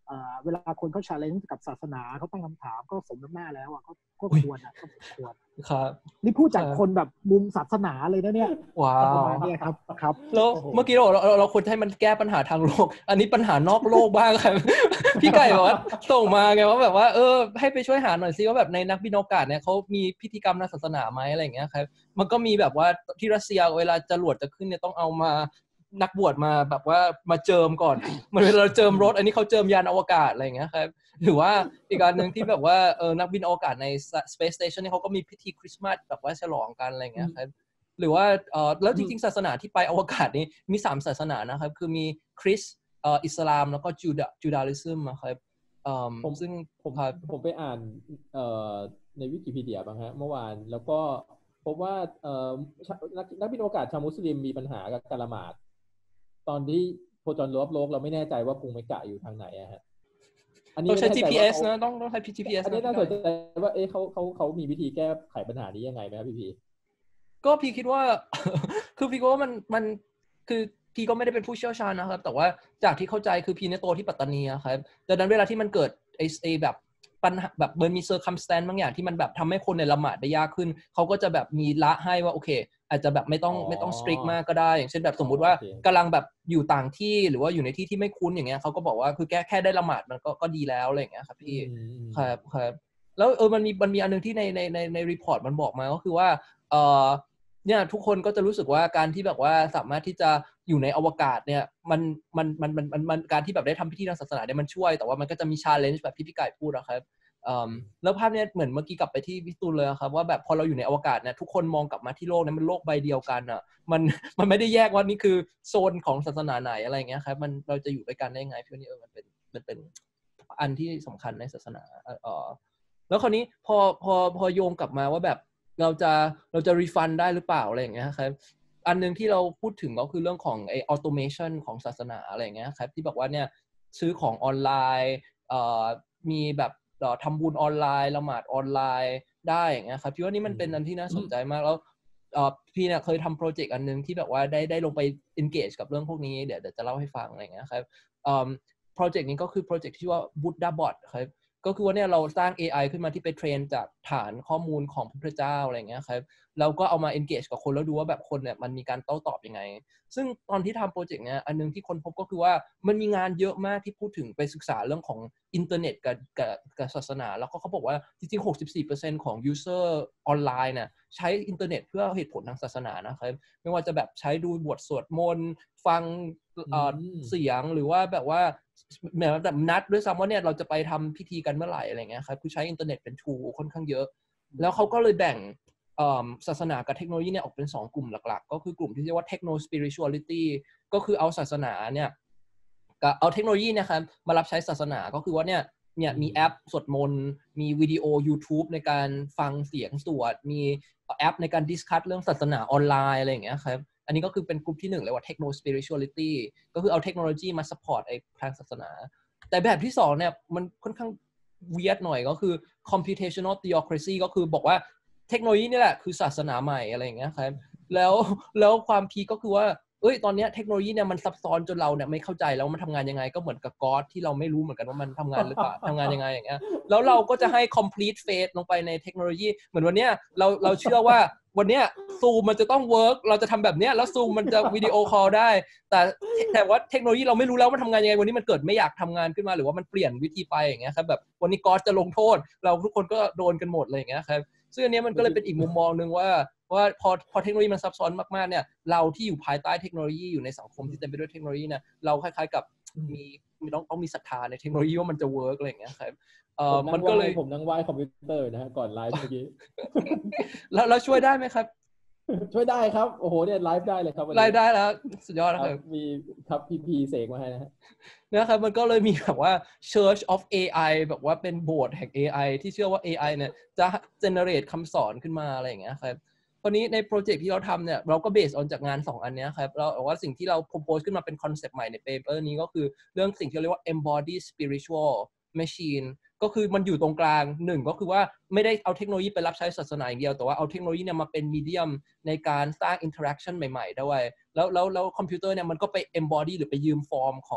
เอ่อเวลาคนเขา challenge กับศาสนาเขาตั้งคำถามก็สมน้ำหน้าแล้วอ่ะก็ก็ควรอ่ะก็ควรครับนี่พูดจากคนแบบมุมศาสนาเลยนะเนี่ยว้าวประมาณนี้ครับครับแล้วเมื่อกี้เราเราเราควรให้มันแก้ปัญหาทางโลกอันนี้ปัญหานอกโลกบ้างครับ พี่ไก่บอกว่าส่งมาไงว่าแบบว่าเออให้ไปช่วยหาหน่อยซิว่าแบบในนักบินอวกาศเนี่ยเขามีพิธีกรรมทางศาสนาไหมอะไรอย่างเงี้ยครับมันก็มีแบบว่าที่รัสเซียเวลาจรวดจะขึ้นเนี่ยต้องเอามานักบวชมาแบบว่ามาเจิมก่อนเหมือนเวลาเราเจิมรถอันนี้เขาเจิมยานอวกาศอะไรอย่างเงี้ยครับหรือว่าอีกการนึงที่แบบว่าเออนักบินอวกาศใน Space Station นี่เขาก็มีพิธีคริสต์มาสแบบว่าฉลองกันอะไรอย่างเงี้ยครับหรือว่าเออแล้วจริงๆศาสนาที่ไปอวกาศนี้มีสามศาสนานะครับคือมีคริสต์เอ่ออิสลามแล้วก็จูดาจูดาลิซึมนะครับเอ่อผมซึ่งผมผมไปอ่านเอ่อในวิกิพีเดียบ้างฮะเมื่อวานแล้วก็พบว่าเอ่อนักนักบินอวกาศชาวมุสลิมมีปัญหากับการละหมาดตอนที่โคจรรอบโลกเราไม่แน่ใจว่ากรุงเมกะอยู่ทางไหนอะฮะอันนี้ต้องใช้ จี พี เอส นะต้องต้องใช้ จี พี เอสอันนี้น่าสนใจว่าเอ๊ะเขาเขาเขามีวิธีแก้ไขปัญหานี้ยังไงไหมครับพี่พีก็พี่คิดว่า คือพี่ก็ว่ามันมันคือพี่ก็ไม่ได้เป็นผู้เชี่ยวชาญนะครับแต่ว่าจากที่เข้าใจคือพี่เนี่ยโตที่ปัตตานีครับดังนั้นเวลาที่มันเกิดไอ้ไอ้แบบปัญหาแบบมันมี circumstance บางอย่างที่มันแบบทำให้คนในละหมาดได้ยากขึ้นเขาก็จะแบบมีละให้ว่าโอเคอาจจะแบบไม่ต้องไม่ต้อง strict มากก็ได้อย่างเช่นแบบสมมุติว่ากำลังแบบอยู่ต่างที่หรือว่าอยู่ในที่ที่ไม่คุ้นอย่างเงี้ยเขาก็บอกว่าคือแค่แค่ได้ละหมาดมันก็ก็ดีแล้วอะไรอย่างเงี้ยครับพี่ครับครับแล้วเออมันมีมันมีอันนึงที่ในในในในรีพอร์ตมันบอกมาก็คือว่าเออเนี่ยทุกคนก็จะรู้สึกว่าการที่แบบว่าสามารถที่จะอยู่ในอวกาศเนี่ยมันมันมันมันมันมันการที่แบบได้ทำพิธีทางศาสนาเนี่ยมันช่วยแต่ว่ามันก็จะมี challenge แบบที่พี่ไก่พูดนะครับแล้วภาพเนี้ยเหมือนเมื่อกี้กลับไปที่พี่ตูนเลยครับว่าแบบพอเราอยู่ในอวกาศเนี่ยทุกคนมองกลับมาที่โลกเนี่ยมันโลกใบเดียวกันอ่ะมันมันไม่ได้แยกว่านี่คือโซนของศาสนาไหนอะไรเงี้ยครับมันเราจะอยู่ด้วยกันได้ยังไงพี่ว่านี่เออมันเป็นมันเป็นอันที่สำคัญในศาสนาเออแล้วคราวนี้พอพอพอโยงกลับมาว่าแบบเราจะเราจะรีฟันได้หรือเปล่าอะไรอย่างเงี้ยครับอันนึงที่เราพูดถึงก็คือเรื่องของไอ้ออโตเมชันของศาสนาอะไรอย่างเงี้ยครับที่บอกว่าเนี่ยซื้อของออนไลน์เอ่อมีแบบทำบุญออนไลน์ละหมาดออนไลน์ได้อย่างเงี้ยครับพี่ว่านี่มันเป็นอันที่น่าสนใจมากแล้วพี่เนี่ยเคยทำโปรเจกต์อันนึงที่แบบว่าได้ได้ลงไป engage กับเรื่องพวกนี้เดี๋ยวเดี๋ยวจะเล่าให้ฟังอะไรอย่างเงี้ยครับโปรเจกต์นี้ก็คือโปรเจกต์ที่ชื่อว่า Buddha Bot ครับก็คือว่าเนี่ยเราสร้าง เอ ไอ ขึ้นมาที่ไปเทรนจากฐานข้อมูลของพระพุทธเจ้าอะไรอย่างเงี้ยครับเราก็เอามา engage กับคนแล้วดูว่าแบบคนเนี่ยมันมีการโต้ตอบยังไงซึ่งตอนที่ทำโปรเจกต์เนี้ยอันนึงที่คนพบก็คือว่ามันมีงานเยอะมากที่พูดถึงไปศึกษาเรื่องของอินเทอร์เน็ตกับกับกับศาสนาแล้วก็เขาบอกว่าจริงๆ หกสิบสี่เปอร์เซ็นต์ ของ user ออนไลน์เนี่ยใช้อินเทอร์เน็ตเพื่อเหตุผลทางศาสนานะครับไม่ว่าจะแบบใช้ดูบทสวดมนต์ฟังเสียงหรือว่าแบบว่าเหมือนแบบนัดด้วยซ้ำว่าเนี่ยเราจะไปทำพิธีกันเมื่อไหร่อะไรเงี้ยครับคือใช้อินเทอร์เน็ตเป็น tool ค่อนข้างเยอะแล้วเขาก็เลยแบ่งศาสนากับเทคโนโลยีเนี่ยออกเป็นสองกลุ่มหลักๆก็คือกลุ่มที่เรียกว่า techno spirituality ก็คือเอาศาสนาเนี่ยกับเอาเทคโนโลยีเนี่ยครับมารับใช้ศาสนาก็คือว่าเนี่ยเนี่ยมีแอปสวดมนต์มีวิดีโอ YouTube ในการฟังเสียงสวดมีแอปในการดิสคัสเรื่องศาสนาออนไลน์อะไรอย่างเงี้ยครับอันนี้ก็คือเป็นกลุ่มที่หนึ่งเรียกว่า techno spirituality ก็คือเอาเทคโนโลยีมา support ไอ้ทางศาสนาแต่แบบที่สองเนี่ยมันค่อนข้างเวียดหน่อยก็คือ computational theocracy ก็คือบอกว่าเทคโนโลยีนี่แหละคือศาสนาใหม่อะไรอย่างเงี้ยครับแล้วแล้วความพีก็คือว่าเอ้ยตอนนี้เทคโนโลยีเนี่ยมันซับซ้อนจนเราเนี่ยไม่เข้าใจแล้วมันทำงานยังไงก็เหมือนกับก๊อดที่เราไม่รู้เหมือนกันว่ามันทำงานหรือเปล่า ทำงานยังไงอย่างเงี้ยแล้วเราก็จะให้ complete faith ลงไปในเทคโนโลยีเหมือนวันเนี้ยเราเราเชื่อว่าวันเนี้ยซูมมันจะต้องเวิร์กเราจะทำแบบเนี้ยแล้วซูมมันจะวิดีโอคอลได้แต่แต่ว่าเทคโนโลยีเราไม่รู้แล้วมันทำงานยังไงวันนี้มันเกิดไม่อยากทำงานขึ้นมาหรือว่ามันเปลี่ยนวิธีไปอย่างเงี้ยครับแบบวันนี้ก๊อดจะลงโทษเราทุกคนก็โดนกันหมดเลยอย่างเงี้ยครับซึ่งอันนี้มันก็เลยเป็นอีกมุมมองนึงว่าว่าพอพอเทคโนโลยีมันซับซ้อนมากๆเนี่ยเราที่อยู่ภายใต้เทคโนโลยีอยู่ในสังคมที่เต็มไปด้วยเทคโนโลยีเนี่ยเราคล้ายๆกับมีมีต้องต้องมีศรัทธาในเทคโนโลยีว่ามันจะเวิร์กอะไรอย่างเงี้ยครับเอ่อมันก็เลยผมนั่งไหว้คอมพิวเตอร์นะฮะก่อนไลฟ์เมื่อกี้แล้วแล้วช่วยได้ไหมครับช่วยได้ครับโอ้โหเนี่ยไลฟ์ได้เลยครับไลฟ์ได้แล้วสุดยอดนะครับมีครับพีพีเสกมาให้นะฮะนะครับมันก็เลยมีแบบว่า Church of เอ ไอ แบบว่าเป็นโบสถ์แห่ง เอ ไอ ที่เชื่อว่า เอ ไอ เนี่ยจะ generate คำสอนขึ้นมาอะไรอย่างเงี้ยครับคราวนี้ในโปรเจกต์ที่เราทำเนี่ยเราก็ based on จากงานสองอันนี้ครับเราบอกว่าสิ่งที่เรา propose ขึ้นมาเป็นคอนเซปต์ใหม่ใน paper นี้ก็คือเรื่องสิ่งที่เรียกว่า embodied spiritual machine ก็คือมันอยู่ตรงกลางหนึ่งก็คือว่าไม่ได้เอาเทคโนโลยีไปรับใช้ศาสนาอย่างเดียวแต่ว่าเอาเทคโนโลยีเนี่ยมาเป็นมีเดียมในการสร้าง interaction ใหม่ๆด้วยแล้วแล้วแล้วคอมพิวเตอร์เนี่ยมันก็ไป embody หรือไปยืมฟอร์มของ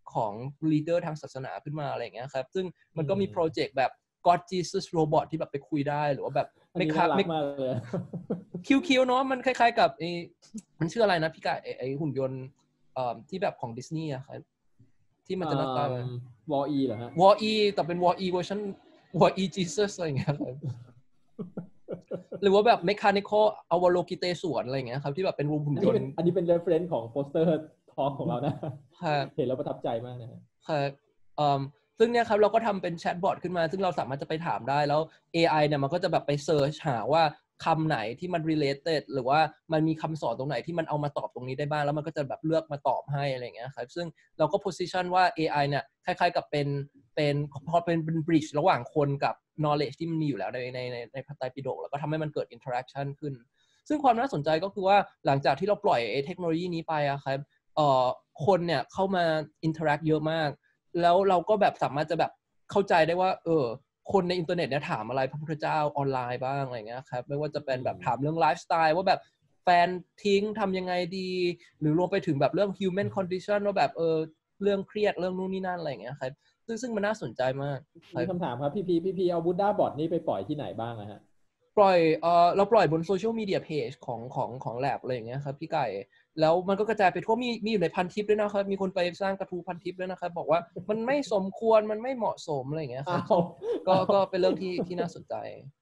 ของ leader ทางศาสนาขึ้นมาอะไรอย่างเงี้ยครับซึ่งมันก็มีโปรเจกต์แบบ God Jesus Robot ที่แบบไปคุยได้หรือว่าแบบไม่น่ารักมากเลยคิวๆเนาะมันคล้ายๆกับไอ้มันชื่ออะไรนะพี่กายไอ้หุ่นยนต์เอ่อที่แบบของดิสนีย์อะครับที่มันจะหน้าตาแบบวอ อี เหรอฮะวอ อี แต่เป็น วอ อี เวอร์ชัน วอ อี Jesus อะไรอย่างเงี้ยครับหรือว่าแบบ Mechanical อวโลกิเตสวนอะไรอย่างเงี้ยครับที่แบบเป็นรูปหุ่นยนต์อันนี้เป็น reference ของโปสเตอร์ทอล์กของเรานะเห็นแล้วประทับใจมากนะครับเอ่อซึ่งเนี่ยครับเราก็ทำเป็นแชทบอทขึ้นมาซึ่งเราสามารถจะไปถามได้แล้ว เอ ไอ เนี่ยมันก็จะแบบไปเสิร์ชหาว่าคำไหนที่มัน related หรือว่ามันมีคำสอนตรงไหนที่มันเอามาตอบตรงนี้ได้บ้างแล้วมันก็จะแบบเลือกมาตอบให้อะไรอย่างเงี้ยครับซึ่งเราก็ position ว่า เอ ไอ เนี่ยคล้ายๆกับเป็นเป็นพอเป็นเป็น bridge ระหว่างคนกับ knowledge ที่มันมีอยู่แล้วในในในในพระไตรปิฎกแล้วก็ทำให้มันเกิด interaction ขึ้นซึ่งความน่าสนใจก็คือว่าหลังจากที่เราปล่อยเทคโนโลยีนี้ไปอะครับเอ่อคนเนี่ยเข้ามา interact เยอะมากแล้วเราก็แบบสามารถจะแบบเข้าใจได้ว่าเออคนในอินเทอร์เน็ตเนี่ยถามอะไรพระพุทธเจ้าออนไลน์บ้างอะไรเงี้ยครับไม่ว่าจะเป็นแบบถามเรื่องไลฟ์สไตล์ว่าแบบแฟนทิ้งทำยังไงดีหรือรวมไปถึงแบบเรื่อง human condition ว่าแบบเออเรื่องเครียดเรื่องนู่นนี่นั่นอะไรเงี้ยครับซึ่งซึ่งมันน่าสนใจมากมีคำถามครับพี่พีพี่พีเอาบูดด้าบอทนี่ไปปล่อยที่ไหนบ้างอะฮะปล่อยเออเราปล่อยบนโซเชียลมีเดียเพจของของของแลบอะไรอย่างเงี้ยครับพี่ไก่แล้วมันก็กระจายไปทั่วมีมีอยู่ในพันทิปด้วยนะครับมีคนไปสร้างกระทู้พันทิปด้วยนะครับบอกว่ามันไม่สมควรมันไม่เหมาะสมอะไรอย่างเงี้ยครับก็ก็เป็นเรื่องที่ที่น่าสนใจ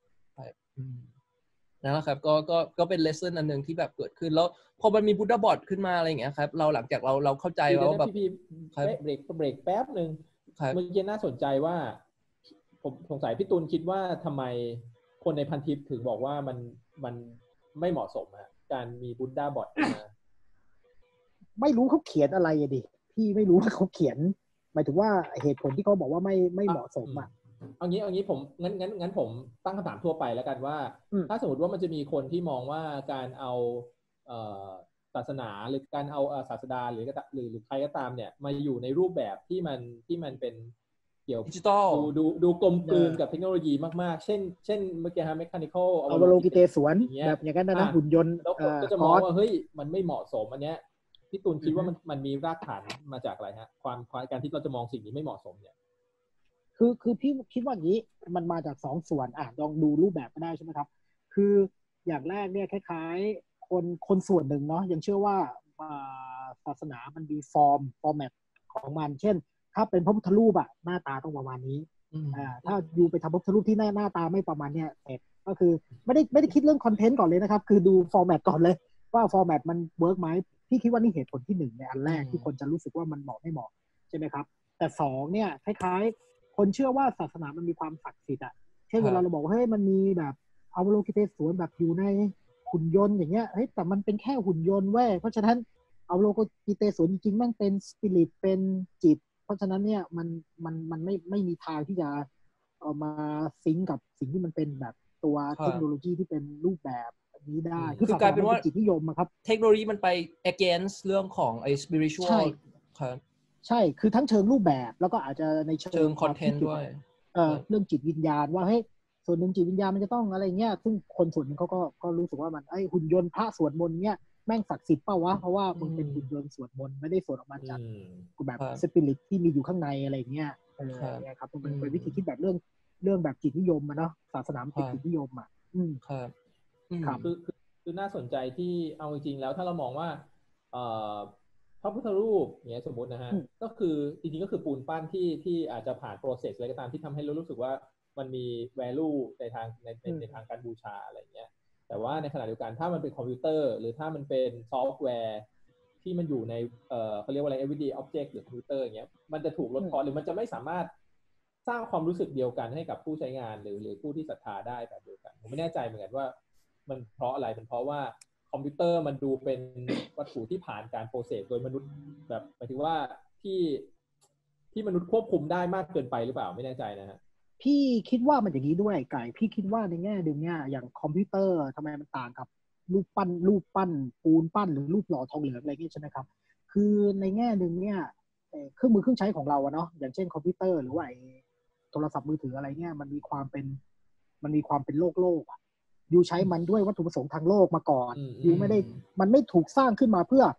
นั่นแหละครับก็ก็ก็เป็นเลสเซ่นอันนึงที่แบบเกิดขึ้นแล้วพอมันมีบูดด้าบอทขึ้นมาอะไรอย่างเงี้ยครับเราหลังจากเราเราเข้าใจว่าแบบพี่เบรกเบรกแป๊บนึงเมื่อกี้น่าสนใจว่าผมสงสัยพี่ตูนคิดว่าทำไมคนในพันทิปถึงบอกว่ามันมันไม่เหมาะสมอะการมีบูดด้าบอทมาไม่รู้เขาเขียนอะไรอะดิพี่ไม่รู้ว่าเขาเขียนหมายถึงว่าเหตุผลที่เขาบอกว่าไม่ไม่เหมาะสมอ่ะเอางี้เอางี้ผมงั้นงั้นงั้นผมตั้งคำถามทั่วไปแล้วกันว่าถ้าสมมติว่ามันจะมีคนที่มองว่าการเอาเอ่อศาสนาหรือการเอาศาสดาหรือหรือหรือใครก็ตามเนี่ยมาอยู่ในรูปแบบที่มันที่มันเป็นเกี่ยวดิจิตอลดูดูดูกลมกลืนกับเทคโนโลยีมากๆเช่นเช่นเมื่อกี้ฮะ mechanical เอาวโลกิเตสวนแบบอย่างนั้นนะหุ่นยนต์แล้วก็จะมองว่าเฮ้ยมันไม่เหมาะสมอันเนี้ยพี่ตูนคิดว่ามันมันมีรากฐานมาจากอะไรฮะความการที่เราจะมองสิ่งนี้ไม่เหมาะสมเนี่ยคือคือพี่คิดว่าอย่างนี้มันมาจากสองส่วนอ่ะลองดูรูปแบบก็ได้ใช่ไหมครับคืออย่างแรกเนี่ยคล้ายๆคนคนส่วนหนึ่งเนาะยังเชื่อว่าศาสนามันมีฟอร์มฟอร์แมตของมันเช่นถ้าเป็นพระพุทธรูปอะหน้าตาต้องประมาณนี้อ่าถ้าอยู่ไปทำพระพุทธรูปที่หน้าหน้าตาไม่ประมาณเนี้ยเสร็จก็คือไม่ได้ไม่ได้คิดเรื่องคอนเทนต์ก่อนเลยนะครับคือดูฟอร์แมตก่อนเลยว่าฟอร์แมตมันเวิร์กไหมพี่คิดว่านี่เหตุผลที่หนึ่งในอันแรกที่คนจะรู้สึกว่ามันเหมาะไม่เหมาะใช่ไหมครับแต่สองเนี่ยคล้ายๆคนเชื่อว่าศาสนามันมีความศักดิ์สิทธิ์อ่ะเช่นเวลาเราบอกว่าเฮ้ยมันมีแบบอวโลกิเตศวนแบบอยู่ในหุ่นยนต์อย่างเงี้ยเฮ้ยแต่มันเป็นแค่หุ่นยนต์เว้ยเพราะฉะนั้นอวโลกิเตศวนจริงๆมันเป็นสปิริตเป็นจิตเพราะฉะนั้นเนี่ยมันมันมันไม่ไม่มีทางที่จะเอามาซิงกับสิ่งที่มันเป็นแบบตัวเทคโนโลยีที่เป็นรูปแบบนี้ได้คือกลายเป็นว่าจิตนิยมครับเทคโนโลยีมันไป against เรื่องของไอ้ spiritual ครับใช่คือทั้งเชิงรูปแบบแล้วก็อาจจะในเชิงคอนเทนต์ด้วยเอ่อเรื่องจิตวิญญาณว่าเฮ้ยส่วนหนึ่งจิตวิญญาณมันจะต้องอะไรเงี้ยซึ่งคนส่วนหนึ่งเขาก็ก็รู้สึกว่ามันไอ้หุ่นยนต์พระสวดมนต์เนี้ยแม่งศักดิ์สิทธิ์เปล่าวะเพราะว่ามึงเป็นหุ่นยนต์สวดมนต์ไม่ได้สวดออกมาจากแบบสปิริตที่มีอยู่ข้างในอะไรเงี้ยเออเนี่ยครับมันเป็นวิธีคิดแบบเรื่องเรื่องแบบจิตนิยมอะเนาะศาสนาเป็นจิตนิยมอ่ะอืมครับครับคือคือน่าสนใจที่เอาจริงๆแล้วถ้าเรามองว่าเอ่อพระพุทธรูปเนี้ยสมมตินะฮะก็คือจริงๆก็คือปูนปั้นที่ที่อาจจะผ่าน process อะไรก็ตามที่ทำให้เรารู้สึกว่ามันมี value ในทางในในในทางการบูชาอะไรเงี้ยแต่ว่าในขณะเดียวกันถ้ามันเป็นคอมพิวเตอร์หรือถ้ามันเป็นซอฟต์แวร์ที่มันอยู่ในเอ่อเขาเรียกว่าอะไร everyday object หรือคอมพิวเตอร์อย่างเงี้ยมันจะถูกลดทอนหรือมันจะไม่สามารถสร้างความรู้สึกเดียวกันให้กับผู้ใช้งานหรือหรือผู้ที่ศรัทธาได้แบบเดียวกันผมไม่แน่ใจเหมือนกันว่ามันเพราะอะไรเป็นเพราะว่าคอมพิวเตอร์มันดูเป็นวัตถุที่ผ่านการโปรเซสโดยมนุษย์แบบหมายถึงว่าที่ที่มนุษย์ควบคุมได้มากเกินไปหรือเปล่าไม่แน่ใจนะฮะพี่คิดว่ามันอย่างนี้ด้วยไก่พี่คิดว่าในแง่ดึงเนี่ยอย่างคอมพิวเตอร์ทำไมมันต่างกับรูปปั้นรูปปั้นปูนปั้นหรือรูปหล่อทองเหลืองอะไรเงี้ยใช่ไหมครับคือในแง่ดึงเนี่ยเครื่องมือเครื่องใช้ของเราอะเนาะอย่างเช่นคอมพิวเตอร์หรือว่าโทรศัพท์มือถืออะไรเงี้ยมันมีความเป็นมันมีความเป็นโลกโลกอะยูใช้มันด้วยวัตถุประสงค์ทางโลกมาก่อนยูไม่ได้มันไม่ถูกสร้างขึ้นมาเพื่อ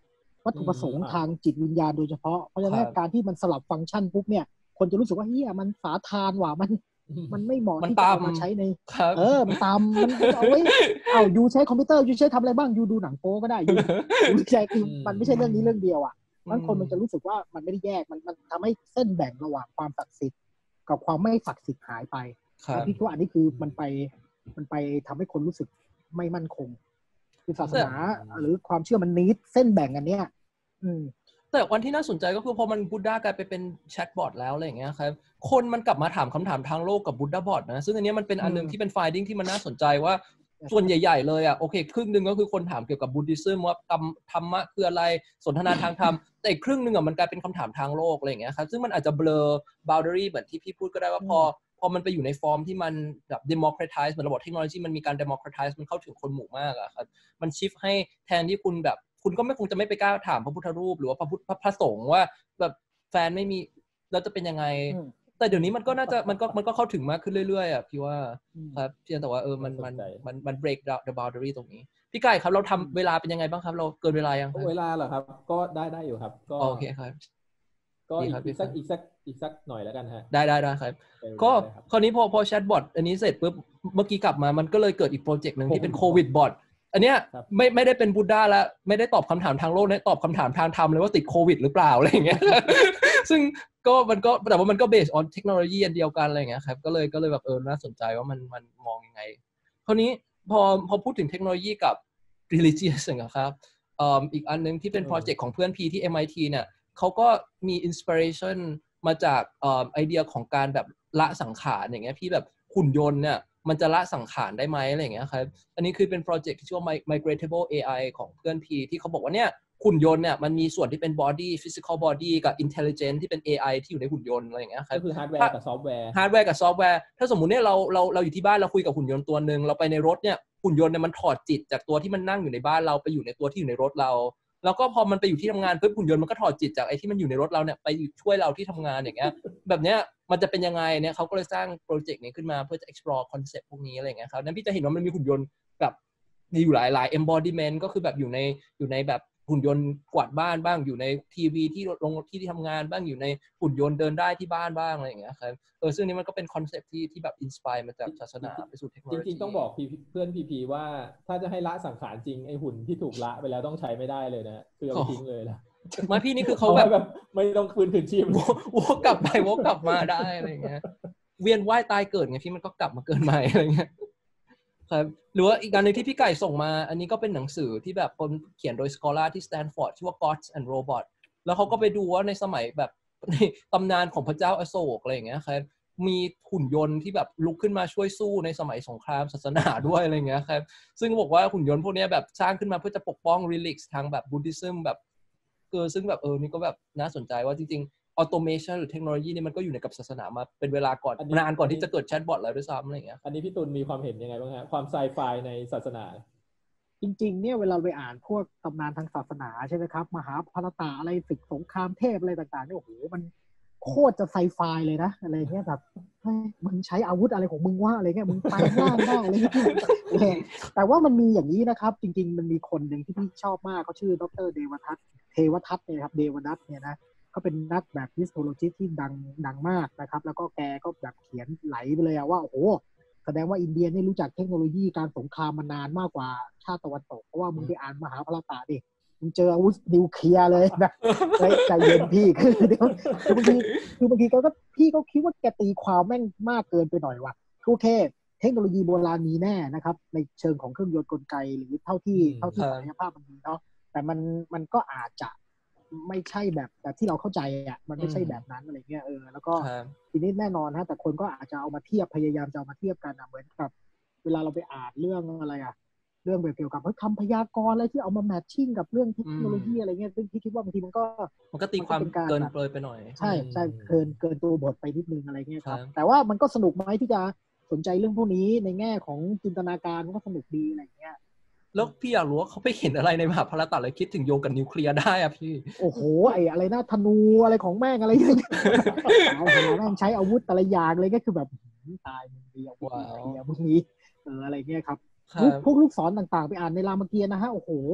วัตถุประสงค์ทางจิตวิญญาณโดยเฉพาะเพราะฉะนั้นการที่มันสลับฟังก์ชันปุ๊บเนี่ยคนจะรู้สึกว่าเฮียมันสาทานว่ะมันมันไม่เหมาะที่จะเอามาใช้ในเออมันตามมันเอาไว้เอายูใช้คอมพิวเตอร์ยูใช้ทำอะไรบ้างยูดูหนังโป๊ก็ได้ยูยูใช้คือมันไม่ใช่เรื่องนี้เรื่องเดียวอ่ะบางคนมันจะรู้สึกว่ามันไม่ได้แยกมันมันทำให้เส้นแบ่งระหว่างความศักดิ์สิทธิ์กับความไม่ศักดิ์สิทธิ์หายไปพี่คิดว่าอันนี้คือมันไปมันไปทำให้คนรู้สึกไม่มั่นคงคือศาสนาหรือความเชื่อมันนิดเส้นแบ่งอันเนี้ยอืมแต่วันที่น่าสนใจก็คือพอมันบุดดากลายไปเป็นแชทบอทแล้วอะไรอย่างเงี้ยครับคนมันกลับมาถามคำถามทางโลกกับบุดดาบอทนะซึ่งอันนี้มันเป็นอันนึงที่เป็น finding ที่มันน่าสนใจว่าส่วนใหญ่ๆเลยอ่ะโอเคครึ่งนึงก็คือคนถามเกี่ยวกับบุดดิซึมว่าธรรมะคืออะไรสนทนาทางธรรมแต่อีกครึ่งนึงอ่ะมันกลายเป็นคำถามทางโลกอะไรอย่างเงี้ยครับซึ่งมันอาจจะ blur boundary เหมือนที่พี่พูดก็ได้ว่าพอพอมันไปอยู่ในฟอร์มที่มันแบบ democratize เหมือนระบบเทคโนโลยีมันมีการ democratize มันเข้าถึงคนหมู่มากอะครับมัน shift ให้แทนที่คุณแบบคุณก็ไม่คงจะไม่ไปกล้าถามพระพุทธรูปหรือว่าพระพุทธพระสงฆ์ว่าแบบแฟนไม่มีแล้วจะเป็นยังไงแต่เดี๋ยวนี้มันก็น่าจะมันก็มันก็เข้าถึงมากขึ้นเรื่อยๆอ่ะพี่ว่าครับเพียงแต่ว่าเออมันมันมันมัน break the boundary ตรงนี้พี่ไก่ครับเราทำเวลาเป็นยังไงบ้างครับเราเกินเวลายังเวลาเหรอครับก็ได้ได้อยู่ครับก็โอเคครับก็อีกสักอีกสักอีกสักหน่อยแล้วกันฮะได้ได้ได้ครับก็คราวนี้พอพอแชทบอทอันนี้เสร็จปุ๊บเมื่อกี้กลับมามันก็เลยเกิดอีกโปรเจกต์นึงที่เป็นโควิดบอทอันเนี้ยไม่ไม่ได้เป็นบุดด้าแล้วไม่ได้ตอบคำถามทางโลกนะตอบคำถามทางธรรมเลยว่าติดโควิดหรือเปล่าอะไรอย่างเงี้ยซึ่งก็มันก็แต่ว่ามันก็ based on เทคโนโลยีอันเดียวกันอะไรอย่างเงี้ยครับก็เลยก็เลยแบบเออน่าสนใจว่ามันมันมองยังไงคราวนี้พอพอพูดถึงเทคโนโลยีกับ religious นะครับอ่าอีกอันนึงที่เป็นโปรเจกต์ของเพื่อนพีที่ เอ็ม ไอ ที เนี่ยเขาก็มี inspiration มาจากอ่าไอเดียของการแบบละสังขารอย่างเงี้ยพี่แบบหุ่นยนต์เนี่ยมันจะละสังขารได้ไหมอะไรอย่างเงี้ยครับอันนี้คือเป็นโปรเจกต์ที่ชื่อว่า Migratable เอ ไอ ของเพื่อนพีที่เขาบอกว่าเนี่ยหุ่นยนต์เนี่ยมันมีส่วนที่เป็น body physical body กับ intelligence ที่เป็น เอ ไอ ที่อยู่ในหุ่นยนต์อะไรอย่างเงี้ยครับก็คือฮาร์ดแวร์กับซอฟต์แวร์ฮาร์ดแวร์กับซอฟต์แวร์ถ้าสมมุติเนี่ยเราเราเราอยู่ที่บ้านเราคุยกับหุ่นยนต์ตัวนึงเราไปในรถเนี่ยหุ่นยนต์เนี่ยมันถอดจิตจากตัวที่มันนั่งอยู่ในบ้านเราไปอยู่ในตัวที่อยู่ในรถเราแล้วก็พอมันไปอยู่ที่ทำงานปุ๊บหุ่นยนต์มันก็ถอดจิตจากไอ้ที่มันอยู่ในรถเราเนี่ยไปช่วยเราที่ทำงานอย่างเงี้ยแบบเนี้ยมันจะเป็นยังไงเนี่ยเขาก็เลยสร้างโปรเจกต์นี้ขึ้นมาเพื่อจะ explore concept พวกนี้อะไรอย่างเงี้ยครับนั้นพี่จะเห็นว่ามันมีหุ่นยนต์แบบมีอยู่หลายๆ embodiment ก็คือแบบอยู่ในอยู่ในแบบหุ่นยนต์กวาดบ้านบ้างอยู่ในทีวีที่โรงที่ที่ทำงานบ้างอยู่ในหุ่นยนต์เดินได้ที่บ้านบ้างอะไรอย่างเงี้ยครับเออซึ่งนี้มันก็เป็นคอนเซ็ปต์ที่ที่แบบอินสไปร์มาจากศาสนาไปสู่เทคโนโลยีจริงๆต้องบอกเพื่อนพีพีว่าถ้าจะให้ละสังขารจริงไอหุ่นที่ถูกละไปแล้วต้องใช้ไม่ได้เลยนะคือเอาไปทิ้งเลยนะมาพี่นี่คือเขาแบบไม่ต้องคืนถึงชีพวกกลับไปวกกลับมาได้อะไรอย่างเงี้ยเวียนว่ายตายเกิดไงพี่มันก็กลับมาเกิดใหม่อะไรเงี้ยครับหรือว่าอีกอันนึงที่พี่ไก่ส่งมาอันนี้ก็เป็นหนังสือที่แบบคนเขียนโดยสกอลาร์ที่สแตนฟอร์ดชื่อว่า Gods and Robots แล้วเขาก็ไปดูว่าในสมัยแบบในตำนานของพระเจ้าอโศกอะไรอย่างเงี้ยครับมีหุ่นยนต์ที่แบบลุกขึ้นมาช่วยสู้ในสมัยสงครามศาสนาด้วยอะไรเงี้ยครับซึ่งบอกว่าหุ่นยนต์พวกนี้แบบสร้างขึ้นมาเพื่อจะปกป้อง relics ทางแบบบุดดิซึมแบบเออซึ่งแบบเออนี่ก็แบบน่าสนใจว่าจริงๆออโตเมชันหรือเทคโนโลยีนี่มันก็อยู่ในกับศาสนามาเป็นเวลาก่อนนานก่อนที่จะเกิดแชทบอทแล้วด้วยซ้ำอะไรอย่างเงี้ยอันนี้พี่ตุลมีความเห็นยังไงบ้างฮะความไซไฟในศาสนาจริงๆเนี่ยเวลาไปอ่านพวกตำนานทางศาสนาใช่ไหมครับมหาภารตะอะไรศึกสงครามเทพอะไรต่างๆเนี่ยโอ้โหมันโคตรจะไซไฟเลยนะอะไรเงี้ยแบบเฮ้ยมึงใช้อาวุธอะไรของมึงว่าอะไรเงี้ยมึงไปล่างได้อะไรเงี้ยแต่ว่ามันมีอย่างนี้นะครับจริงๆมันมีคนหนึ่งที่พี่ชอบมากเขาชื่อดรเดวทัศน์เทวทัศน์เนี่ยครับเดวนัทเนี่ยนะเขาเป็นนักแบบฮิสโทโลจิสที่ดังดังมากนะครับแล้วก็แกก็แบบเขียนไหลไปเลยว่าโอ้โหแสดงว่าอินเดียนี่รู้จักเทคโนโลยีการสงครามมานานมากกว่าชาติตะวันตกเพราะว่ามึงไปอ่านมหาภารตะดิมึงเจออาวุธนิวเคลียร์เลยแบบใจเย็นพี่คือเดี๋ยวคือบางทีคือบางทีก็พี่ก็คิดว่าแกตีความแม่งมากเกินไปหน่อยว่ะโอเคเทคโนโลยีโบราณมีแน่นะครับในเชิงของเครื่องยนต์กลไกหรือเท่าที่เท่าที่ศักยภาพมันมีเนาะแต่มันมันก็อาจจะไม่ใช่แบบแบบที่เราเข้าใจอ่ะมันไม่ใช่แบบนั้นอะไรเงี้ยเออแล้วก็ทีนี้แน่นอนฮะแต่คนก็อาจจะเอามาเทียบพยายามจะเอามาเทียบกันนะเหมือนกับเวลาเราไปอ่านเรื่องอะไรอ่ะเรื่องเกี่ยวกับคำพยากรณ์อะไรที่เอามาแมทชิ่งกับเรื่องเทคโนโลยีอะไรเงี้ยซึ่งพี่คิดว่าบางทีมันก็มันก็ตีความเกินเปรยไปหน่อยใช่ใช่เกินเกินตัวบทไปนิดนึงอะไรเงี้ยครับแต่ว่ามันก็สนุกไหมที่จะสนใจเรื่องพวกนี้ในแง่ของจินตนาการมันก็สนุกดีอะไรเงี้ยแล้วพี่อยากรู้ว่าเขาไปเห็นอะไรในมหาภารตะเลยคิดถึงโยงกับนิวเคลียร์ได้อะพี่โอ้โหไอ้อะไรนะธนูอะไรของแม่งอะไรเงี้ยสาวหาแม่งใช้อาวุธแต่ละอย่างเลยก็คือแบบตายมึงดีอาวุธนิวเคลียร์พวกนี้เอออะไรเงี้ยครับพวกลูกศรต่างๆไปอ่านในรามเกียรติ์นะฮะโอ้โห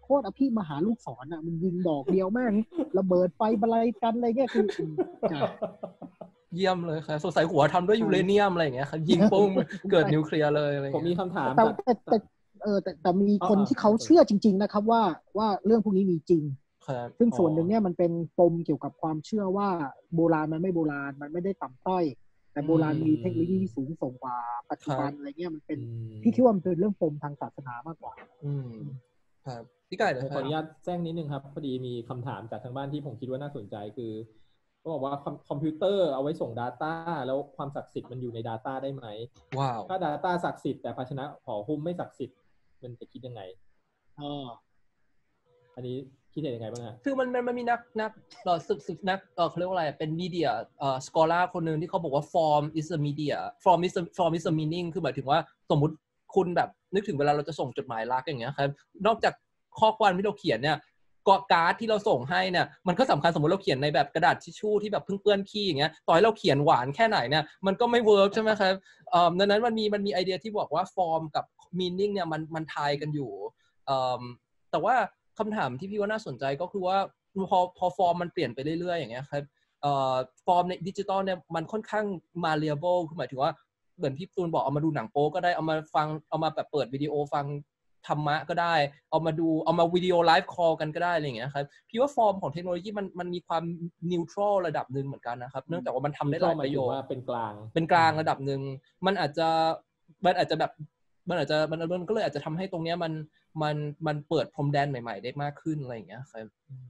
โคตรอภิมหาลูกศรอ่ะมันยิงดอกเดียวแม่งระเบิดไฟบลัยกันอะไรเงี้ยคือจ้ะเยี่ยมเลยครับสงสัยหัวทำด้วยยูเรเนียมอะไรอย่างเงี้ยครับยิงปุ้งเกิดนิวเคลียร์เลยอะไรผมมีคำถามแต่แต่แต่เออแต่แต่มีคนที่เขาเชื่อจริงๆนะครับว่าว่าเรื่องพวกนี้มีจริงซึ่งส่วนหนึ่งเนี่ยมันเป็นปมเกี่ยวกับความเชื่อว่าโบราณมันไม่โบราณมันไม่ได้ต่ำต้อยแต่โบราณมีเทคโนโลยีที่สูงส่งกว่าปัจจุบันอะไรเงี้ยมันเป็นพี่คิดว่ามันเป็นเรื่องปมทางศาสนามากกว่าอืมครับพี่ไก่ขออนุญาตแจ้งนิดนึงครับพอดีมีคำถามจากทางบ้านที่ผมคิดว่าน่าสนใจคือเขาบอกว่าคอมพิวเตอร์เอาไว้ส่ง Data แล้วความศักดิ์สิทธิ์มันอยู่ใน Data ได้ไหมว้าวถ้า Data ศักดิ์สิทธิ์แต่ภาชนะห่อหุ้มไม่ศักดิ์สิทธิ์มันจะคิดยังไงอ๋ออันนี้คิดเห็นยังไงบ้างฮะคือมันมันมีนักนักเอ่อศึกศึกนักเอ่อเขาเรียกว่าอะไรเป็นมีเดียเอ่อสกอลาร์คนนึงที่เขาบอกว่า form is a media form is a form is a meaning คือหมายถึงว่าสมมุติคุณแบบนึกถึงเวลาเราจะส่งจดหมายรักอย่างเงี้ยครับนอกจากข้อความที่เราเขียนเนี่ยกอการ์ดที่เราส่งให้เนี่ยมันก็สำคัญสมมติเราเขียนในแบบกระดาษทิชชู่ที่แบบเพิ่งเปื้อนขี้อย่างเงี้ยต่อให้เราเขียนหวานแค่ไหนเนี่ยมันก็ไม่เวิร์กใช่ไหมครับเอ่อดังนั้นมันมีมันมีไอเดียที่บอกว่า form กับ meaning เนี่ยมันมันทายกันอยู่เอ่อแต่ว่าคำถามที่พี่ว่าน่าสนใจก็คือว่าพอพอฟอร์มมันเปลี่ยนไปเรื่อยๆอย่างเงี้ยครับเอ่อฟอร์มในดิจิตอลเนี่ยมันค่อนข้าง malleable คือหมายถึงว่าเหมือนพี่ตูนบอกเอามาดูหนังโป๊ก็ได้เอามาฟังเอามาแบบเปิดวิดีโอฟังธรรมะก็ได้เอามาดูเอามาวิดีโอไลฟ์คอลกันก็ได้อะไรอย่างเงี้ยครับพี่ว่าฟอร์มของเทคโนโลยีมันมันมีความนิวทรัลระดับนึงเหมือนกันนะครับเนื่องจากว่ามันทำได้หลายประโยชน์เป็นกลางเป็นกลางระดับนึงมันอาจจะมันอาจจะแบบมันอาจจะมันมันก็เลยอาจจะทำให้ตรงเนี้ยมันมันมันเปิดพรมแดนใหม่ๆได้มากขึ้นอะไรอย่างเงี้ยครับ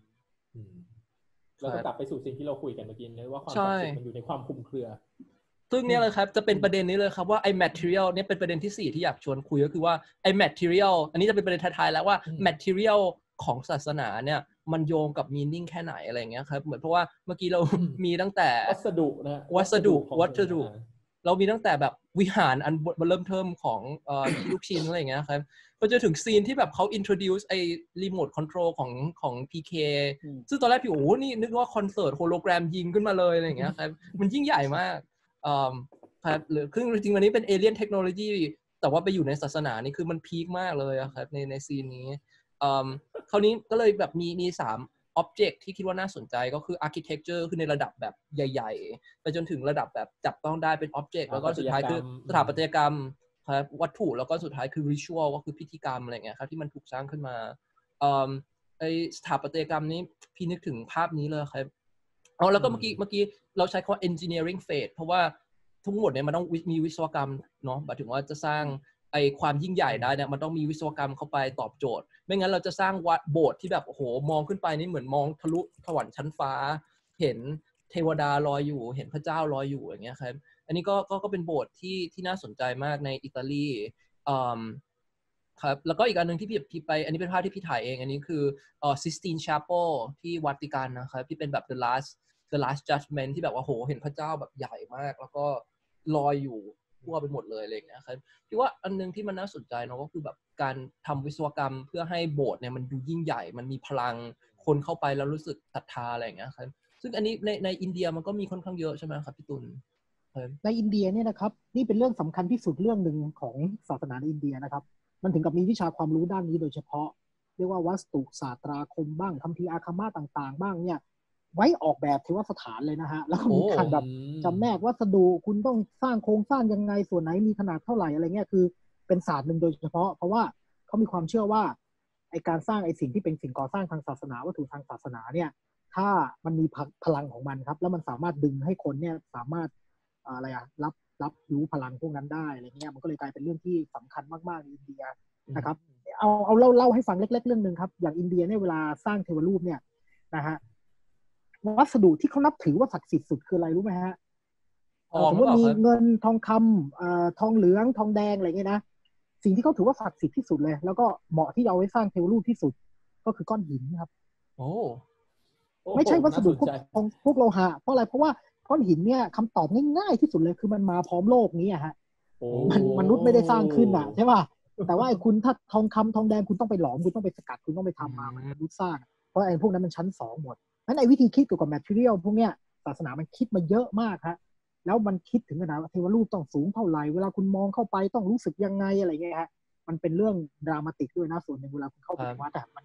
เราก็กลับไปสู่สิ่งที่เราคุยกันเมื่อกี้นะว่าความศักดิ์สิทธิ์มันอยู่ในความคลุมเครือซึ่งเนี่ยเลยครับจะเป็นประเด็นนี้เลยครับว่าไอ้ material เนี่ยเป็นประเด็นที่สี่ที่อยากชวนคุยก็คือว่าไอ้ material อันนี้จะเป็นประเด็นท้ายๆแล้วว่า material ของศาสนาเนี่ยมันโยงกับ meaning แค่ไหนอะไรอย่างเงี้ยครับเหมือนเพราะว่าเมื่อกี้เรามีตั้งแต่วัสดุนะวัสดุวัสดุเรามีตั้งแต่แบบวิหารอันเริ่มเทิมของเอ่อที่ลูกชิ้นอะไรอย่างเงี้ยครับก็จะถึงซีนที่แบบเขา introduce ไอ้ remote control ของของ พี เค ซึ่งตอนแรกพี่โอ้นี่นึกว่าคอนเสิร์ตโฮโลแกรมยิงขึ้นมาเลยอะไรอย่างเงี้ยครับมันยิ่งใหญ่มากเอ่อครับหรือคือจริงๆวันนี้เป็นเอเลี่ยนเทคโนโลยีแต่ว่าไปอยู่ในศาสนานี่คือมันพีคมากเลยครับในในซีนนี้เอ่อคราวนี้ก็เลยแบบมีมีสามobject ที่คิดว่าน่าสนใจก็คือ architecture คือในระดับแบบใหญ่ๆไปจนถึงระดับแบบจับต้องได้เป็น object แล้วก็สุดท้ายคือสถาปัตยกรรมครับวัตถุแล้วก็สุดท้ายคือ ritual ก็คือพิธีกรรมอะไรเงี้ยครับที่มันถูกสร้างขึ้นมาเอ่อไอสถาปัตยกรรมนี้พี่นึกถึงภาพนี้เลยครับอ๋อแล้วก็เมื่อกี้เมื่อกี้เราใช้คำว่า engineering phase เพราะว่าทั้งหมดเนี่ยมันต้องมีวิศวกรรมเนาะหมายถึงว่าจะสร้างไอความยิ่งใหญ่ได้เนี่ยมันต้องมีวิศวกรรมเข้าไปตอบโจทย์ไม่งั้นเราจะสร้างวัดโบสถ์ที่แบบโอ้โหมองขึ้นไปนี่เหมือนมองทะลุสวรรค์ชั้นฟ้าเห็นเทวดาลอยอยู่เห็นพระเจ้าลอยอยู่อย่างเงี้ยครับอันนี้ก็ก็ก็เป็นโบสถ์ที่ที่น่าสนใจมากในอิตาลีอ่าครับแล้วก็อีกอันนึงที่พี่พี่ไปอันนี้เป็นภาพที่พี่ถ่ายเองอันนี้คือเอ่อ Sistine Chapel ที่วัติกันนะครับที่เป็นแบบ the last the last judgment ที่แบบว่าโหเห็นพระเจ้าแบบใหญ่มากแล้วก็ลอยอยู่ทั่วไปหมดเลยอะไรอย่างเงี้ยครับพี่ว่าอันนึงที่มันน่าสนใจเนาะก็คือแบบการทำวิศวกรรมเพื่อให้โบสถ์เนี่ยมันดูยิ่งใหญ่มันมีพลังคนเข้าไปแล้วรู้สึกศรัทธาอะไรอย่างเงี้ยครับซึ่งอันนี้ในในอินเดียมันก็มีค่อนข้างเยอะใช่ไหมครับพี่ตุลในอินเดียเนี่ยนะครับนี่เป็นเรื่องสำคัญที่สุดเรื่องหนึ่งของศาสนาในอินเดียนะครับมันถึงกับมีวิชาความรู้ด้านนี้โดยเฉพาะเรียกว่าวัสตุศาสตราคมบ้างคัมภีร์อาคามาต่างๆบ้างเนี่ยไว้ออกแบบเทวสถานเลยนะฮะแล้วก็มีการแบบจำแนกวัสดุคุณต้องสร้างโครงสร้างยังไงส่วนไหนมีขนาดเท่าไหร่อะไรเงี้ยคือเป็นศาสตร์หนึ่งโดยเฉพาะเพราะว่าเขามีความเชื่อว่าไอการสร้างไอสิ่งที่เป็นสิ่งก่อสร้างทางศาสนาวัตถุทางศาสนาเนี่ยถ้ามันมีพลังของมันครับแล้วมันสามารถดึงให้คนเนี่ยสามารถอะไรอะรับรับรู้พลังพวกนั้นได้อะไรเงี้ยมันก็เลยกลายเป็นเรื่องที่สำคัญมากๆในอินเดียนะครับเอาเอาเล่าเล่าให้ฟังเล็กๆเรื่องนึงครับอย่างอินเดียเนี่ยเวลาสร้างเทวรูปเนี่ยนะฮะวัสดุที่เขานับถือว่าศักดิ์สิทธิ์สุดคืออะไรรู้ไหมฮะสมมติมีเงินทองคำเอ่อทองเหลืองทองแดงอะไรเงี้ยนะสิ่งที่เขาถือว่าศักดิ์สิทธิ์ที่สุดเลยแล้วก็เหมาะที่จะเอาไว้สร้างเทวรูปที่สุดก็คือก้อนหินครับโอ้ไม่ใช่วัสดุพวกพวกโลหะเพราะอะไรเพราะว่าก้อนหินเนี่ยคำตอบง่ายๆที่สุดเลยคือมันมาพร้อมโลกนี้อะฮะมันมนุษย์ไม่ได้สร้างขึ้นอ่ะใช่ป่ะแต่ว่าไอ้คุณถ้าทองคำทองแดงคุณต้องไปหลอมคุณต้องไปสกัดคุณต้องไปทำมามันมนุษย์สร้างเพราะไอ้พวกนั้นมันชั้นสองหมดนั้นไอ้วิธีคิดเกี่ยวกับ material พวกเนี้ยศาสนามันคิดมาเยอะมากฮะแล้วมันคิดถึงขนาดว่าเทวรูปต้องสูงเท่าไหร่เวลาคุณมองเข้าไปต้องรู้สึกยังไงอะไรเงี้ยฮะมันเป็นเรื่องดรามาติกด้วยนะส่วนหนึ่งเวลาคุณเข้าไปในวัดอ่ะมัน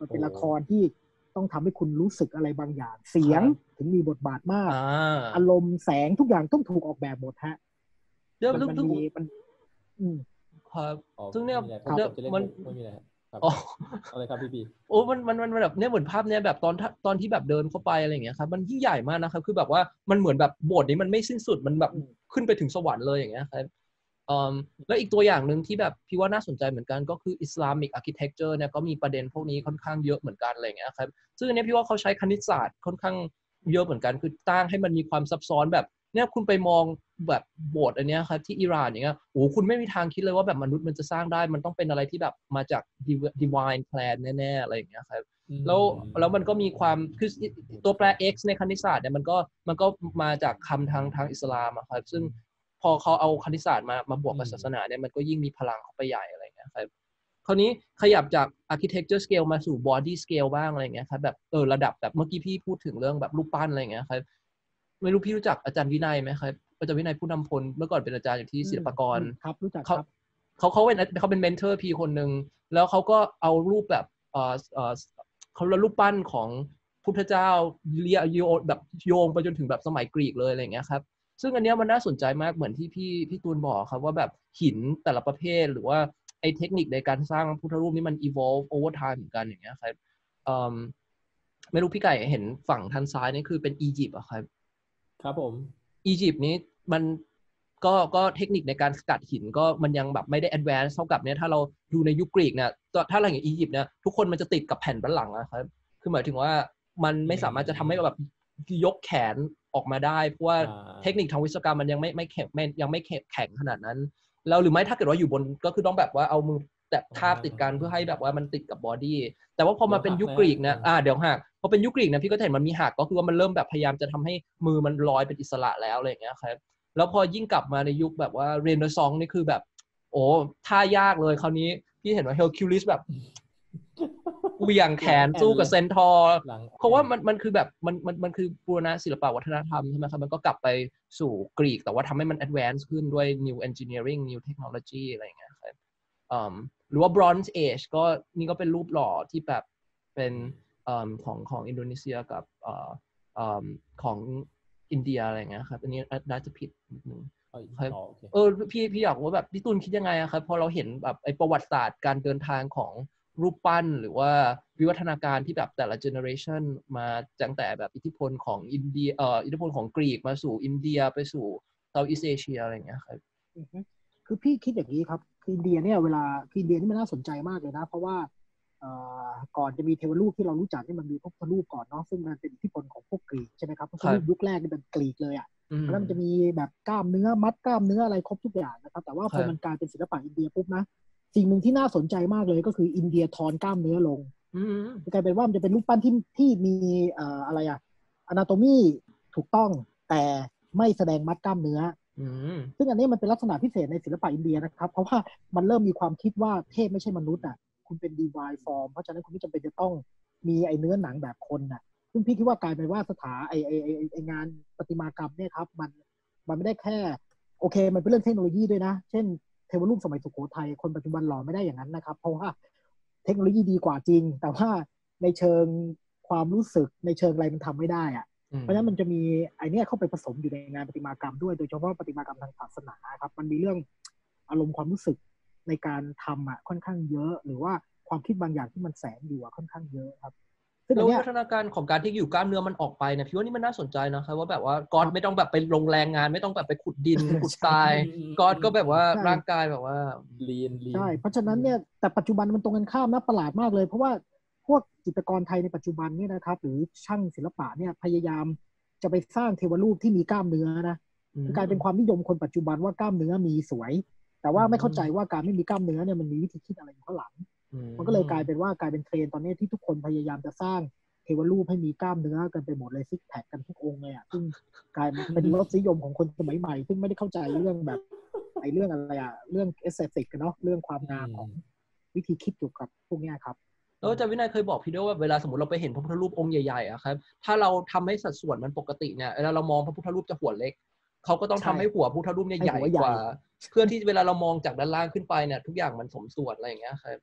มันเป็นละครที่ต้องทำให้คุณรู้สึกอะไรบางอย่างเสียงถึงมีบทบาทมากอารมณ์แสงทุกอย่างต้องถูกออกแบบหมดฮะมันมันมีมันอืมครับซึ่งเนี่ยมันไม่มีอะไรครับอะไรครับพี่บีโอ้มันมันมันแบบเนี่ยเหมือนภาพเนี่ยแบบตอนตอนที่แบบเดินเข้าไปอะไรอย่างเงี้ยครับมันยิ่งใหญ่มากนะครับคือแบบว่ามันเหมือนแบบโบสถ์นี้มันไม่สิ้นสุดมันแบบขึ้นไปถึงสวรรค์เลยอย่างเงี้ยครับอืมแล้วอีกตัวอย่างนึงที่แบบพี่ว่าน่าสนใจเหมือนกันก็คือ Islamic Architecture เนี่ยก็มีประเด็นพวกนี้ค่อนข้างเยอะเหมือนกันอะไรอย่างเงี้ยครับซึ่งอันนี้พี่ว่าเขาใช้คณิตศาสตร์ค่อนข้างเยอะเหมือนกันคือตั้งให้มันมีความซับซ้อนแบบเนี่ยคุณไปมองแบบโบสถ์อันเนี้ยครับที่อิหร่านอย่างเงี้ยโอ้คุณไม่มีทางคิดเลยว่าแบบมนุษย์มันจะสร้างได้มันต้องเป็นอะไรที่แบบมาจาก divine plan แน่ๆอะไรอย่างเงี้ยครับแล้วแล้วมันก็มีความคือตัวแปร x ในคณิตศาสตร์เนี่ยมันก็มันก็มาจากคำทางทางอิสลามอะครับซึ่งพอเขาเอาคณิตศาสตร์มามาบวกกับศาสนาเนี่ยมันก็ยิ่งมีพลังเข้าไปใหญ่อะไรอย่างเงี้ยครับคราวนี้ขยับจาก architecture scale มาสู่ body scale บ้างอะไรอย่างเงี้ยครับแบบเออระดับแบบเมื่อกี้พี่พูดถึงเรื่องแบบรูปปั้นอะไรอย่างเงี้ยครับไม่รู้พี่รู้จักอาจารย์วินัยไหมครับอาจารย์วินัยผู้นำพลเมื่อก่อนเป็นอาจารย์อยู่ที่ศิลปากรครับรู้จักคเขารับเขาเขาเป็นเขาเป็นเมนเทอร์พี่คนหนึ่งแล้วเขาก็เอารูปแบบเออเออเขาเรียกรูปปั้นของพุทธเจ้าเรียโยแบบโยงไปจนถึงแบบสมัยกรีกเลยอะไรอย่างเงี้ยครับซึ่งอันเนี้ยมันน่าสนใจมากเหมือนที่พี่พี่ตูนบอกครับว่าแบบหินแต่ละประเภทหรือว่าไอ้เทคนิคในการสร้างพุทธรูปนี่มัน evolve over time เหมือนกันอย่างเงี้ยครับอืมไม่รู้พี่ไก่เห็นฝั่งทางซ้ายนี่คือเป็นอียิปต์อะครับครับผมอียิปต์นี้มันก็ก็เทคนิคในการสกัดหินก็มันยังแบบไม่ได้แอดวานซ์เท่ากับเนี่ยถ้าเราดูในยุคกรีกเนี่ยถ้าเราอย่างอียิปต์เนี่ยทุกคนมันจะติดกับแผ่นด้านหลังนะครับคือหมายถึงว่ามันไม่สามารถจะทำให้แบบยกแขนออกมาได้เพราะว่าเทคนิคทางวิศวกรรมมันยังไม่ไม่แข็งยังไม่แข็งขนาดนั้นแล้วหรือไม่ถ้าเกิดว่าอยู่บนก็คือต้องแบบว่าเอามือแตะทาบติดกันเพื่อให้แบบว่ามันติดกับบอดี้แต่ว่าพอมาเป็นยุคกรีกเนี่ยอ่าเดี๋ยวหักพอเป็นยุคกรีกเนี่ยพี่ก็เห็นมันมีหักก็คือว่ามันเริ่มแบบพยายามจะทำให้มือมันลอยเป็นอิสระแล้วอะไรอย่างเงี้ยครับแล้วพอยิ่งกลับมาในยุคแบบว่าเรเนซองส์นี่คือแบบโอ้ท่ายากเลยคราวนี้พี่เห็นว่าเฮลคิวลิสแบบเหวี่ยงแขนสู้กับเซนทอร์เพราะว่ามันมันคือแบบมันมันมันคือบูรณะศิลปวัฒนธรรมใช่ไหมครับมันก็กลับไปสู่กรีกแต่ว่าทำให้มันแอดวานซ์ขึ้นด้วย new engineering new technology อะไรอย่างเงี้ยครับหรือว่า Bronze Age ก็นี่ก็เป็นรูปหล่อที่แบบเป็นของของอินโดนีเซียกับของอินเดียอะไรเงี้ยครับอันนี้น่าจะผิดนิดนึงเออพี่พี่อยากว่าแบบพี่ตุลคิดยังไงครับพอเราเห็นแบบไอ้ประวัติศาสตร์การเดินทางของรูปปั้นหรือว่าวิวัฒนาการที่แบบแต่ละเจเนอเรชันมาตั้งแต่แบบอิทธิพลของอินเดียเอ่ออิทธิพลของกรีกมาสู่อินเดียไปสู่เซาท์อีสต์เอเชียอะไรเงี้ยครับคือพี่คิดอย่างนี้ครับคืออินเดียเนี่ยเวลาคืออินเดียนี่มันน่าสนใจมากเลยนะเพราะว่าก่อนจะมีเทวรูปที่เรารู้จักนี่มันมีพระพุทธรูปก่อนเนาะซึ่งมันเป็นอิทธิพลของพวกกรีกใช่ไหมครับพระพุทธรูปยุคแรกนี่เป็นกรีกเลยอ่ะแล้วมันจะมีแบบกล้ามเนื้อมัดกล้ามเนื้ออะไรครบทุกอย่างนะครับแต่ว่าพอมันกลายเป็นศิลปะอินเดียปุ๊บนะสิ่งหนึ่งที่น่าสนใจมากเลยก็คืออินเดียทอนกล้ามเนื้อลงกลายเป็นว่ามันจะเป็นรูปปั้นที่ที่มีอะไรอะอนาโตมีถูกต้องแต่ไม่แสดงมัดกล้ามเนื้อซึ่งอันนี้มันเป็นลักษณะพิเศษในศิลปะอินเดียนะครับเพราะว่ามันเริ่มมีความคิดว่าเทพไม่ใช่มนุษย์อ่ะคุณเป็น divine form เพราะฉะนั้นคุณไม่จำเป็นจะต้องมีไอ้เนื้อหนังแบบคนน่ะซึ่งพี่คิดว่ากลายเป็นว่าสถาไอ้ไอ้ไอ้ไอ้งานประติมากรรมเนี่ยครับมันมันไม่ได้แค่โอเคมันเป็นเรื่องเทคโนโลยีด้วยนะเช่นเทวรูปสมัยสุโขทัยคนปัจจุบันหล่อไม่ได้อย่างนั้นนะครับเพราะว่าเทคโนโลยีดีกว่าจริงแต่ว่าในเชิงความรู้สึกในเชิงอะไรมันทำไม่ได้อ่ะเพราะฉะนั้นมันจะมีไอเนี้ยเข้าไปผสมอยู่ในงานประติมากรรมด้วยโดยเฉพาะประติมากรรมทางศาสนาครับมันมีเรื่องอารมณ์ความรู้สึกในการทำอ่ะค่อนข้างเยอะหรือว่าความคิดบางอย่างที่มันแสงอยู่อ่ะค่อนข้างเยอะครับแล้ววิวัฒนาการของการที่อยู่กล้ามเนื้อมันออกไปเนี่ยพี่ว่านี่มันน่าสนใจนะครับว่าแบบว่าก๊อตไม่ต้องแบบไปลงแรงงานไม่ต้องแบบไปขุดดินขุดทรายก๊อตก็แบบว่าร่างกายแบบว่าลีนลีนใช่เพราะฉะนั้นเนี่ยแต่ปัจจุบันมันตรงกันข้ามนะประหลาดมากเลยเพราะว่าพวกจิตรกรไทยในปัจจุบันเนี่ยนะครับหรือช่างศิลปะเนี่ยพยายามจะไปสร้างเทวรูปที่มีกล้ามเนื้อนะกลายเป็นความนิยมคนปัจจุบันว่ากล้ามเนื้อมีสวยแต่ว่าไม่เข้าใจว่าการไม่มีกล้ามเนื้อเนี่ยมันมีวิธีคิดอะไรอยู่ข้างหลังมันก็เลยกลายเป็นว่ากลายเป็นเทรนตอนนี้ที่ทุกคนพยายามจะสร้างเทวรูปให้มีกล้ามเนื้อกันไปหมดเลยซิกแพคกันทุกองค์เลยอ่ะซึ่งกลายเป็นรสนิยมของคนสมัยใหม่ซึ่งไม่ได้เข้าใจเรื่องแบบไอ้เรื่องอะไรอ่ะเรื่องเอสเตติกกันเนาะเรื่องความงามของวิธีคิดเกี่ยวกับพวกนี้ครับแล้วอาจารย์วินัยเคยบอกพี่ด้วยว่าเวลาสมมติเราไปเห็นพระพุทธรูปองค์ใหญ่ๆอะครับถ้าเราทำให้สัดส่วนมันปกติเนี่ยเวลาเรามองพระพุทธรูปจะหัวเล็กเขาก็ต้องทำให้หัวพระพุทธรูปเนี่ยใหญ่กว่าเพื่อที่เวลาเรามองจากด้านล่างขึ้นไปเนี่ยทุกอย่างมันสมส่วนอะไรอย่างเงี้ยครับ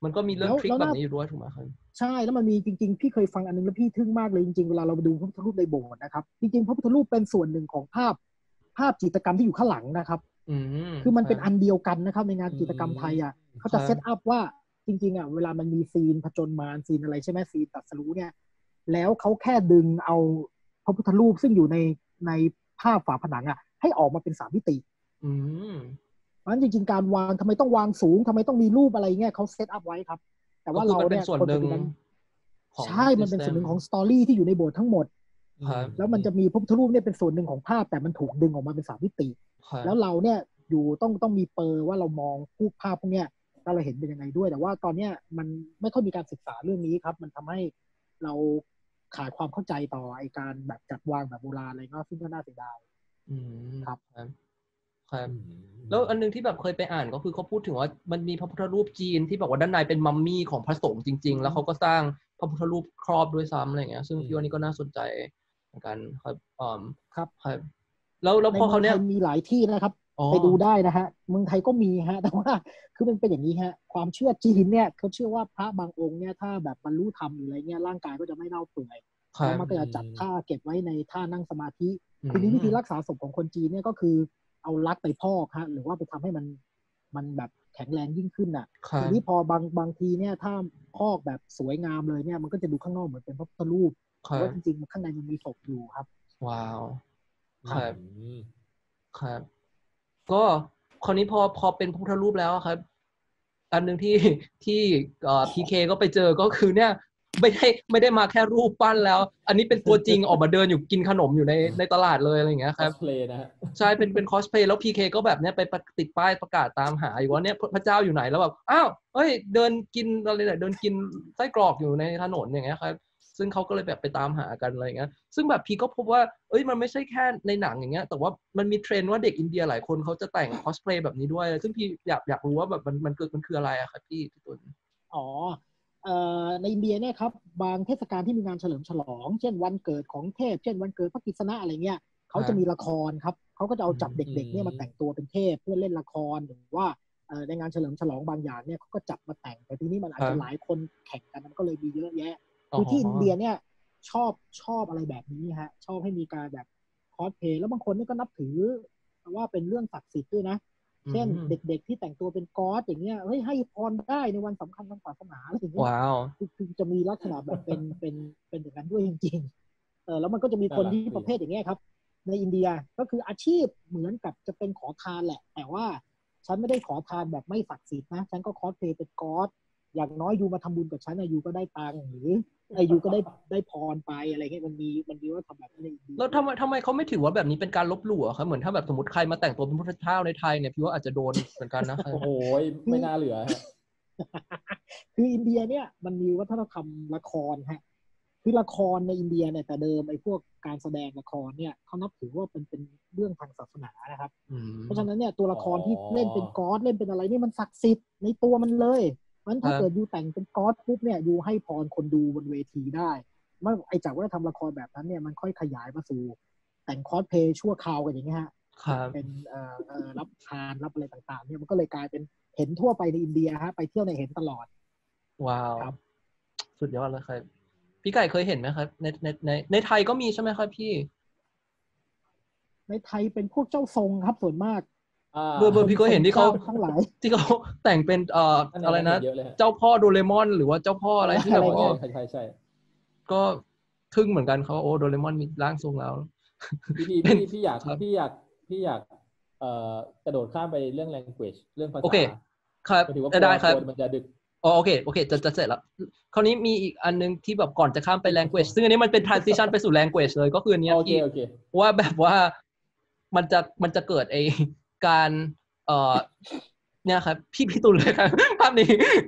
มันก็มีเรื่องทริคแบบนี้อยู่ด้วยถูกไหมครับใช่แล้วมันมีจริงๆพี่เคยฟังอันนึงแล้วพี่ทึ่งมากเลยจริงๆเวลาเราไปดูพระพุทธรูปในโบสถ์นะครับจริงๆพระพุทธรูปเป็นส่วนหนึ่งของภาพภาพจิตรกรรมที่อยู่ข้างหลังนะครับคือมันเป็นอันเดียวกันนะครับในงานจิตรกรรมไทยอ่ะเขาจะเซตอัพว่าจริงๆอ่ะเวลามันมีซีนผจญมารซีนอะไรใช่ไหมซีนตรัสรู้เนี่ยแล้วเขาแค่ดึงเอาพระพุทธรูปซึ่งอยู่ในในภาพฝาผนังอ่ะให้ออกมาเป็นสามมิติอืมเพราะฉะนั้นจริงๆการวางทำไมต้องวางสูงทำไมต้องมีรูปอะไรเงี้ยเขาเซตอัพไว้ครับแต่ว่าเราเนี่ยคนปัจจุบันใช่มันเป็นส่วนหนึ่งของสตอรี่ที่อยู่ในโบสถ์ทั้งหมดแล้วมันจะมีพระพุทธรูปเนี่ยเป็นส่วนหนึ่งของภาพแต่มันถูกดึงออกมาเป็นสามมิติแล้วเราเนี่ยอยู่ต้องต้องมีเปอร์ว่าเรามองผู้ภาพพวกเนี้ยเราเห็นเป็นยังไงด้วยแต่ว่าตอนเนี้ยมันไม่ค่อยมีการศึกษาเรื่องนี้ครับมันทำให้เราขาดความเข้าใจต่อไอการแบบจัดวางแบบโบราณอะไรเงี้ยซึ่งก็น่าเสียดายครับครับแล้วอันนึงที่แบบเคยไปอ่านก็คือเขาพูดถึงว่ามันมีพระพุทธรูปจีนที่บอกว่าด้านในเป็นมัมมี่ของพระสงฆ์จริงๆแล้วเขาก็สร้างพระพุทธรูปครอบด้วยซ้ำอะไรเงี้ยซึ่งพี่ว่านี่ก็น่าสนใจเหมือนกันครับอ่าครับครับแล้วแล้วพอเขาเนี้ยมีหลายที่นะครับไปดูได้นะฮะเมืองไทยก็มีฮะแต่ว่าคือมันเป็นอย่างนี้ฮะความเชื่อจีนเนี่ยเขาเชื่อว่าพระบางองค์เนี่ยถ้าแบบบรรลุธรรมหรืออะไรเงี้ยร่างกายก็จะไม่เน่าเปื่อยแล้วมันก็จะจัดท่าเก็บไว้ในท่านั่งสมาธิทีนี้วิธีรักษาศพของคนจีนเนี่ยก็คือเอาลักไปพอกฮะหรือว่าไปทำให้มันมันแบบแข็งแรงยิ่งขึ้นอ่ะทีนี้พอบางบางทีเนี่ยถ้าพอกแบบสวยงามเลยเนี่ยมันก็จะดูข้างนอกเหมือนเป็นพระพุทธรูปแต่ว่าจริงๆข้างในมันมีศพอยู่ครับว้าวครับครับก็คราวนี้พอพอเป็นพระพุทธรูปแล้วครับอันหนึ่งที่ที่เอ่อพีเคก็ไปเจอก็คือเนี่ยไม่ได้ไม่ได้มาแค่รูปปั้นแล้วอันนี้เป็นตัวจริงออกมาเดินอยู่กินขนมอยู่ในในตลาดเลยอะไรอย่างเงี้ยครับคอสเพลย์นะฮะใช่เป็นเป็นคอสเพลย์แล้วพีเคก็แบบเนี้ยไปติดป้ายประกาศตามหาอยู่ว่าเนี่ยพระเจ้าอยู่ไหนแล้วแบบอ้าวเฮ้ยเดินกินอะไรเนี่ยเดินกินไส้กรอกอยู่ในถนนอย่างเงี้ยครับซึ่งเขาก็เลยแบบไปตามหากันอะไรอย่างเงี้ยซึ่งแบบพีก็พบว่าเอ้ยมันไม่ใช่แค่ในหนังอย่างเงี้ยแต่ว่ามันมีเทรนด์ว่าเด็กอินเดียหลายคนเขาจะแต่งคอสเพลย์แบบนี้ด้วยซึ่งพี่อยากอยากรู้ว่าแบบมันมันเกิดมันคืออะไรอะครับพี่พี่ตุลอ๋อเอ่อในอินเดียเนี่ยครับบางเทศกาลที่มีงานเฉลิมฉลองเช่นวันเกิดของเทพเช่นวันเกิดพระกฤษณะอะไรเงี้ยเขาจะมีละครครับเขาก็จะเอาจับเด็กๆเนี่ยมาแต่งตัวเป็นเทพเพื่อเล่นละครหรือว่าในงานเฉลิมฉลองบางอย่างเนี่ยเขาก็จับมาแต่งแต่ทีนี้มันอาจจะหลายคนแข่งกันมันก็เลยมีเยอะแยะคือที่อินเดียเนี่ยชอบชอบอะไรแบบนี้ฮะชอบให้มีการแบบคอสเพลย์แล้วบางคนนี่ก็นับถือว่าเป็นเรื่องศักดิ์สิทธิ์ด้วยนะเช่นเด็กๆที่แต่งตัวเป็นก๊อดอย่างเงี้ยเฮ้ยให้พรได้ในวันสำคัญทางศาสนาอะไรอย่างเงี้ย wow. คือจะมีลักษณะแบบเป็นเป็นเป็นอย่างนั้นด้วยจริงๆเออแล้วมันก็จะมีคนที่ประเภทอย่างเงี้ยครับในอินเดียก็คืออาชีพเหมือนกับจะเป็นขอทานแหละแต่ว่าฉันไม่ได้ขอทานแบบไม่ศักดิ์สิทธิ์นะฉันก็คอสเพลย์เป็นก๊อดอย่างน้อยยูมาทำบุญกับฉันนะยูก็ได้ตังค์หรือไอ้ยูก็ได้ได้พรไปอะไรเงี้ยมันมีมันมีว่าทำแบบนี้ในอินเดียแล้วทำไมทำไมเขาไม่ถือว่าแบบนี้เป็นการลบหลู่ครับเหมือนถ้าแบบสมมติใครมาแต่งตัวเป็นพระพุทธเจ้าในไทยเนี่ยพี่ว่าอาจจะโดนเหมือนกันนะโอ้โหไม่น่าเหลือฮะคืออินเดียเนี่ยมันมีวัฒนธรรมละครฮะคือละครในอินเดียเนี่ยแต่เดิมไอ้พวกการแสดงละครเนี่ยเขานับถือว่าเป็นเป็นเรื่องทางศาสนานะครับเพราะฉะนั้นเนี่ยตัวละครที่เล่นเป็นก๊อดเล่นเป็นอะไรนี่มันศักดิ์สิทธิ์ในตัวมันเลยมันถ้าเกิดยูแต่งเป็นก๊อดปุ๊บเนี่ยยูให้พรคนดูบนเวทีได้เมื่อไอ้จากว่าทำละครแบบนั้นเนี่ยมันค่อยขยายมาสู่แต่งคอสเพลย์ชั่วคราวกันอย่างเงี้ยฮะเป็นเอ่อเอ่อรับทานรับอะไรต่างๆเนี่ยมันก็เลยกลายเป็นเห็นทั่วไปในอินเดียฮะไปเที่ยวในเห็นตลอดว้าวสุดยอดเลยครับพี่ไก่เคยเห็นไหมครับในในในในไทยก็มีใช่ไหมครับพี่ในไทยเป็นพวกเจ้าทรงครับส่วนมากเบอร์เบอร์พี่ก็เห็นที่เขาทั้งหลายที่เขาแต่งเป็นเอ่ออะไรนะเจ้าพ่อโดเรมอนหรือว่าเจ้าพ่ออะไรที่แบบว่าใช่ใช่ใช่ก็ทึ่งเหมือนกันเขาโอ้โดเรมอนมีร่างทรงแล้วพี่พี่พี่อยากพี่อยากพี่อยากเอ่อกระโดดข้ามไปเรื่อง language เรื่องภาษาโอเคครับได้ครับมันจะดึกอ๋อโอเคโอเคจะจะเสร็จแล้วคราวนี้มีอีกอันนึงที่แบบก่อนจะข้ามไป language ซึ่งอันนี้มันเป็น transition ไปสู่ language เลยก็คืออันนี้ที่ว่าแบบว่ามันจะมันจะเกิดไอการเอ่อเนี่ยครับพี่พี่ตุลเลยครับภาพนี้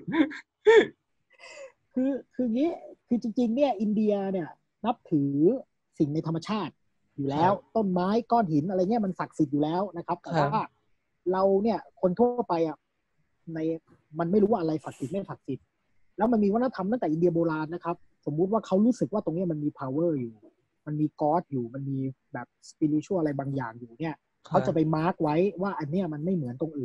คือคืองี้คือจริงๆเนี่ยอินเดียเนี่ยนับถือสิ่งในธรรมชาติอยู่แล้วต้นไม้ก้อนหินอะไรเงี้ยมันศักดิ์สิทธิ์อยู่แล้วนะครับแต่ว่าเราเนี่ยคนทั่วไปอ่ะในมันไม่รู้ว่าอะไรศักดิ์สิทธิ์ไม่ศักดิ์สิทธิ์แล้วมันมีวัฒนธรรมตั้งแต่อินเดียโบราณนะครับสมมุติว่าเขารู้สึกว่าตรงนี้มันมี power อยู่มันมี God อยู่มันมีแบบ spiritual อะไรบางอย่างอยู่เนี่ยเขาจะไปมาร์กไว้ว่าอันเนี้ยมันไม่เหมือนตรงอื่น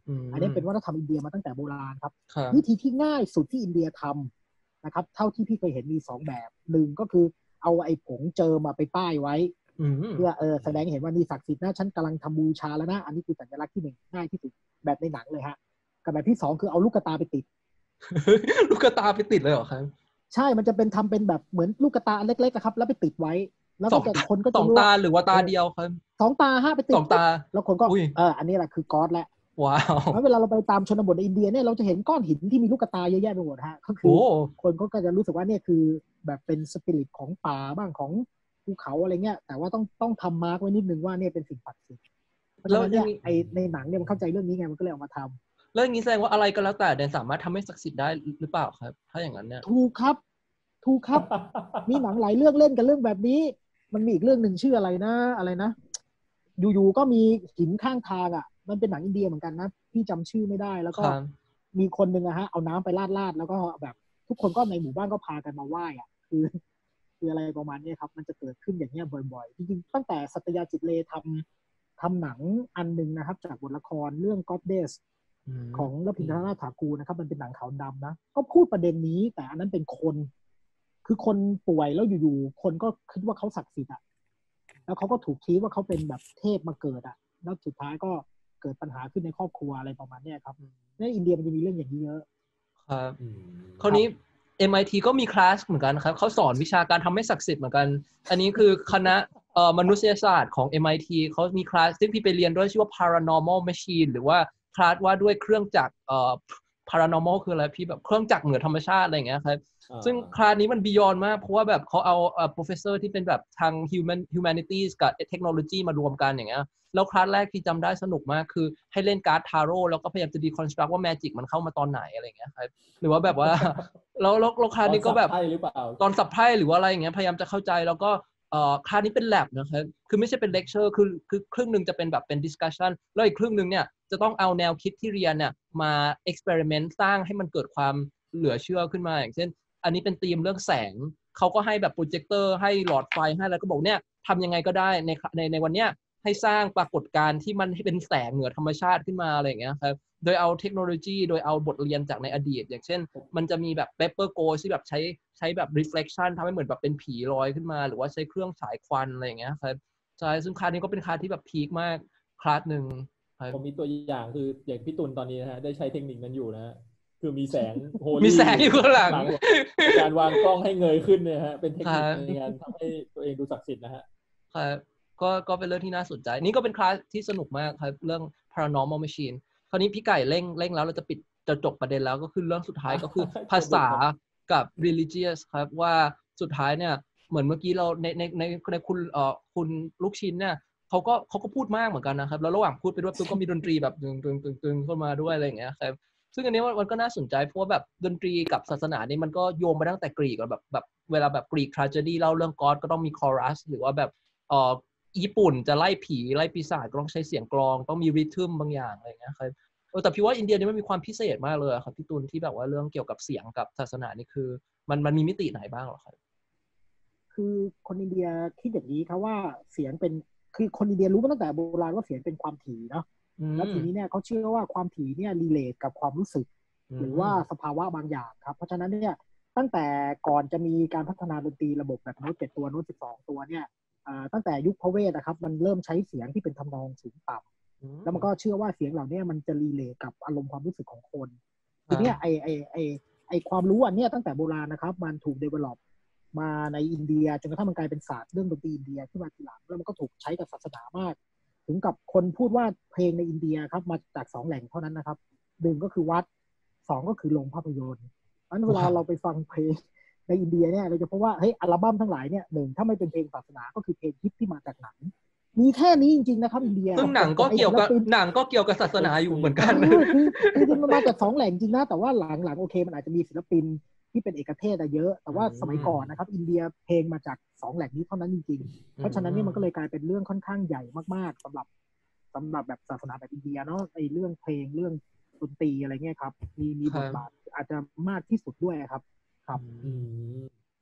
อันนี้เป็นวัฒนธรรมอินเดียมาตั้งแต่โบราณครับครับวิธีที่ง่ายสุดที่อินเดียทำนะครับเท่าที่พี่เคยเห็นมีสองแบบหนึ่งก็คือเอาไอ้ผงเจิมมาไปป้ายไว้อืมเพื่อเออแสดงให้เห็นว่านี่ศักดิ์สิทธิ์นะฉันกำลังทำบูชาแล้วนะอันนี้คือสัญลักษณ์ที่หนึ่งง่ายที่สุดแบบในหนังเลยฮะกับแบบที่สองคือเอาลูกตาไปติดลูกตาไปติดเลยเหรอครับใช่มันจะเป็นทำเป็นแบบเหมือนลูกตาอันเล็กๆอะครับแล้วไปติดไว้แล้วสก็องจะตาคนก็สจะองรู้ตาว่าหรือว่าตาเดียวครับสองตาฮะไปติดสองตาแล้วคนก็อุ้ยเอออันนี้แหละคือกอดแหละว้าวแล้วเวลาเราไปตามชนบทในอินเดียเนี่ยเราจะเห็นก้อนหินที่มีลูกตาเยอะแยะไปหมดฮะก็คือโอ้คนก็จะรู้สึกว่าเนี่ยคือแบบเป็นสปิริตของป่าบ้างของภูเขาอะไรเงี้ยแต่ว่าต้องต้องทำมาร์กไว้นิดนึงว่าเนี่ยเป็นสิ่งศักดิ์สิทธิ์เพราะฉะนั้นเนี่ยไอในหนังเนี่ยมันเข้าใจเรื่องนี้ไงมันก็เลยเอามาทำแล้วอย่างนี้แสดงว่าอะไรก็แล้วแต่เดนสามารถทำให้ศักดิ์สิทธิ์ได้หรือเปล่าครับ ถ้าอย่างนั้นเนี่ยถูกครับถูกครับ มีหนังหลายเรื่องเล่นกันเรื่องแบบนี้ มันมีอีกเรื่องหนึ่งชื่ออะไรนะอะไรนะอยู่ๆก็มีหินข้างทางอ่ะมันเป็นหนังอินเดียเหมือนกันนะพี่จำชื่อไม่ได้แล้วก็ครับมีคนหนึ่งอะฮะเอาน้ำไปลาดๆแล้วก็แบบทุกคนก็ในหมู่บ้านก็พากันมาไหว้อ่ะคือคืออะไรประมาณนี้ครับมันจะเกิดขึ้นอย่างเงี้ยบ่อยๆจริงๆตั้งแต่สัตยาจิตเลทำทำหนังอันหนึ่งนะครับจากบทละครเรื่อง Goddess อืมของรพินทรนาถเถากูลนะครับมันเป็นหนังขาวดำนะก็พูดประเด็นนี้แต่อันนั้นเป็นคนคือคนป่วยแล้วอยู่ๆคนก็คิดว่าเขาศักดิ์สิทธิ์อ่ะแล้วเขาก็ถูกชี้ว่าเขาเป็นแบบเทพมาเกิดอ่ะแล้วสุดท้ายก็เกิดปัญหาขึ้นในครอบครัวอะไรประมาณนี้ครับในอินเดียมันจะมีเรื่องอย่างนี้เยอะครับคราวนี้ เอ็ม ไอ ที ก็มีคลาสเหมือนกันครับเขาสอนวิชาการทำให้ศักดิ์สิทธิ์เหมือนกัน อันนี้คือคณะเอ่อมนุษยศาสตร์ของ เอ็ม ไอ ที เขามีคลาสซึ่งพี่ไปเรียนด้วยชื่อว่า paranormal machine หรือว่าคลาสว่าด้วยเครื่องจักรเอ่อ paranormal คืออะไรพี่แบบเครื่องจักรเหนือธรรมชาติอะไรอย่างเงี้ยครับซึ่งคลาสนี้มัน beyond มากเพราะว่าแบบเขาเอาเอ่อ professor ที่เป็นแบบทาง human humanities กับ technology มารวมกันอย่างเงี้ยแล้วคลาสแรกที่จำได้สนุกมากคือให้เล่นการ์ดทาโร่แล้วก็พยายามจะ deconstruct ว่า magic มันเข้ามาตอนไหนอะไรอย่างเงี้ยครับหรือว่าแบบว่า แล้วแล้วแล้วคลาสนี้ก็แบบตอนสับไพ่หรือเปล่าตอนสับไพ่หรือว่าอะไรอย่างเงี้ยพยายามจะเข้าใจแล้วก็เอ่อคลาสนี้เป็น lab นะครับคือไม่ใช่เป็น lecture คือคือครึ่งนึงจะเป็นแบบเป็น discussion แล้วอีกครึ่งนึงเนี่ยจะต้องเอาแนวคิดที่เรียนเนี่ยมา experiment สร้างให้มันเกิดความเหลือเชื่อขึ้นมาอย่างเช่นอันนี้เป็นธีมเรื่องแสงเขาก็ให้แบบโปรเจคเตอร์ให้หลอดไฟให้แล้วก็บอกเนี่ยทำยังไงก็ได้ในในในวันเนี้ยให้สร้างปรากฏการณ์ที่มันให้เป็นแสงเหนือธรรมชาติขึ้นมาอะไรอย่างเงี้ยครับโดยเอาเทคโนโลยีโดยเอาบทเรียนจากในอดีตอย่างเช่นมันจะมีแบบ paper ghost ที่แบบใช้ใช้แบบ reflection ทำให้เหมือนแบบเป็นผีลอยขึ้นมาหรือว่าใช้เครื่องฉายควันอะไรอย่างเงี้ยครับใช่ซึ่งคลาสนี้ก็เป็นคลาสที่แบบพีคมากคลาสหนึ่งผมมีตัวอย่างคืออย่างพี่ตุลตอนนี้นะฮะได้ใช้เทคนิคนั้นอยู่นะฮะคือมีแสงโฮลี่มีแสงอยู่ข้างหลังการวางกล้องให้เงยขึ้นเนี่ยฮะเป็นเทคนิคในการทำให้ตัวเองดูศักดิ์สิทธิ์นะฮะครับก็ก็เป็นเรื่องที่น่าสนใจนี่ก็เป็นคลาสที่สนุกมากครับเรื่อง paranormal machine คราวนี้พี่ไก่เร่งเร่งแล้วเราจะปิดจะจบประเด็นแล้วก็คือเรื่องสุดท้ายก็คือภาษากับ religious ครับว่าสุดท้ายเนี่ยเหมือนเมื่อกี้เราในในในในคุณเอ่อคุณลูกชิ้นเนี่ยเขาก็เขาก็พูดมากเหมือนกันนะครับแล้วระหว่างพูดไปด้วยก็มีดนตรีแบบตึงตึงตึงตึงเข้ามาด้วยอะไรอย่างเงี้ยครับซึ่งอันนี้มันก็น่าสนใจเพราะว่าแบบดนตรีกับศาสนานี่มันก็โยงมาตั้งแต่กรีกแบบแบบเวลาแบบกรีก tragedy เล่าเรื่องก็อดก็ต้องมีคอรัสหรือว่าแบบเอ่อญี่ปุ่นจะไล่ผีไล่ปีศาจก็ต้องใช้เสียงกลองต้องมีริทึมบางอย่างอะไรอย่างเงี้ยครับเออแต่พี่ว่าอินเดียนี่มันมีความพิเศษมากเลยครับพี่ตุลที่แบบว่าเรื่องเกี่ยวกับเสียงกับศาสนานี่คือมันมันมีมิติไหนบ้างหรอครับคือคนอินเดียคิดอย่างนี้ครับว่าเสียงเป็นคือคนอินเดียรู้มาตั้งแต่โบราณว่าเสียงเป็นความถี่เนาะแล้วทีนี้เนี่ยเขาเชื่อว่าความถี่เนี่ยรีเลทกับความรู้สึกหรือว่าสภาวะบางอย่างครับเพราะฉะนั้นเนี่ยตั้งแต่ก่อนจะมีการพัฒนาดนตรีระบบแบบโน้ตเจ็ดตัวโน้ตสิบสองตัวเนี่ยตั้งแต่ยุคพระเวทนะครับมันเริ่มใช้เสียงที่เป็นทำนองสูงต่ำแล้วมันก็เชื่อว่าเสียงเหล่านี้มันจะรีเลทกับอารมณ์ความรู้สึกของคนทีนี้ไอไอไอไอความรู้อันนี้ตั้งแต่โบราณนะครับมันถูก develop มาในอินเดียจนกระทั่งมันกลายเป็นศาสตร์เรื่องดนตรีอินเดียขึ้นมาทีหลังแล้วมันก็ถูกใช้กับศาสนามากถึงกับคนพูดว่าเพลงในอินเดียครับมาจากสองแหล่งเท่านั้นนะครับหนึ่งก็คือวัดสองก็คือโรงภาพยนตร์เพราะฉะนั้นเวลาเราไปฟังเพลงในอินเดียเนี่ยเราจะพบว่าเฮ้ยอัลบั้มทั้งหลายเนี่ยหนึ่งถ้าไม่เป็นเพลงศาสนาก็คือเพลงฮิตที่มาจากหนังมีแค่นี้จริงๆนะครับอินเดียซึ่งหนังก็เกี่ยวกับหนังก็เกี่ยวกับศาสนาอยู่เหมือนกันคือคือมันมาจากสองแหล่งจริงนะแต่ว่าหลังๆโอเคมันอาจจะมีศิลปินที่เป็นเอกเทศเยอะแต่ว่าสมัยก่อนนะครับอินเดียเพลงมาจากสองแหล่งนี้เท่านั้นจริงๆเพราะฉะนั้นนี่มันก็เลยกลายเป็นเรื่องค่อนข้างใหญ่มากๆสำหรับสำหรับแบบศาสนาแบบอินเดียเนาะไอ้เรื่องเพลงเรื่องดนตรีอะไรเงี้ยครับมีมีบทบาทอาจจะมากที่สุดด้วยครับครับ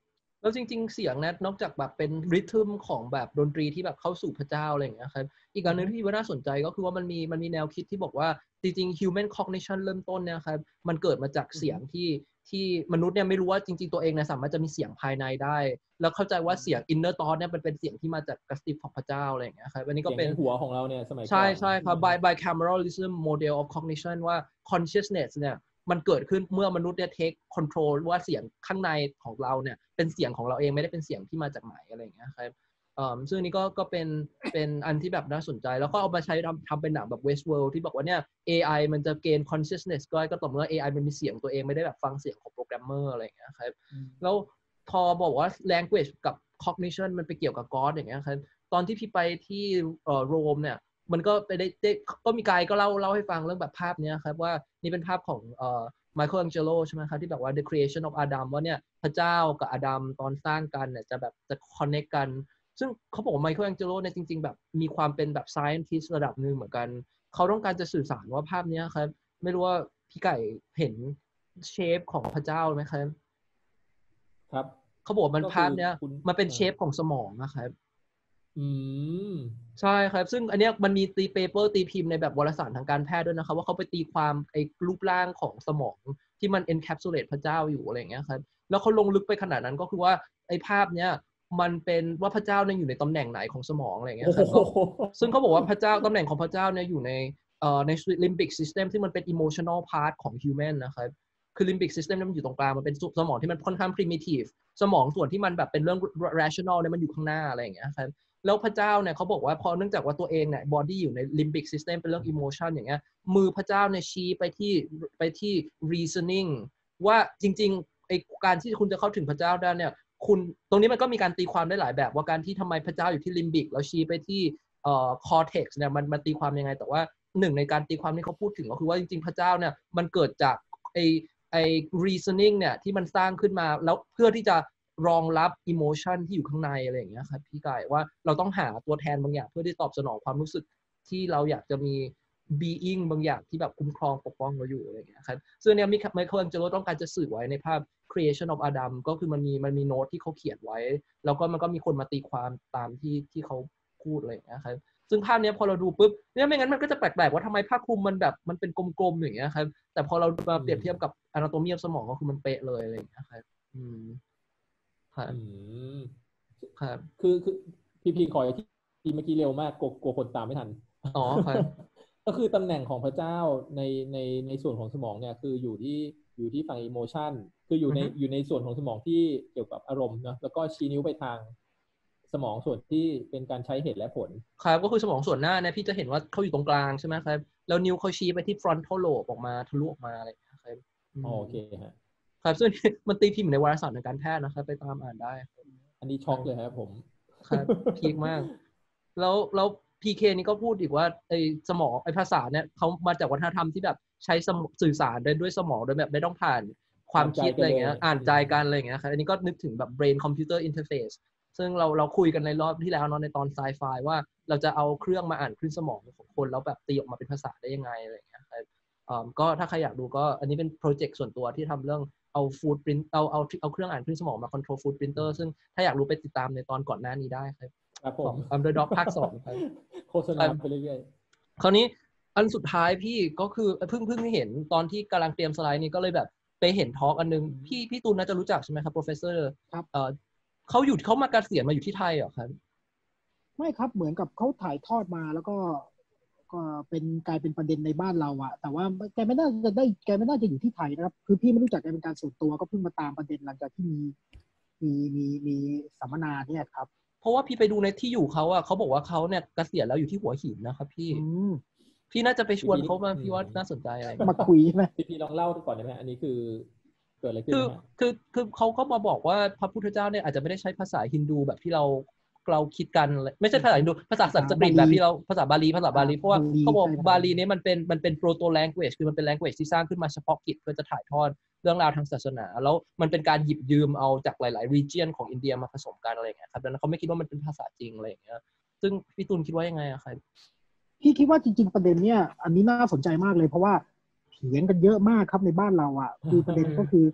แล้วจริงๆเสียงนะนอกจากแบบเป็นริทึมของแบบดนตรีที่แบบเข้าสู่พระเจ้าอะไรอย่างเงี้ยครับอีกอันนึงที่พี่ว่าน่าสนใจก็คือว่ามันมีมันมีแนวคิดที่บอกว่าจริงๆ human cognition เริ่มต้นเนี่ยครับมันเกิดมาจากเสียงที่ที่มนุษย์เนี่ยไม่รู้ว่าจริงๆตัวเองเนี่ยสามารถจะมีเสียงภายในได้แล้วเข้าใจว่าเสียง inner thought เนี่ยมันเป็นเสียงที่มาจากกระซิบของพระเจ้าอะไรอย่างเงี้ยครับอันนี้ก็เป็นหัวของเราเนี่ยสมัยก่อนใช่ใช่ครับ by bicameralism model of cognition ว่า consciousness เนี่ยมันเกิดขึ้นเมื่อมนุษย์เนี่ย take control ว่าเสียงข้างในของเราเนี่ยเป็นเสียงของเราเองไม่ได้เป็นเสียงที่มาจากไหนอะไรอย่างเงี้ยครับซึ่งนี้ก็ก็เป็นเป็นอันที่แบบน่าสนใจแล้วก็เอามาใช้ทำทำเป็นหนังแบบ Westworld ที่บอกว่าเนี่ย เอ ไอ มันจะ gain consciousness ก็ก็ต่อเมื่อ เอ ไอ มันมีเสียงตัวเองไม่ได้แบบฟังเสียงของโปรแกรมเมอร์อะไรอย่างเงี้ยครับแล้วพอบอกว่า language กับ cognition มันไปเกี่ยวกับ God อย่างเงี้ยครับตอนที่พี่ไปที่เอ่อโรมเนี่ยมันก็ไปได้ก็มีไกด์ก็เล่าเล่าให้ฟังเรื่องแบบภาพนี้ครับว่านี่เป็นภาพของเอ่อไมเคิลแองเจโลใช่ไหมครับที่แบบว่า the creation of Adam ว่าเนี่ยพระเจ้ากับอาดัมตอนสร้างกันเนี่ยจะแบบจะ connect กันซึ่งเขาบอกว่าไมเคิลแองเจโลเนี่ยจริงๆแบบมีความเป็นแบบ scientist ระดับหนึ่งเหมือนกันเขาต้องการจะสื่อสารว่าภาพนี้ครับไม่รู้ว่าพี่ไก่เห็นเชฟของพระเจ้าไหมครับครับเขาบอกมันภาพเนี้ยมันเป็นเชฟของสมองนะครับอืมใช่ครับซึ่งอันเนี้ยมันมีตีเปเปอร์ตีพิมพ์ในแบบวารสารทางการแพทย์ด้วยนะครับว่าเขาไปตีความไอ้รูปร่างของสมองที่มัน encapsulate พระเจ้าอยู่อะไรอย่างเงี้ยครับแล้วเขาลงลึกไปขนาดนั้นก็คือว่าไอ้ภาพเนี้ยมันเป็นว่าพระเจ้าเนี่ยอยู่ในตำแหน่งไหนของสมองอะไรอย่างเงี้ยครับก็ซึ่งเขาบอกว่าพระเจ้าตำแหน่งของพระเจ้าเนี่ยอยู่ในเอ่อใน limbic system ที่มันเป็น emotional part ของ human นะครับคือ limbic system เนี่ยมันอยู่ตรงกลางมันเป็นสมองที่มันค่อนข้าง primitive สมองส่วนที่มันแบบเป็นเรื่อง rational เนี่ยมันอยู่ข้างหน้าอะไรอย่างเงี้ยครับแล้วพระเจ้าเนี่ยเขาบอกว่าพอเนื่องจากว่าตัวเองเนี่ย body อยู่ใน limbic system เป็นเรื่อง emotion อย่างเงี้ยมือพระเจ้าเนี่ยชี้ไปที่ไปที่ reasoning ว่าจริงๆไอ้การที่คุณจะเข้าถึงพระเจ้าได้เนี่ยคุณตรงนี้มันก็มีการตีความได้หลายแบบว่าการที่ทำไมพระเจ้าอยู่ที่ limbic แล้วชี้ไปที่เอ่อ cortex เนี่ยมันมันตีความยังไงแต่ว่าหนึ่งในการตีความที่เขาพูดถึงก็คือว่าจริงๆพระเจ้าเนี่ยมันเกิดจากไอ้ไอ้ reasoning เนี่ยที่มันสร้างขึ้นมาแล้วเพื่อที่จะรองรับ emotion ที่อยู่ข้างในอะไรอย่างเงี้ยครับพี่ไก่ว่าเราต้องหาตัวแทนบางอย่างเพื่อที่ตอบสนองความรู้สึกที่เราอยากจะมี being บางอย่างที่แบบคุ้มครองปกป้องเราอยู่อะไรอย่างเงี้ยครับซึ่งเนี่ยมิไมเคิลแองเจโลต้องการจะสื่อไว้ในภาพ creation of Adam ก็คือมันมีมันมีโน้ตที่เขาเขียนไว้แล้วก็มันก็มีคนมาตีความตามที่ที่เขาพูดอะไรอย่างเงี้ยครับซึ่งภาพนี้พอเราดูปุ๊บเนี่ยไม่งั้นมันก็จะแปลกๆว่าทำไมผ้าคลุมมันแบบมันเป็นกลมๆอย่างเงี้ยครับแต่พอเรามาเปรียบเทียบกับ anatomy สมองก็คือมันเป๊ะเลยอะไรอย่างเงี้ยครับอืมครับครับคือคือพี่พี่ขอที่เมื่อกี้เร็วมากกลัวคนตามไม่ทันอ๋อครับก็คือตำแหน่งของพระเจ้าในในในส่วนของสมองเนี่ยคืออยู่ที่อยู่ที่ฝั่ง emotion คืออยู่ในอยู่ในส่วนของสมองที่เกี่ยวกับอารมณ์เนาะแล้วก็ชี้นิ้วไปทางสมองส่วนที่เป็นการใช้เหตุและผลครับก็คือสมองส่วนหน้าเนี่ยพี่จะเห็นว่าเขาอยู่ตรงกลางใช่ไหมครับแล้วนิ้วเขาชี้ไปที่ frontal lobe ออกมาทะลุออกมาอะไรอย่างเงี้ยครับโอเคฮะครับซึ่งมันตีพิมพ์ในวารสารทางการแพทย์นะครับไปตามอ่านได้อันนี้ช็อกเลยครับผมครับพีคมากแล้วแล้วพีเคนี่ก็พูดอีกว่าไอ้สมองไอ้ภาษาเนี่ยเขามาจากวัฒนธรรมที่แบบใช้สื่อสารด้วยสมองโดยแบบไม่ต้องผ่านความคิดอะไรเงี้ยอ่านใจกันอะไรเงี้ยครับอันนี้ก็นึกถึงแบบ brain computer interface ซึ่งเราเราคุยกันในรอบที่แล้วเนาะในตอนไซไฟว่าเราจะเอาเครื่องมาอ่านคลื่นสมองของคนแล้วแบบตีออกมาเป็นภาษาได้ยังไงอะไรเงี้ยครับก็ถ้าใครอยากดูก็อันนี้เป็นโปรเจกต์ส่วนตัวที่ทำเรื่องเอาฟูดปรินเอาเอาเอาเครื่องอ่านคลื่นสมองมาคอนโทรลฟูดปรินเตอร์ซึ่งถ้าอยากรู้ไปติดตามในตอนก่อนหน้านี้ได้ครับครับผม Underdog ภาคสองครับโฆษณาไปเรื่อยๆคราวนี้อันสุดท้ายพี่ก็คือเพิ่งเพิ่งเห็นตอนที่กำลังเตรียมสไลด์นี้ก็เลยแบบไปเห็นทอล์กอันนึงพี่พี่ตูนน่าจะรู้จักใช่ไหมครับ professor ครับเอ่อเขาอยู่เขามาเกษียณมาอยู่ที่ไทยเหรอครับไม่ครับเหมือนกับเขาถ่ายทอดมาแล้วก็ก็เป็นกลายเป็นประเด็นในบ้านเราอะแต่ว่าแกไม่น่าจะได้แกไม่น่าจะอยู่ที่ไทยนะครับคือพี่ไม่รู้จักแกเป็นการส่วนตัวก็เพิ่งมาตามประเด็นหลังจากที่มีมีมีมีสัมมนาเนี่ยครับเพราะว่าพี่ไปดูในที่อยู่เขาอะเขาบอกว่าเขาเนี่ยเกษียณแล้วอยู่ที่หัวหินนะครับพี่พี่น่าจะไปชวนเขามาพี่ว่าน่าสนใจอะไรมาคุยใช่ไหมพี่พี่ลองเล่าก่อนได้ไหมอันนี้คือเกิดอะไรขึ้นคือคือคือเขาก็มาบอกว่าพระพุทธเจ้าเนี่ยอาจจะไม่ได้ใช้ภาษาฮินดูแบบที่เราเราคิดกันไม่ใช่ภาษาฮินดูภาษาสันสกฤตแบบที่เราภาษาบาลีภาษาบาลีเพราะว่าเขาบอกบาลีนี้มันเป็นมันเป็นโปรโตแลงเกวจคือมันเป็นแลงเกวจที่สร้างขึ้นมาเฉพาะกิจเพื่อจะถ่ายทอดเรื่องราวทางศาสนาแล้วมันเป็นการหยิบยืมเอาจากหลายๆ region ของอินเดียมาผสมกันอะไรอย่างเงี้ยครับดังนั้นเขาไม่คิดว่ามันเป็นภาษาจริงอะไรอย่างเงี้ยซึ่งพี่ตูนคิดว่ายังไงอะครับพี่คิดว่าจริงๆประเด็นเนี้ยอันนี้น่าสนใจมากเลยเพราะว่าเถียงกันเยอะมากครับในบ้านเราอ่ะคือประเด็นก็คือ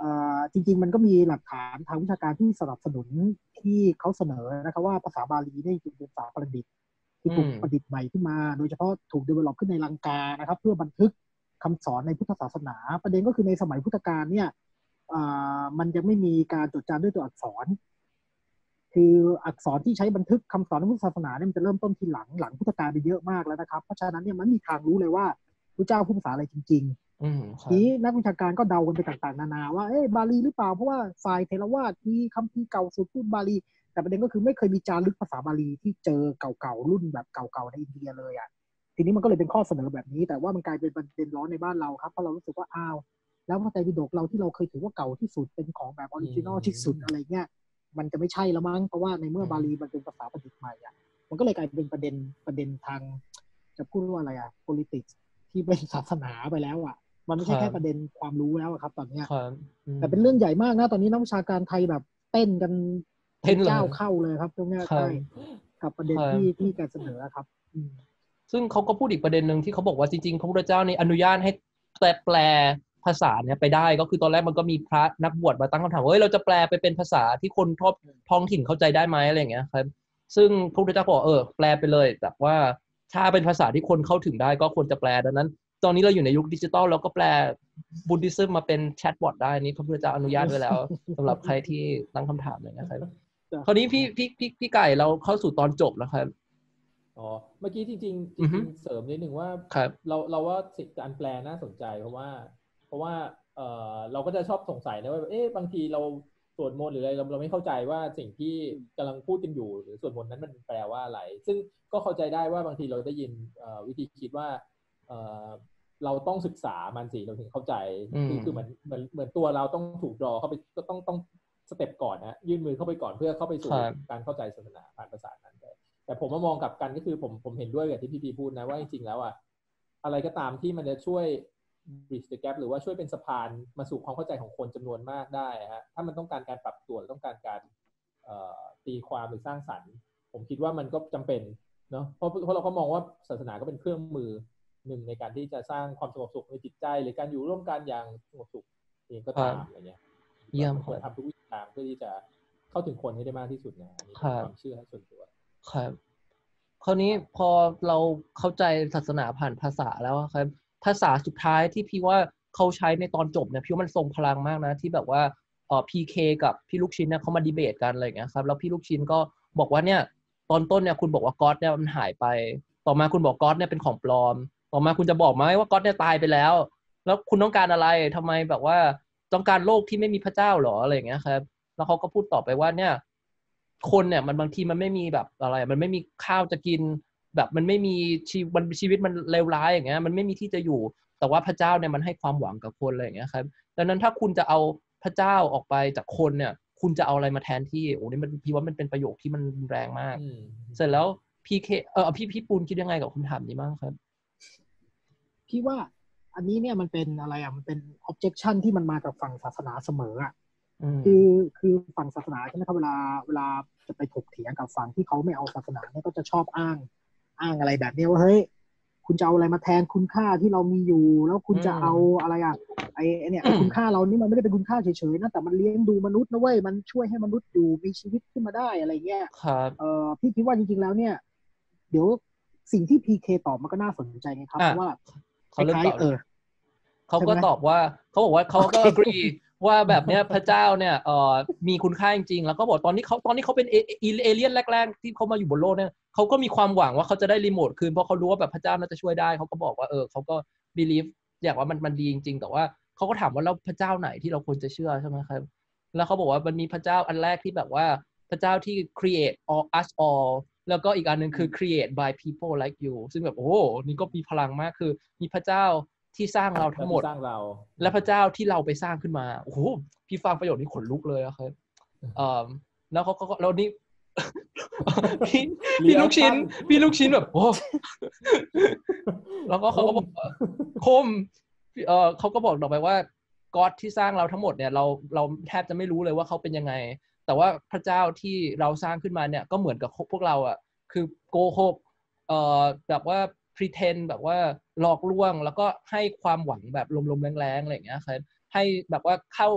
จริงๆมันก็มีหลักฐานทางวิชาการที่สนับสนุนที่เขาเสนอนะครับว่าภาษาบาลีนี่เป็นภาษาประดิษฐ์ที่ถูกประดิษฐ์ใหม่ขึ้นมาโดยเฉพาะถูก develop ขึ้นในลังกานะครับเพื่อบันทึกคำสอนในพุทธศาสนาประเด็นก็คือในสมัยพุทธกาลเนี่ยมันยังไม่มีการจดจำด้วยตัวอักษรคืออักษรที่ใช้บันทึกคำสอนในพุทธศาสนาเนี่ยมันจะเริ่มต้นทีหลังหลังพุทธกาลไปเยอะมากแล้วนะครับเพราะฉะนั้นเนี่ยมันมีทางรู้เลยว่าพระเจ้าพูดภาษาอะไรจริงๆทีนี้นักวิชาการก็เดากันไปต่างๆนานาว่าเอ๊ะบาลีหรือเปล่าเพราะว่าฝ่ายเทรวาสมีคัมภีร์เก่าสุดพูดบาลีแต่ประเด็นก็คือไม่เคยมีจารึกภาษาบาลีที่เจอเก่าๆรุ่นแบบเก่าๆในอินเดียเลยอ่ะทีนี้มันก็เลยเป็นข้อเสนอแบบนี้แต่ว่ามันกลายเป็นประเด็นร้อนในบ้านเราครับเพราะเรารู้สึกว่าอ้าวแล้วพระไตรปิฎกเราที่เราเคยถือว่าเก่าที่สุดเป็นของแบบออริจินอลที่สุดอะไรเงี้ยมันจะไม่ใช่แล้วมั้งเพราะว่าในเมื่อบาลีมันเป็นภาษาประดิษฐ์ใหม่อ่ะมันก็เลยกลายเป็นประเด็นประเด็นทางจะพูดว่าอะไรอ่ะ politics ที่เป็นศาสนาไปแล้วอ่ะมันไม่ใช่แค่ประเด็นความรู้แล้วครับตอนนี้แต่เป็นเรื่องใหญ่มากนะตอนนี้นักวิชาการไทยแบบเต้นกันเจ้าเข้าเลยครับตรงนี้ใช่กับประเด็นที่ที่การเสนอครับซึ่งเขาก็พูดอีกประเด็นหนึ่งที่เขาบอกว่าจริงๆพระพุทธเจ้านี่อนุญาตให้แปลแปลภาษาเนี่ยไปได้ก็คือตอนแรกมันก็มีพระนักบวชมาตั้งคำถามว่าเฮ้ยเราจะแปลไปเป็นภาษาที่คนทอบท้องถิ่นเข้าใจได้ไหมอะไรอย่างเงี้ยครับซึ่งพระพุทธเจ้าบอกเออแปลไปเลยแต่ว่าถ้าเป็นภาษาที่คนเข้าถึงได้ก็ควรจะแปลดังนั้นตอนนี้เราอยู่ในยุคดิจิตอลเราก็แปลบุดดิซึมมาเป็นแชทบอทได้นี่พระพุทธเจ้าอนุญาตไว้แล้วสำหรับใครที่ตั้งคำถามอะไรอย่างเงี้ยครับคราวนี้พี่พี่พี่พี่ไก่เราเข้าสู่ตอนจบแล้วครับอ๋อเมื่อกี้จริงๆจริงๆเสริมนิดนึงว่าเราเราว่าสิทธิการแปลน่าสนใจเพราะว่าเพราะว่าเออเราก็จะชอบสงสัยนะว่าเอ๊ะบางทีเราสวดมนต์หรืออะไรเราเราไม่เข้าใจว่าสิ่งที่กำลังพูดกันอยู่หรือสวดมนต์นั้นมันแปลว่าอะไรซึ่งก็เข้าใจได้ว่าบางทีเราได้ยินวิธีคิดว่าเราต้องศึกษามันสิเราถึงเข้าใจคือคือเหมือนเหมือนเหมือนตัวเราต้องถูกดรอเข้าไปก็ต้องต้องสเต็ปก่อนนะยื่นมือเข้าไปก่อนเพื่อเข้าไปสู่การเข้าใจศาสนาผ่านภาษานั้นแต่ผมมามองกลับกันก็คือผมผมเห็นด้วยกับที่พี่พีพูดนะว่าจริงๆแล้วอ่ะอะไรก็ตามที่มันจะช่วย bridge the gap หรือว่าช่วยเป็นสะพานมาสู่ความเข้าใจของคนจำนวนมากได้ฮะถ้ามันต้องการการปรับตัวต้องการการตีความหรือสร้างสรรค์ผมคิดว่ามันก็จำเป็นเนาะเพราะเพราะเราก็มองว่าศาสนาก็เป็นเครื่องมือหนึ่งในการที่จะสร้างความสงบสุขในจิตใจหรือการอยู่ร่วมกันอย่างสงบสุขเองก็ตามอะไรเงี้ยเยี่ยมควรทำทุกวิธีทางเพื่อที่จะเข้าถึงคนให้ได้มากที่สุดนะอันนี้เป็นความเชื่อส่วนตัวครับคราวนี้พอเราเข้าใจศาสนาผ่านภาษาแล้วครับภาษาสุดท้ายที่พี่ว่าเขาใช้ในตอนจบเนี่ยพี่ว่ามันทรงพลังมากนะที่แบบว่าเอ่อ พี เค กับพี่ลูกชิ้นเนี่ยเขามาดีเบตกันอะไรอย่างเงี้ยครับแล้วพี่ลูกชิ้นก็บอกว่าเนี่ยตอนต้นเนี่ยคุณบอกว่าก๊อดเนี่ยมันหายไปต่อมาคุณบอกก๊อดเนี่ยเป็นของปลอมต่อมาคุณจะบอกไหมว่าก๊อดเนี่ยตายไปแล้วแล้วคุณต้องการอะไรทำไมแบบว่าต้องการโลกที่ไม่มีพระเจ้าหรออะไรอย่างเงี้ยครับแล้วเขาก็พูดต่อไปว่าเนี่ยคนเนี่ยมันบางทีมันไม่มีแบบอะไรมันไม่มีข้าวจะกินแบบมันไม่มีชีวิตมันชีวิตมันเลวร้ายอย่างเงี้ยมันไม่มีที่จะอยู่แต่ว่าพระเจ้าเนี่ยมันให้ความหวังกับคนอะไรอย่างเงี้ยครับดังนั้นถ้าคุณจะเอาพระเจ้าออกไปจากคนเนี่ยคุณจะเอาอะไรมาแทนที่โอ้นี่มันพี่ว่ามันเป็นประโยคที่มันแรงมากเสร็จแล้วพี่เคเออพี่พี่ปูนคิดยังไงกับคำถามนี้บ้างครับพี่ว่าอันนี้เนี่ยมันเป็นอะไรอ่ะมันเป็น objection ที่มันมาจากฝั่งศาสนาเสมออ่ะคือคือฝั่งศาสนาใช่ไหมครับเวลาเวลาจะไปถกเถียงกับฝั่งที่เขาไม่เอาศาสนาเนี่ยก็จะชอบอ้างอ้างอะไรแบบนี้ว่าเฮ้ยคุณจะเอาอะไรมาแทนคุณค่าที่เรามีอยู่แล้วคุณจะเอาอะไรอ่ะไอ้เนี่ยคุณค่าเรานี่มันไม่ได้เป็นคุณค่าเฉยๆนะแต่มันเลี้ยงดูมนุษย์นะเว้ยมันช่วยให้มนุษย์อยู่มีชีวิตขึ้นมาได้อะไรเงี้ยเออพี่คิดว่าจริงๆแล้วเนี่ยเดี๋ยวสิ่งที่ พี เค ตอบมันก็น่าสนใจไงครับเพราะว่าเขาเริ่มตอบเออเขาก็ตอบว่าเขาบอกว่าเขาก็ agree ว่าแบบเนี้ยพระเจ้าเนี่ยเอ่อมีคุณค่าจริงๆแล้วก็บอกตอนนี้เขาตอนนี้เขาเป็นเอเลี่ยนแรกๆที่เขามาอยู่บนโลกเนี่ยเขาก็มีความหวังว่าเขาจะได้รีโมทคืนเพราะเขารู้ว่าแบบพระเจ้าน่าจะช่วยได้เขาก็บอกว่าเออเขาก็ believe อยากว่ามันมันดีจริงๆแต่ว่าเขาก็ถามว่าแล้วพระเจ้าไหนที่เราควรจะเชื่อใช่ไหมครับแล้วเขาบอกว่ามันมีพระเจ้าอันแรกที่แบบว่าพระเจ้าที่ create all us all แล้วก็อีกอันนึงคือ create by people like you ซึ่งแบบโอ้โหนี่ก็มีพลังมากคือมีพระเจ้าที่สร้างเราทั้งหมดและพระเจ้าที่เราไปสร้างขึ้นมาโอ้โหพี่ฟังประโยคนี้ขนลุกเลยครับเอ่อแล้วเขาก็แล้วนี่พี่พี่ลูกชิ้นพี่ลูกชิ้นแบบโอ้แล้วก็เขาก็บอกคมเอ่อเขาก็บอกต่อไปว่าก็อดที่สร้างเราทั้งหมดเนี่ยเราเราแทบจะไม่รู้เลยว่าเขาเป็นยังไงแต่ว่าพระเจ้าที่เราสร้างขึ้นมาเนี่ยก็เหมือนกับพวกเราอ่ะคือโกหกเอ่อแบบว่าpretend แบบว่าหลอกลวงแล้วก็ให้ความหวังแบบลมๆแรงๆอะไรอย่างเงี้ยครับให้แบบว่าเข้า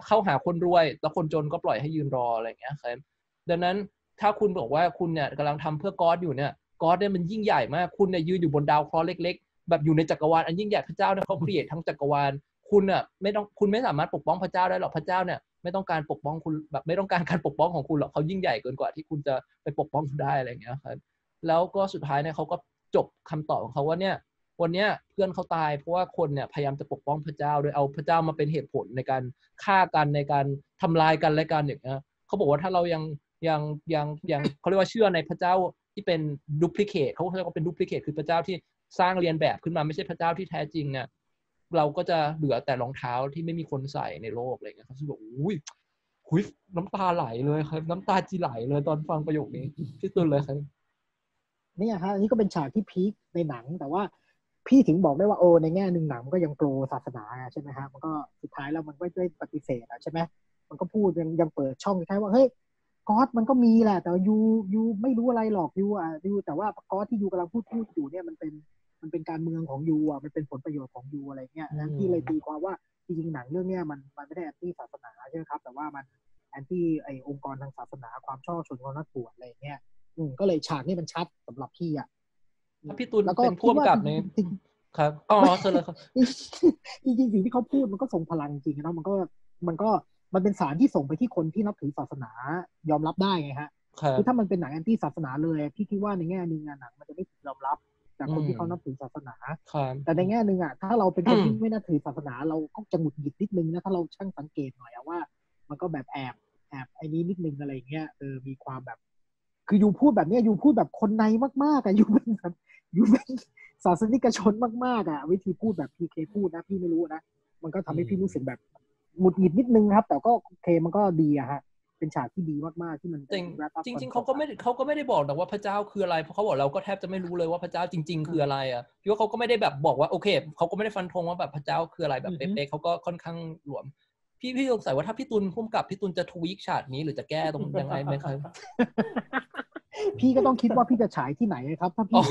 เข้าหาคนรวยแล้วคนจนก็ปล่อยให้ยืนรออะไรอย่างเงี้ยครับดังนั้นถ้าคุณบอกว่าคุณเนี่ยกำลังทำเพื่อก๊อดอยู่เนี่ยก๊อดเนี่ยมันยิ่งใหญ่มากคุณเนี่ยยืนอยู่บนดาวเคราะห์เล็กๆแบบอยู่ในจักรวาลอันยิ่งใหญ่พระเจ้าเนี่ยเขาครีเอททั้งจักรวาลคุณอ่ะไม่ต้องคุณไม่สามารถปกป้องพระเจ้าได้หรอกพระเจ้าเนี่ยไม่ต้องการปกป้องคุณแบบไม่ต้องการการปกป้องของคุณหรอกเขายิ่งใหญ่เกินกว่าที่คุณจะไปปกป้องได้อะไรอย่างเงี้ยครับแล้วก็สุดท้ายเนี่ยเขาก็จบคำตอบของเขาว่าเนี่ยวันเนี้ยเพื่อนเขาตายเพราะว่าคนเนี่ยพยายามจะปกป้องพระเจ้าโดยเอาพระเจ้ามาเป็นเหตุผลในการฆ่ากันในการทำลายกันและกันอย่างเงี้ยเขาบอกว่าถ้าเรายังยังยังยังเขาเรียกว่าเชื่อในพระเจ้าที่เป็นดูพลิเคทเขาเรียกว่าเป็นดูพลิเคทคือพระเจ้าที่สร้างเรียนแบบขึ้นมาไม่ใช่พระเจ้าที่แท้จริงเนี่ยเราก็จะเหลือแต่รองเท้าที่ไม่มีคนใส่ในโลกอะไรเงี้ยเขาบอกอุ้ยหุยน้ำตาไหลเลยครับน้ำตาจีไหลเลยตอนฟังประโยคนี้ที่สุดเลยครับนี่ฮะอันนี้ก็เป็นฉากที่พีคในหนังแต่ว่าพี่ถึงบอกได้ว่าโอ้ในแง่หนึ่งหนังมันก็ยังโปรศาสนาใช่ไหมฮะมันก็สุดท้ายแล้วมันไม่ได้ปฏิเสธใช่ไหมมันก็พูดยังยังเปิดช่องคล้ายว่าเฮ้ยก๊อดมันก็มีแหละแต่ยูยูไม่รู้อะไรหรอกยูอ่ะยูแต่ว่าก๊อดที่ยูกำลังพูดพูดอยู่เนี่ยมันเป็นมันเป็นการเมืองของยูอ่ะมันเป็นผลประโยชน์ของยูอะไรเงี้ยนั้นพี่เลยตีความว่าจริงๆหนังเรื่องเนี้ยมันมันไม่ได้แอนตี้ศาสนาใช่ไหมครับแต่ว่ามันแอนตี้ไอองค์กรทางศาสนาความชอบชนความนักบวชอะไรเงี้ยอืมก็เลยฉากนี้มันชัดสำหรับพี่อ่ะถ้าพี่ตุลเป็นผู้กำกับในครับอ๋อเชิญเลยครับจริงๆสิ่งที่เขาพูดมันก็ส่งพลังจริงนะมันก็มันก็มันเป็นสารที่ส่งไปที่คนที่นับถือศาสนายอมรับได้ไงฮะคือถ้ามันเป็นหนังแอนตี้ศาสนาเลยพี่คิดว่าในแง่นึงหนังมันจะไม่ถูกยอมรับจากคนที่เขานับถือศาสนาแต่ในแง่นึงอ่ะถ้าเราเป็นคนที่ไม่นับถือศาสนาเราก็จะหงุดหงิดนิดนึงนะถ้าเราช่างสังเกตหน่อยว่ามันก็แบบแอบแอบไอ้นี้นิดนึงอะไรเงี้ยเออมีความแบบคือยูพูดแบบนี้ยูพูดแบบคนในมากๆอ่ะยูเป็นแบบยูเป็นศาสนิกชนมากๆอ่ะวิธีพูดแบบพีเคพูดนะพี่ไม่รู้นะมันก็ทำให้พี่รู้สึกแบบหงุดหงิดนิดนึงครับแต่ก็โอเคมันก็ดีอะฮะเป็นฉากที่ดีมากๆที่มันจริงจริงๆเขาก็ไม่เขาก็ไม่ได้บอกแต่ว่าพระเจ้าคืออะไรเพราะเขาบอกเราก็แทบจะไม่รู้เลยว่าพระเจ้าจริงๆคืออะไรอ่ะพี่ว่าเขาก็ไม่ได้แบบบอกว่าโอเคเขาก็ไม่ได้ฟันธงว่าแบบพระเจ้าคืออะไรแบบเป๊ะๆเขาก็ค่อนข้างหลวมพี่พี่สงสัยว่าถ้าพี่ตุลพุ่มกับพี่ตุลจะทวีคฉากนี้หรือจะแก้ตรงยังไงไหมครับพี่ก็ต้องคิดว่าพี่จะฉายที่ไหนครับถ้าพี่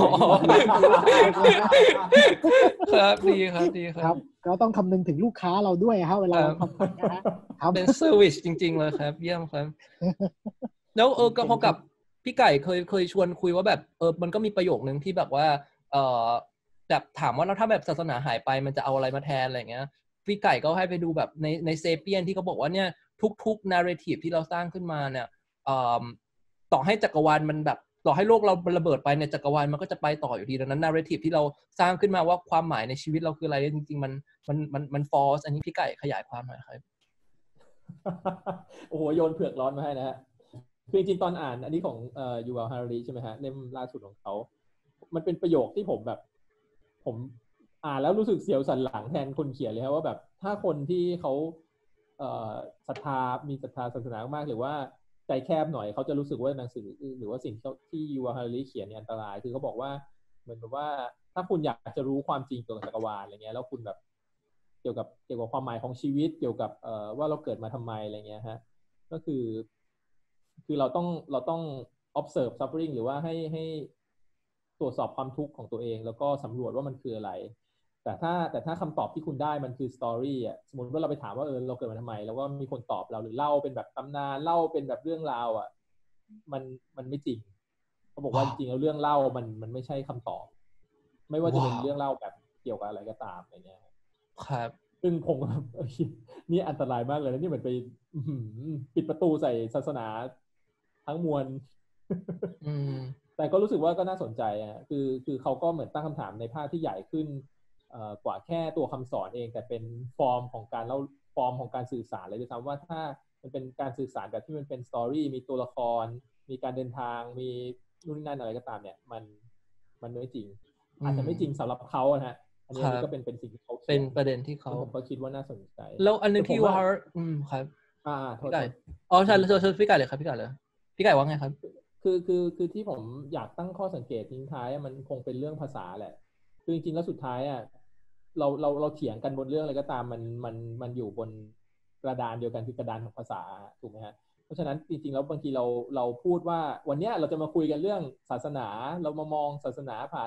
ครับดีครับดีครับก็ต้องคำนึงถึงลูกค้าเราด้วยครับเวลาเราทำนะฮะเป็นเซอร์วิสจริงๆเลยครับเยี่ยมครับแล้วเออก็พอกับพี่ไก่เคยเคยชวนคุยว่าแบบเออมันก็มีประโยคนึงที่แบบว่าเออแบบถามว่าแล้วถ้าแบบศาสนาหายไปมันจะเอาอะไรมาแทนอะไรเงี้ยพี่ไก่ก็ให้ไปดูแบบในในเซเปียนที่เขาบอกว่าเนี่ยทุกๆนาร์เรทีฟที่เราสร้างขึ้นมาเนี่ยเอ่อต่อให้จักรวาลมันแบบต่อให้โลกเราระเบิดไปในจักรวาลมันก็จะไปต่ออยู่ดีดังนั้นนาร์เรทีฟที่เราสร้างขึ้นมาว่าความหมายในชีวิตเราคืออะไรจริงๆมันมันมันมันฟอสอันนี้พี่ไก่ขยายความหน่อยครับโอ้โหโยนเผือกร้อนมาให้นะฮะคือจริงๆตอนอ่านอันนี้ของเอ่อยูวัลฮารารีใช่ไหมฮะเล่มล่าสุดของเขามันเป็นประโยคที่ผมแบบผมอ่านแล้วรู้สึกเสียวสันหลังแทนคนเขียนเลยครับว่าแบบถ้าคนที่เขาเอ่อศรัทธามีศรัทธาศาสนามากหรือว่าใจแคบหน่อยเขาจะรู้สึกว่าหนังสือหรือว่าสิ่งที่ยูวัลฮารารีเขียนเนี่ยอันตรายคือเขาบอกว่าเหมือนกับว่าถ้าคุณอยากจะรู้ความจริงเกี่ยวกับจักรวาลอะไรเงี้ยแล้วคุณแบบเกี่ยวกับเกี่ยวกับความหมายของชีวิตเกี่ยวกับเอ่อว่าเราเกิดมาทำไมอะไรเงี้ยฮะก็คือคือเราต้องเราต้อง observe suffering หรือว่าให้ให้ตรวจสอบความทุกข์ของตัวเองแล้วก็สำรวจว่ามันคืออะไรแต่ถ้าแต่ถ้าคำตอบที่คุณได้มันคือ story อ่ะสมมติว่าเราไปถามว่าเออเราเกิดมาทำไมแล้วก็มีคนตอบเราหรือเล่าเป็นแบบตำนานเล่าเป็นแบบเรื่องราวอ่ะมันมันไม่จริงเขาบอกว่าจริงๆแล้วเรื่องเล่ามันมันไม่ใช่คำตอบไม่ว่าจะเป็นเรื่องเล่าแบบเกี่ยวกับอะไรก็ตามอะไรเงี้ยครับซึ่งผมแบบนี่อันตรายมากเลยนะนี่เหมือนไปปิดประตูใส่ศาสนาทั้งมวลแต่ก็รู้สึกว่าก็น่าสนใจอ่ะคือคือเขาก็เหมือนตั้งคำถามในภาคที่ใหญ่ขึ้นกว่าแค่ตัวคำสอนเองแต่เป็นฟอร์มของการเล่าฟอร์มของการสื่อสารเลยด้วยซ้ำว่าถ้ามันเป็นการสื่อสารแบบที่มันเป็นสตอรี่มีตัวละครมีการเดินทางมีนู่นนี่นั่นอะไรก็ตามเนี่ยมันมันไม่จริงอาจจะไม่จริงสำหรับเขานะฮะอันนี้ก็เป็นเป็นสิ่งที่เขาเป็นประเด็นที่เขาผมก็คิดว่าน่าสนใจแล้วอันนึงที่ว่าอืมครับอ่าพี่ไก่อ๋อใช่เชิญพี่ไก่เลยครับพี่ไก่เลยพี่ไก่ว่าไงครับคือคือคือที่ผมอยากตั้งข้อสังเกตทิ้งท้ายมันคงเป็นเรื่องภาษาแหละคือจริงๆแล้วสุดท้ายอ่ะเราเราเราเถียงกันบนเรื่องอะไรก็ตามมันมันมันอยู่บนกระดานเดียวกันคือกระดานของภาษาถูกไหมฮะเพราะฉะนั้นจริงๆแล้วบางทีเราเราพูดว่าวันนี้เราจะมาคุยกันเรื่องศาสนาเรามามองศาสนาผ่าน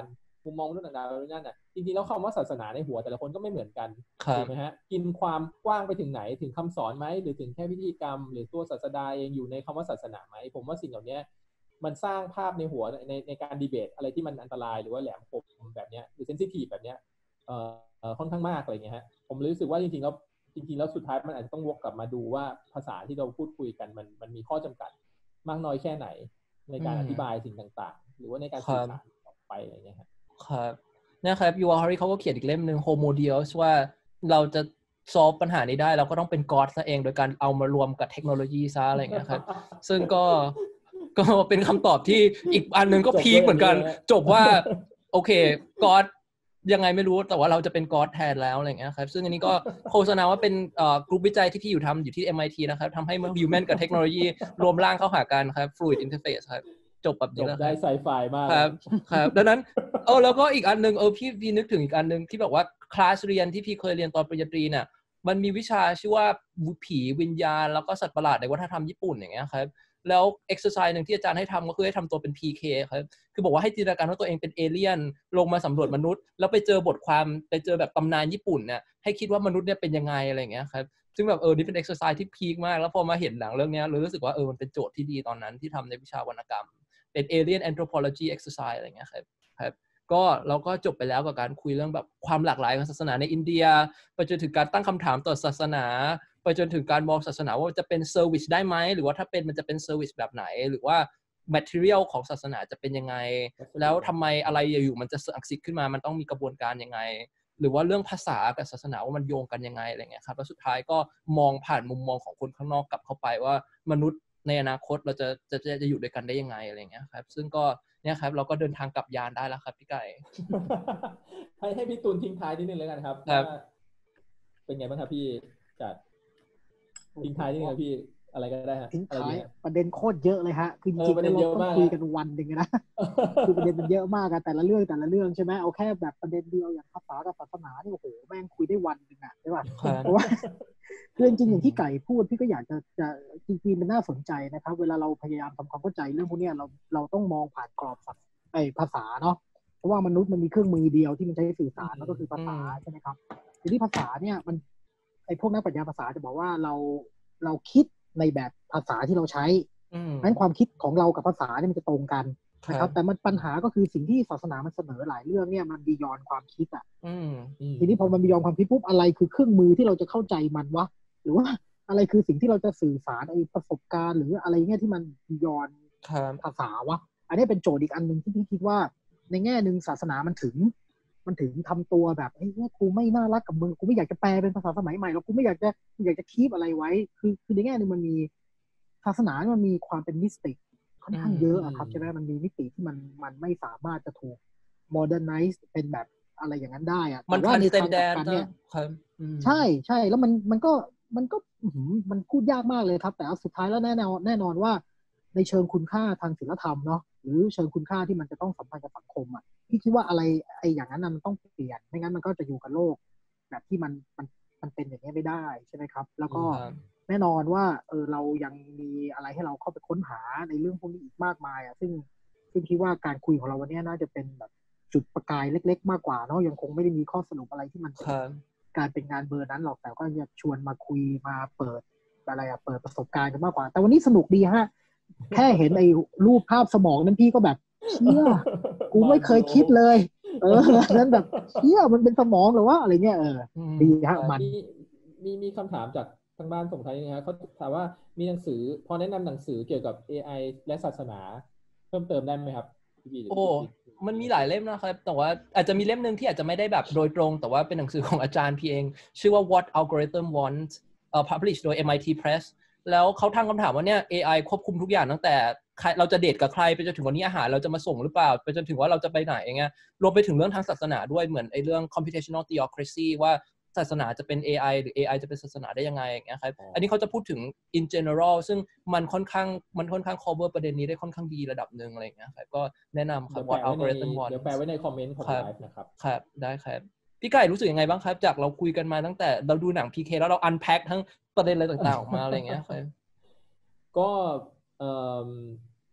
มุมมองมนุษย์ต่างดาวนั่นน่ะจริงๆแล้วคำว่าศาสนาในหัวแต่ละคนก็ไม่เหมือนกันถูกไหมฮะกินความกว้างไปถึงไหนถึงคำสอนไหมหรือถึงแค่พิธีกรรมหรือตัวศาสดาเองอยู่ในคำว่าศาสนาไหมผมว่าสิ่งเหล่านี้มันสร้างภาพในหัวในในการดีเบตอะไรที่มันอันตรายหรือว่าแหลมคมแบบนี้หรือเซนซิทีฟแบบนี้เอ่อค่อนข้างมากอะไรเงี้ยฮะผมรู้สึกว่าจริงๆแล้วจริงๆแล้วสุดท้ายมันอาจจะต้องวกกลับมาดูว่าภาษาที่เราพูดคุยกันมันมันมีข้อจำกัดมากน้อยแค่ไหนในการอธิบายสิ่งต่างๆหรือว่าในการสื่อสารออกไปอะไรเงี้ยครับนะครับยูวาฮาริเขาก็เขียนอีกเล่มนึง Homo Deus ว่าเราจะซอฟปัญหานี้ได้เราก็ต้องเป็นก็อดซะเองโดยการเอามารวมกับเทคโนโลยีซะอะไรอย่างเงี้ยครับซึ่งก็ก็เป็นคำตอบที่อีกอันนึงก็พีคเหมือนกันจบว่าโอเคก็อดยังไงไม่รู้แต่ว่าเราจะเป็นก็อดแทนแล้วอะไรอย่างเงี้ยครับซึ่งอันนี้ก็โฆษณาว่าเป็นเอ่อกลุ่มวิจัยที่พี่อยู่ทำอยู่ที่ เอ็ม ไอ ที นะครับทำให้ human กับเทคโนโลยีรวมร่างเข้าหากันครับ fluid interface ครับจบแบบนี้แล้วได้ไซไฟมากครับครับดังนั้นเออแล้วก็อีกอันนึงเออพี่พี่นึกถึงอีกอันนึงที่บอกว่าคลาสเรียนที่พี่เคยเรียนตอนปริญญาตรีเนี่ยมันมีวิชาชื่อว่าผีวิญญาณแล้วก็สัตว์ประหลาดในวัฒนธรรมญี่ปุ่นอย่างเงี้ยครับแล้วเอ็กซ์ไซส์นึงที่อาจารย์ให้ทำก็คือให้ทำตัวเป็น พี เค ครับคือบอกว่าให้จินตนาการว่าตัวเองเป็นเอเลี่ยนลงมาสำรวจมนุษย์แล้วไปเจอบทความไปเจอแบบตำนานญี่ปุ่นเนี่ยให้คิดว่ามนุษย์เนี่ยเป็นยังไงอะไรอย่างเงี้ยครับซึ่งแบบเออนี่เป็นเอ็กซ์ไซส์ที่พีคมากแล้วพอมาเห็นหลังเรื่องนี้เลยรู้สึกว่าเออมันเป็นโจทย์ที่ดีตอนนั้นที่ทำในวิชาวรรณกรรมเป็น alien anthropology exercise อะไรเงี้ยครับครับก็เราก็จบไปแล้วกับการคุยเรื่องแบบความหลากหลายของศาสนาในอินเดียไปจนถึงการตั้งคำถามต่อศาสนาไปจนถึงการมองศาสนาว่าจะเป็นเซอร์วิสได้ไหมหรือว่าถ้าเป็นมันจะเป็นเซอร์วิสแบบไหนหรือว่า material ของศาสนาจะเป็นยังไงแล้วทำไมอะไรอยู่มันจะศักดิ์สิทธิ์ขึ้นมามันต้องมีกระบวนการยังไงหรือว่าเรื่องภาษากับศาสนาว่ามันโยงกันยังไงอะไรเงี้ยครับแล้วสุดท้ายก็มองผ่านมุมมองของคนข้างนอกกลับเข้าไปว่ามนุษย์ในอนาคตเราจะจะจะจะอยู่ด้วยกันได้ยังไงอะไรเงี้ยครับซึ่งก็เนี่ยครับเราก็เดินทางกลับยานได้แล้วครับพี่ไก่ให้ให้พี่ตูนทิ้งท้ายนิดนึงแล้วกันครับว่าเป็นไงบ้างครับพี่จัดทิ้งท้ายนิดนึงครับพี่อะไรก็ได้ฮะทิ้งท้ายประเด็นโคตรเยอะเลยฮะคือจริงๆเราต้องคุยกันวันหนึ่งนะคือประเด็นมันเยอะมากอะแต่ละเรื่องแต่ละเรื่องใช่ไหมเอาแค่แบบประเด็นเดียวอย่างภาษากับศาสนานี่โอ้โหแม่งคุยได้วันหนึ่งอะใช่ป่ะเพราะว่าคือจริงๆอย่างที่ไก่พูดพี่ก็อยากจะจะจริงๆมันน่าสนใจนะครับเวลาเราพยายามทำความเข้าใจเรื่องพวกนี้เราเราต้องมองผ่านกรอบไอ้ภาษาเนาะเพราะว่ามนุษย์มันมีเครื่องมือเดียวที่มันใช้สื่อสารนั่นก็คือภาษาใช่ไหมครับทีนี้ภาษาเนี่ยมันไอ้พวกนักปรัชญาภาษาจะบอกว่าเราเราคิดในแบบภาษาที่เราใช้นั้นความคิดของเรากับภาษาเนี่ยมันจะตรงกันนะครับแต่มันปัญหาก็คือสิ่งที่ศาสนามันเสนอหลายเรื่องเนี่ยมันบียอนความคิดอ่ะทีนี้พอมันบียอนความคิดปุ๊บอะไรคือเครื่องมือที่เราจะเข้าใจมันวะหรือว่าอะไรคือสิ่งที่เราจะสื่อสารไอ้ประสบการณ์หรืออะไรเงี้ยที่มันบียอนภาษาวะอันนี้เป็นโจทย์อีกอันนึงที่พี่คิดว่าในแง่นึงศาสนามันถึงมันถึงทำตัวแบบไอ้เนี่ยกูไม่น่ารักกับมึงกูไม่อยากจะแปลเป็นภาษาสมัยใหม่หรอกกูไม่อยากจะอยากจะคีปอะไรไว้คือคือในแง่นึงมันมีศาสนามันมีความเป็นมิสติกค่อนข้างเยอะอะครับใช่ไหมมันมีมิติที่มันมันไม่สามารถจะถูกโมเดิร์นไนซ์เป็นแบบอะไรอย่างนั้นได้อะแต่ว่าในทางกลับกันเนี่ยใช่ใช่แล้วมันมันก็มันก็มันพูดยากมากเลยครับแต่สุดท้ายแล้วแน่นอนแน่นอนว่าในเชิงคุณค่าทางศีลธรรมเนาะหรือเชิงคุณค่าที่มันจะต้องสัมพันธ์กับสังคมอ่ะพี่คิดว่าอะไรไอ้อย่างนั้นมันต้องเปลี่ยนไม่งั้นมันก็จะอยู่กับโลกแบบที่มันมันมันเป็นอย่างนี้ไม่ได้ใช่ไหมครับแล้วก็แน่นอนว่าเออเรายังมีอะไรให้เราเข้าไปค้นหาในเรื่องพวกนี้อีกมากมายอ่ะซึ่งซึ่งคิดว่าการคุยของเราวันนี้น่าจะเป็นแบบจุดประกายเล็กๆมากกว่าเนาะยังคงไม่ได้มีข้อสรุปอะไรที่มันการเป็นงานเบอร์นั้นหรอกแต่ก็จะชวนมาคุยมาเปิดอะไรอะเปิดประสบการณ์กันมากกว่าแต่วันนี้สนุกดีฮะแค่เห็นไอ้รูปภาพสมองนั้นพี่ก็แบบเชี่ยกูไม่เคยคิดเลยเออนั้นแบบเชี่ยมันเป็นสมองหรือว่าอะไรเงี้ยเออดีฮะมันมีมีคำถามจากทางบ้านส่งท้ายนะครับเขาถามว่ามีหนังสือพอแนะนำหนังสือเกี่ยวกับ เอ ไอ และศาสนาเพิ่มเติมได้ไหมครับโอ้มันมีหลายเล่มนะครับแต่ว่าอาจจะมีเล่มนึงที่อาจจะไม่ได้แบบโดยตรงแต่ว่าเป็นหนังสือของอาจารย์พี่เองชื่อว่า What Algorithm Want เอ่อ published โดย เอ็ม ไอ ที Press แล้วเขาตั้งคำถามว่าเนี่ย เอ ไอ ควบคุมทุกอย่างตั้งแต่เราจะเดทกับใครไปจนถึงวันนี้อาหารเราจะมาส่งหรือเปล่าไปจนถึงว่าเราจะไปไหนอย่างเงี้ยรวมไปถึงเรื่องทางศาสนาด้วยเหมือนไอ้เรื่อง computational theocracy ว่าศาสนาจะเป็น เอ ไอ หรือ เอ ไอ จะเป็นศาสนาได้ยังไงอย่างเงี้ยครับอันนี้เขาจะพูดถึง in general ซึ่งมันค่อนข้างมันค่อนข้าง cover ประเด็นนี้ได้ค่อนข้างดีระดับนึงอะไรอย่างเงี้ยครับก็แนะนำครับ What Algorithm Want เดี๋ยวแปลไว้ในคอมเมนต์ของไลฟ์นะครับครับได้ครับพี่ไก่รู้สึกยังไงบ้างครับจากเราคุยกันมาตั้งแต่เราดูหนัง พี เค แล้วเรา unpack ทั้งประเด็นอะไรต่างๆออกมาอะไรอย่างเงี้ยครับก็เอ่อจ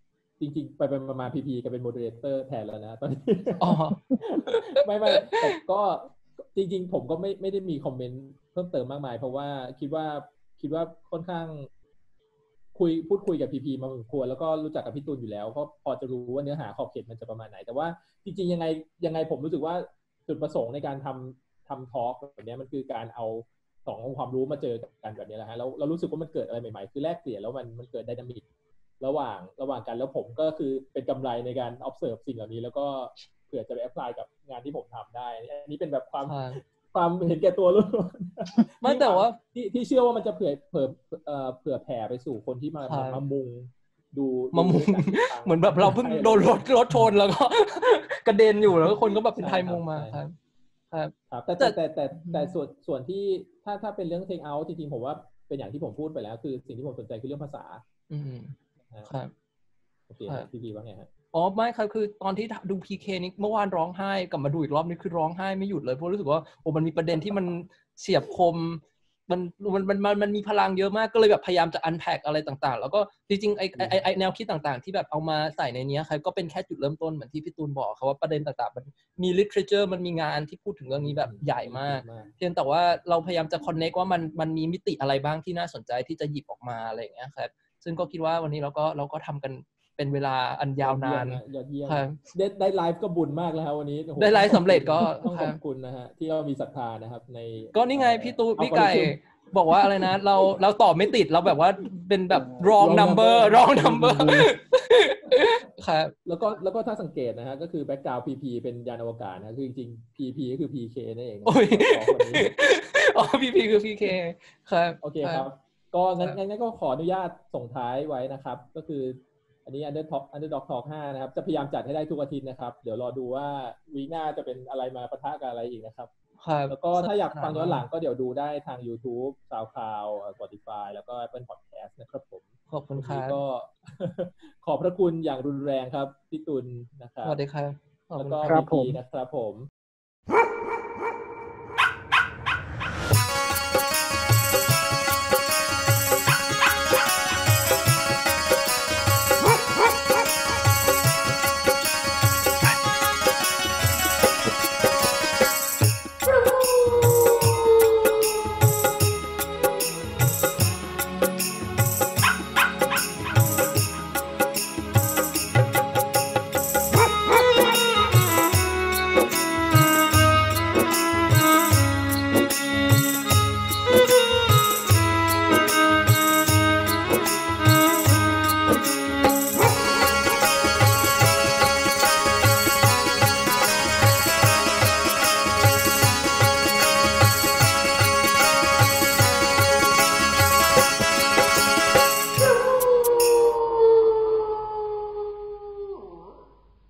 จริงๆไปไปมาๆพีพีก็เป็นโมเดเลเตอร์แทนแล้วนะตอนนี้อ๋อไม่ไม่แต่ก็จริงๆผมก็ไม่ไม่ได้มีคอมเมนต์เพิ่มเติมมากมายเพราะว่าคิดว่าคิดว่าค่อนข้างคุยพูดคุยกับพีพีมาพอสมควรแล้วก็รู้จักกับพี่ตูนอยู่แล้วก็พอจะรู้ว่าเนื้อหาขอบเขตมันจะประมาณไหนแต่ว่าจริงๆยังไงยังไงผมรู้สึกว่าจุดประสงค์ในการทำทำทอล์กแบบนี้มันคือการเอาสององค์ความรู้มาเจอกันแบบนี้แหละฮะแล้วเรารู้สึกว่ามันเกิดอะไรใหม่ๆคือแลกเปลี่ยนแล้วมันมันเกิดไดนามิกระหว่างระหว่างกันแล้วผมก็คือเป็นกำไรในการ observe สิ่งเหล่านี้แล้วก็เผื่อจะไป apply กับงานที่ผมทำได้อันนี้เป็นแบบความความเห็นแก่ตัวล้วนๆไม่แต่ว่าที่ที่เชื่อว่ามันจะเผื่อเผื่อเอ่อเผื่อแผ่ไปสู่คนที่มามามุงดูมามุงเหมือนแบบเราเพิ่งโดนรถรถชนแล้วก็กระเด็นอยู่แล้วก็คนก็แบบเป็นไทยมุงมาครับครับครับแต่แต่แต่แต่แต่ส่วนส่วนที่ถ้าถ้าเป็นเรื่อง take out จริงๆผมว่าเป็นอย่างที่ผมพูดไปแล้วคือสิ่งที่ผมสนใจคือเรื่องภาษาอืมครับโอเคพี่พีว่าไงฮะอ๋อไม่ครับคือตอนที่ดู พี เค นี้เมื่อวานร้องไห้กลับมาดูอีกรอบนี้คือร้องไห้ไม่หยุดเลยเพราะรู้สึกว่าโอ้มันมีประเด็นที่มันเฉียบคมมันมันมันมันมันมีพลังเยอะมากก็เลยแบบพยายามจะ unpack อะไรต่างๆแล้วก็จริงๆไอ้ไอ้ไอ้แนวคิดต่างๆที่แบบเอามาใส่ในนี้ครับก็เป็นแค่จุดเริ่มต้นเหมือนที่พี่ตูนบอกครับว่าประเด็นต่างๆมันมี literature มันมีงานที่พูดถึงเรื่องนี้แบบใหญ่มากเพียงแต่ว่าเราพยายามจะ connect ว่ามันมันมีมิติอะไรบ้างที่น่าสนใจที่จะหยิบออกมาอะไรอย่างเงี้ยครับซึ่งก็คิดว่าวันนี้เราก็เราก็ทำกันเป็นเวลาอันยาวนานยอดเยี่ยมได้ได้ไลฟ์ก็บุญมากแล้วครับวันนี้ได้ไลฟ์สำเร็จก็ต้องขอบคุณนะฮะที่เรามีศรัทธานะครับในก็นี่ไงพี่ตูพี่ไก่บอกว่าอะไรนะเราเราตอบไม่ติดเราแบบว่าเป็นแบบ wrong number wrong number ครับแล้วก็แล้วก็ถ้าสังเกตนะฮะก็คือ background พี พี เป็นยานอวกาศนะคือจริงๆ พี พี ก็คือ พี เค นั่นเองอ๋อ พี พี คือ พี เค ครับโอเคครับก็งั้นงั้นก็ขออนุญาตส่งท้ายไว้นะครับก็คืออันนี้ Underdog Underdog Talk ห้านะครับจะพยายามจัดให้ได้ทุกอาทิตย์นะครับเดี๋ยวรอดูว่าวีคหน้าจะเป็นอะไรมาปะทะกับอะไรอีกนะครับแล้วก็ถ้าอยากฟังย้อนหลังก็เดี๋ยวดูได้ทาง YouTube SoundCloud Spotify แล้วก็ Apple Podcast นะครับผมขอบคุณครับก็ขอบพระคุณอย่างรุนแรงครับพี่ตุลนะครับสวัสดีครับแล้วก็พี่พีนะครับผม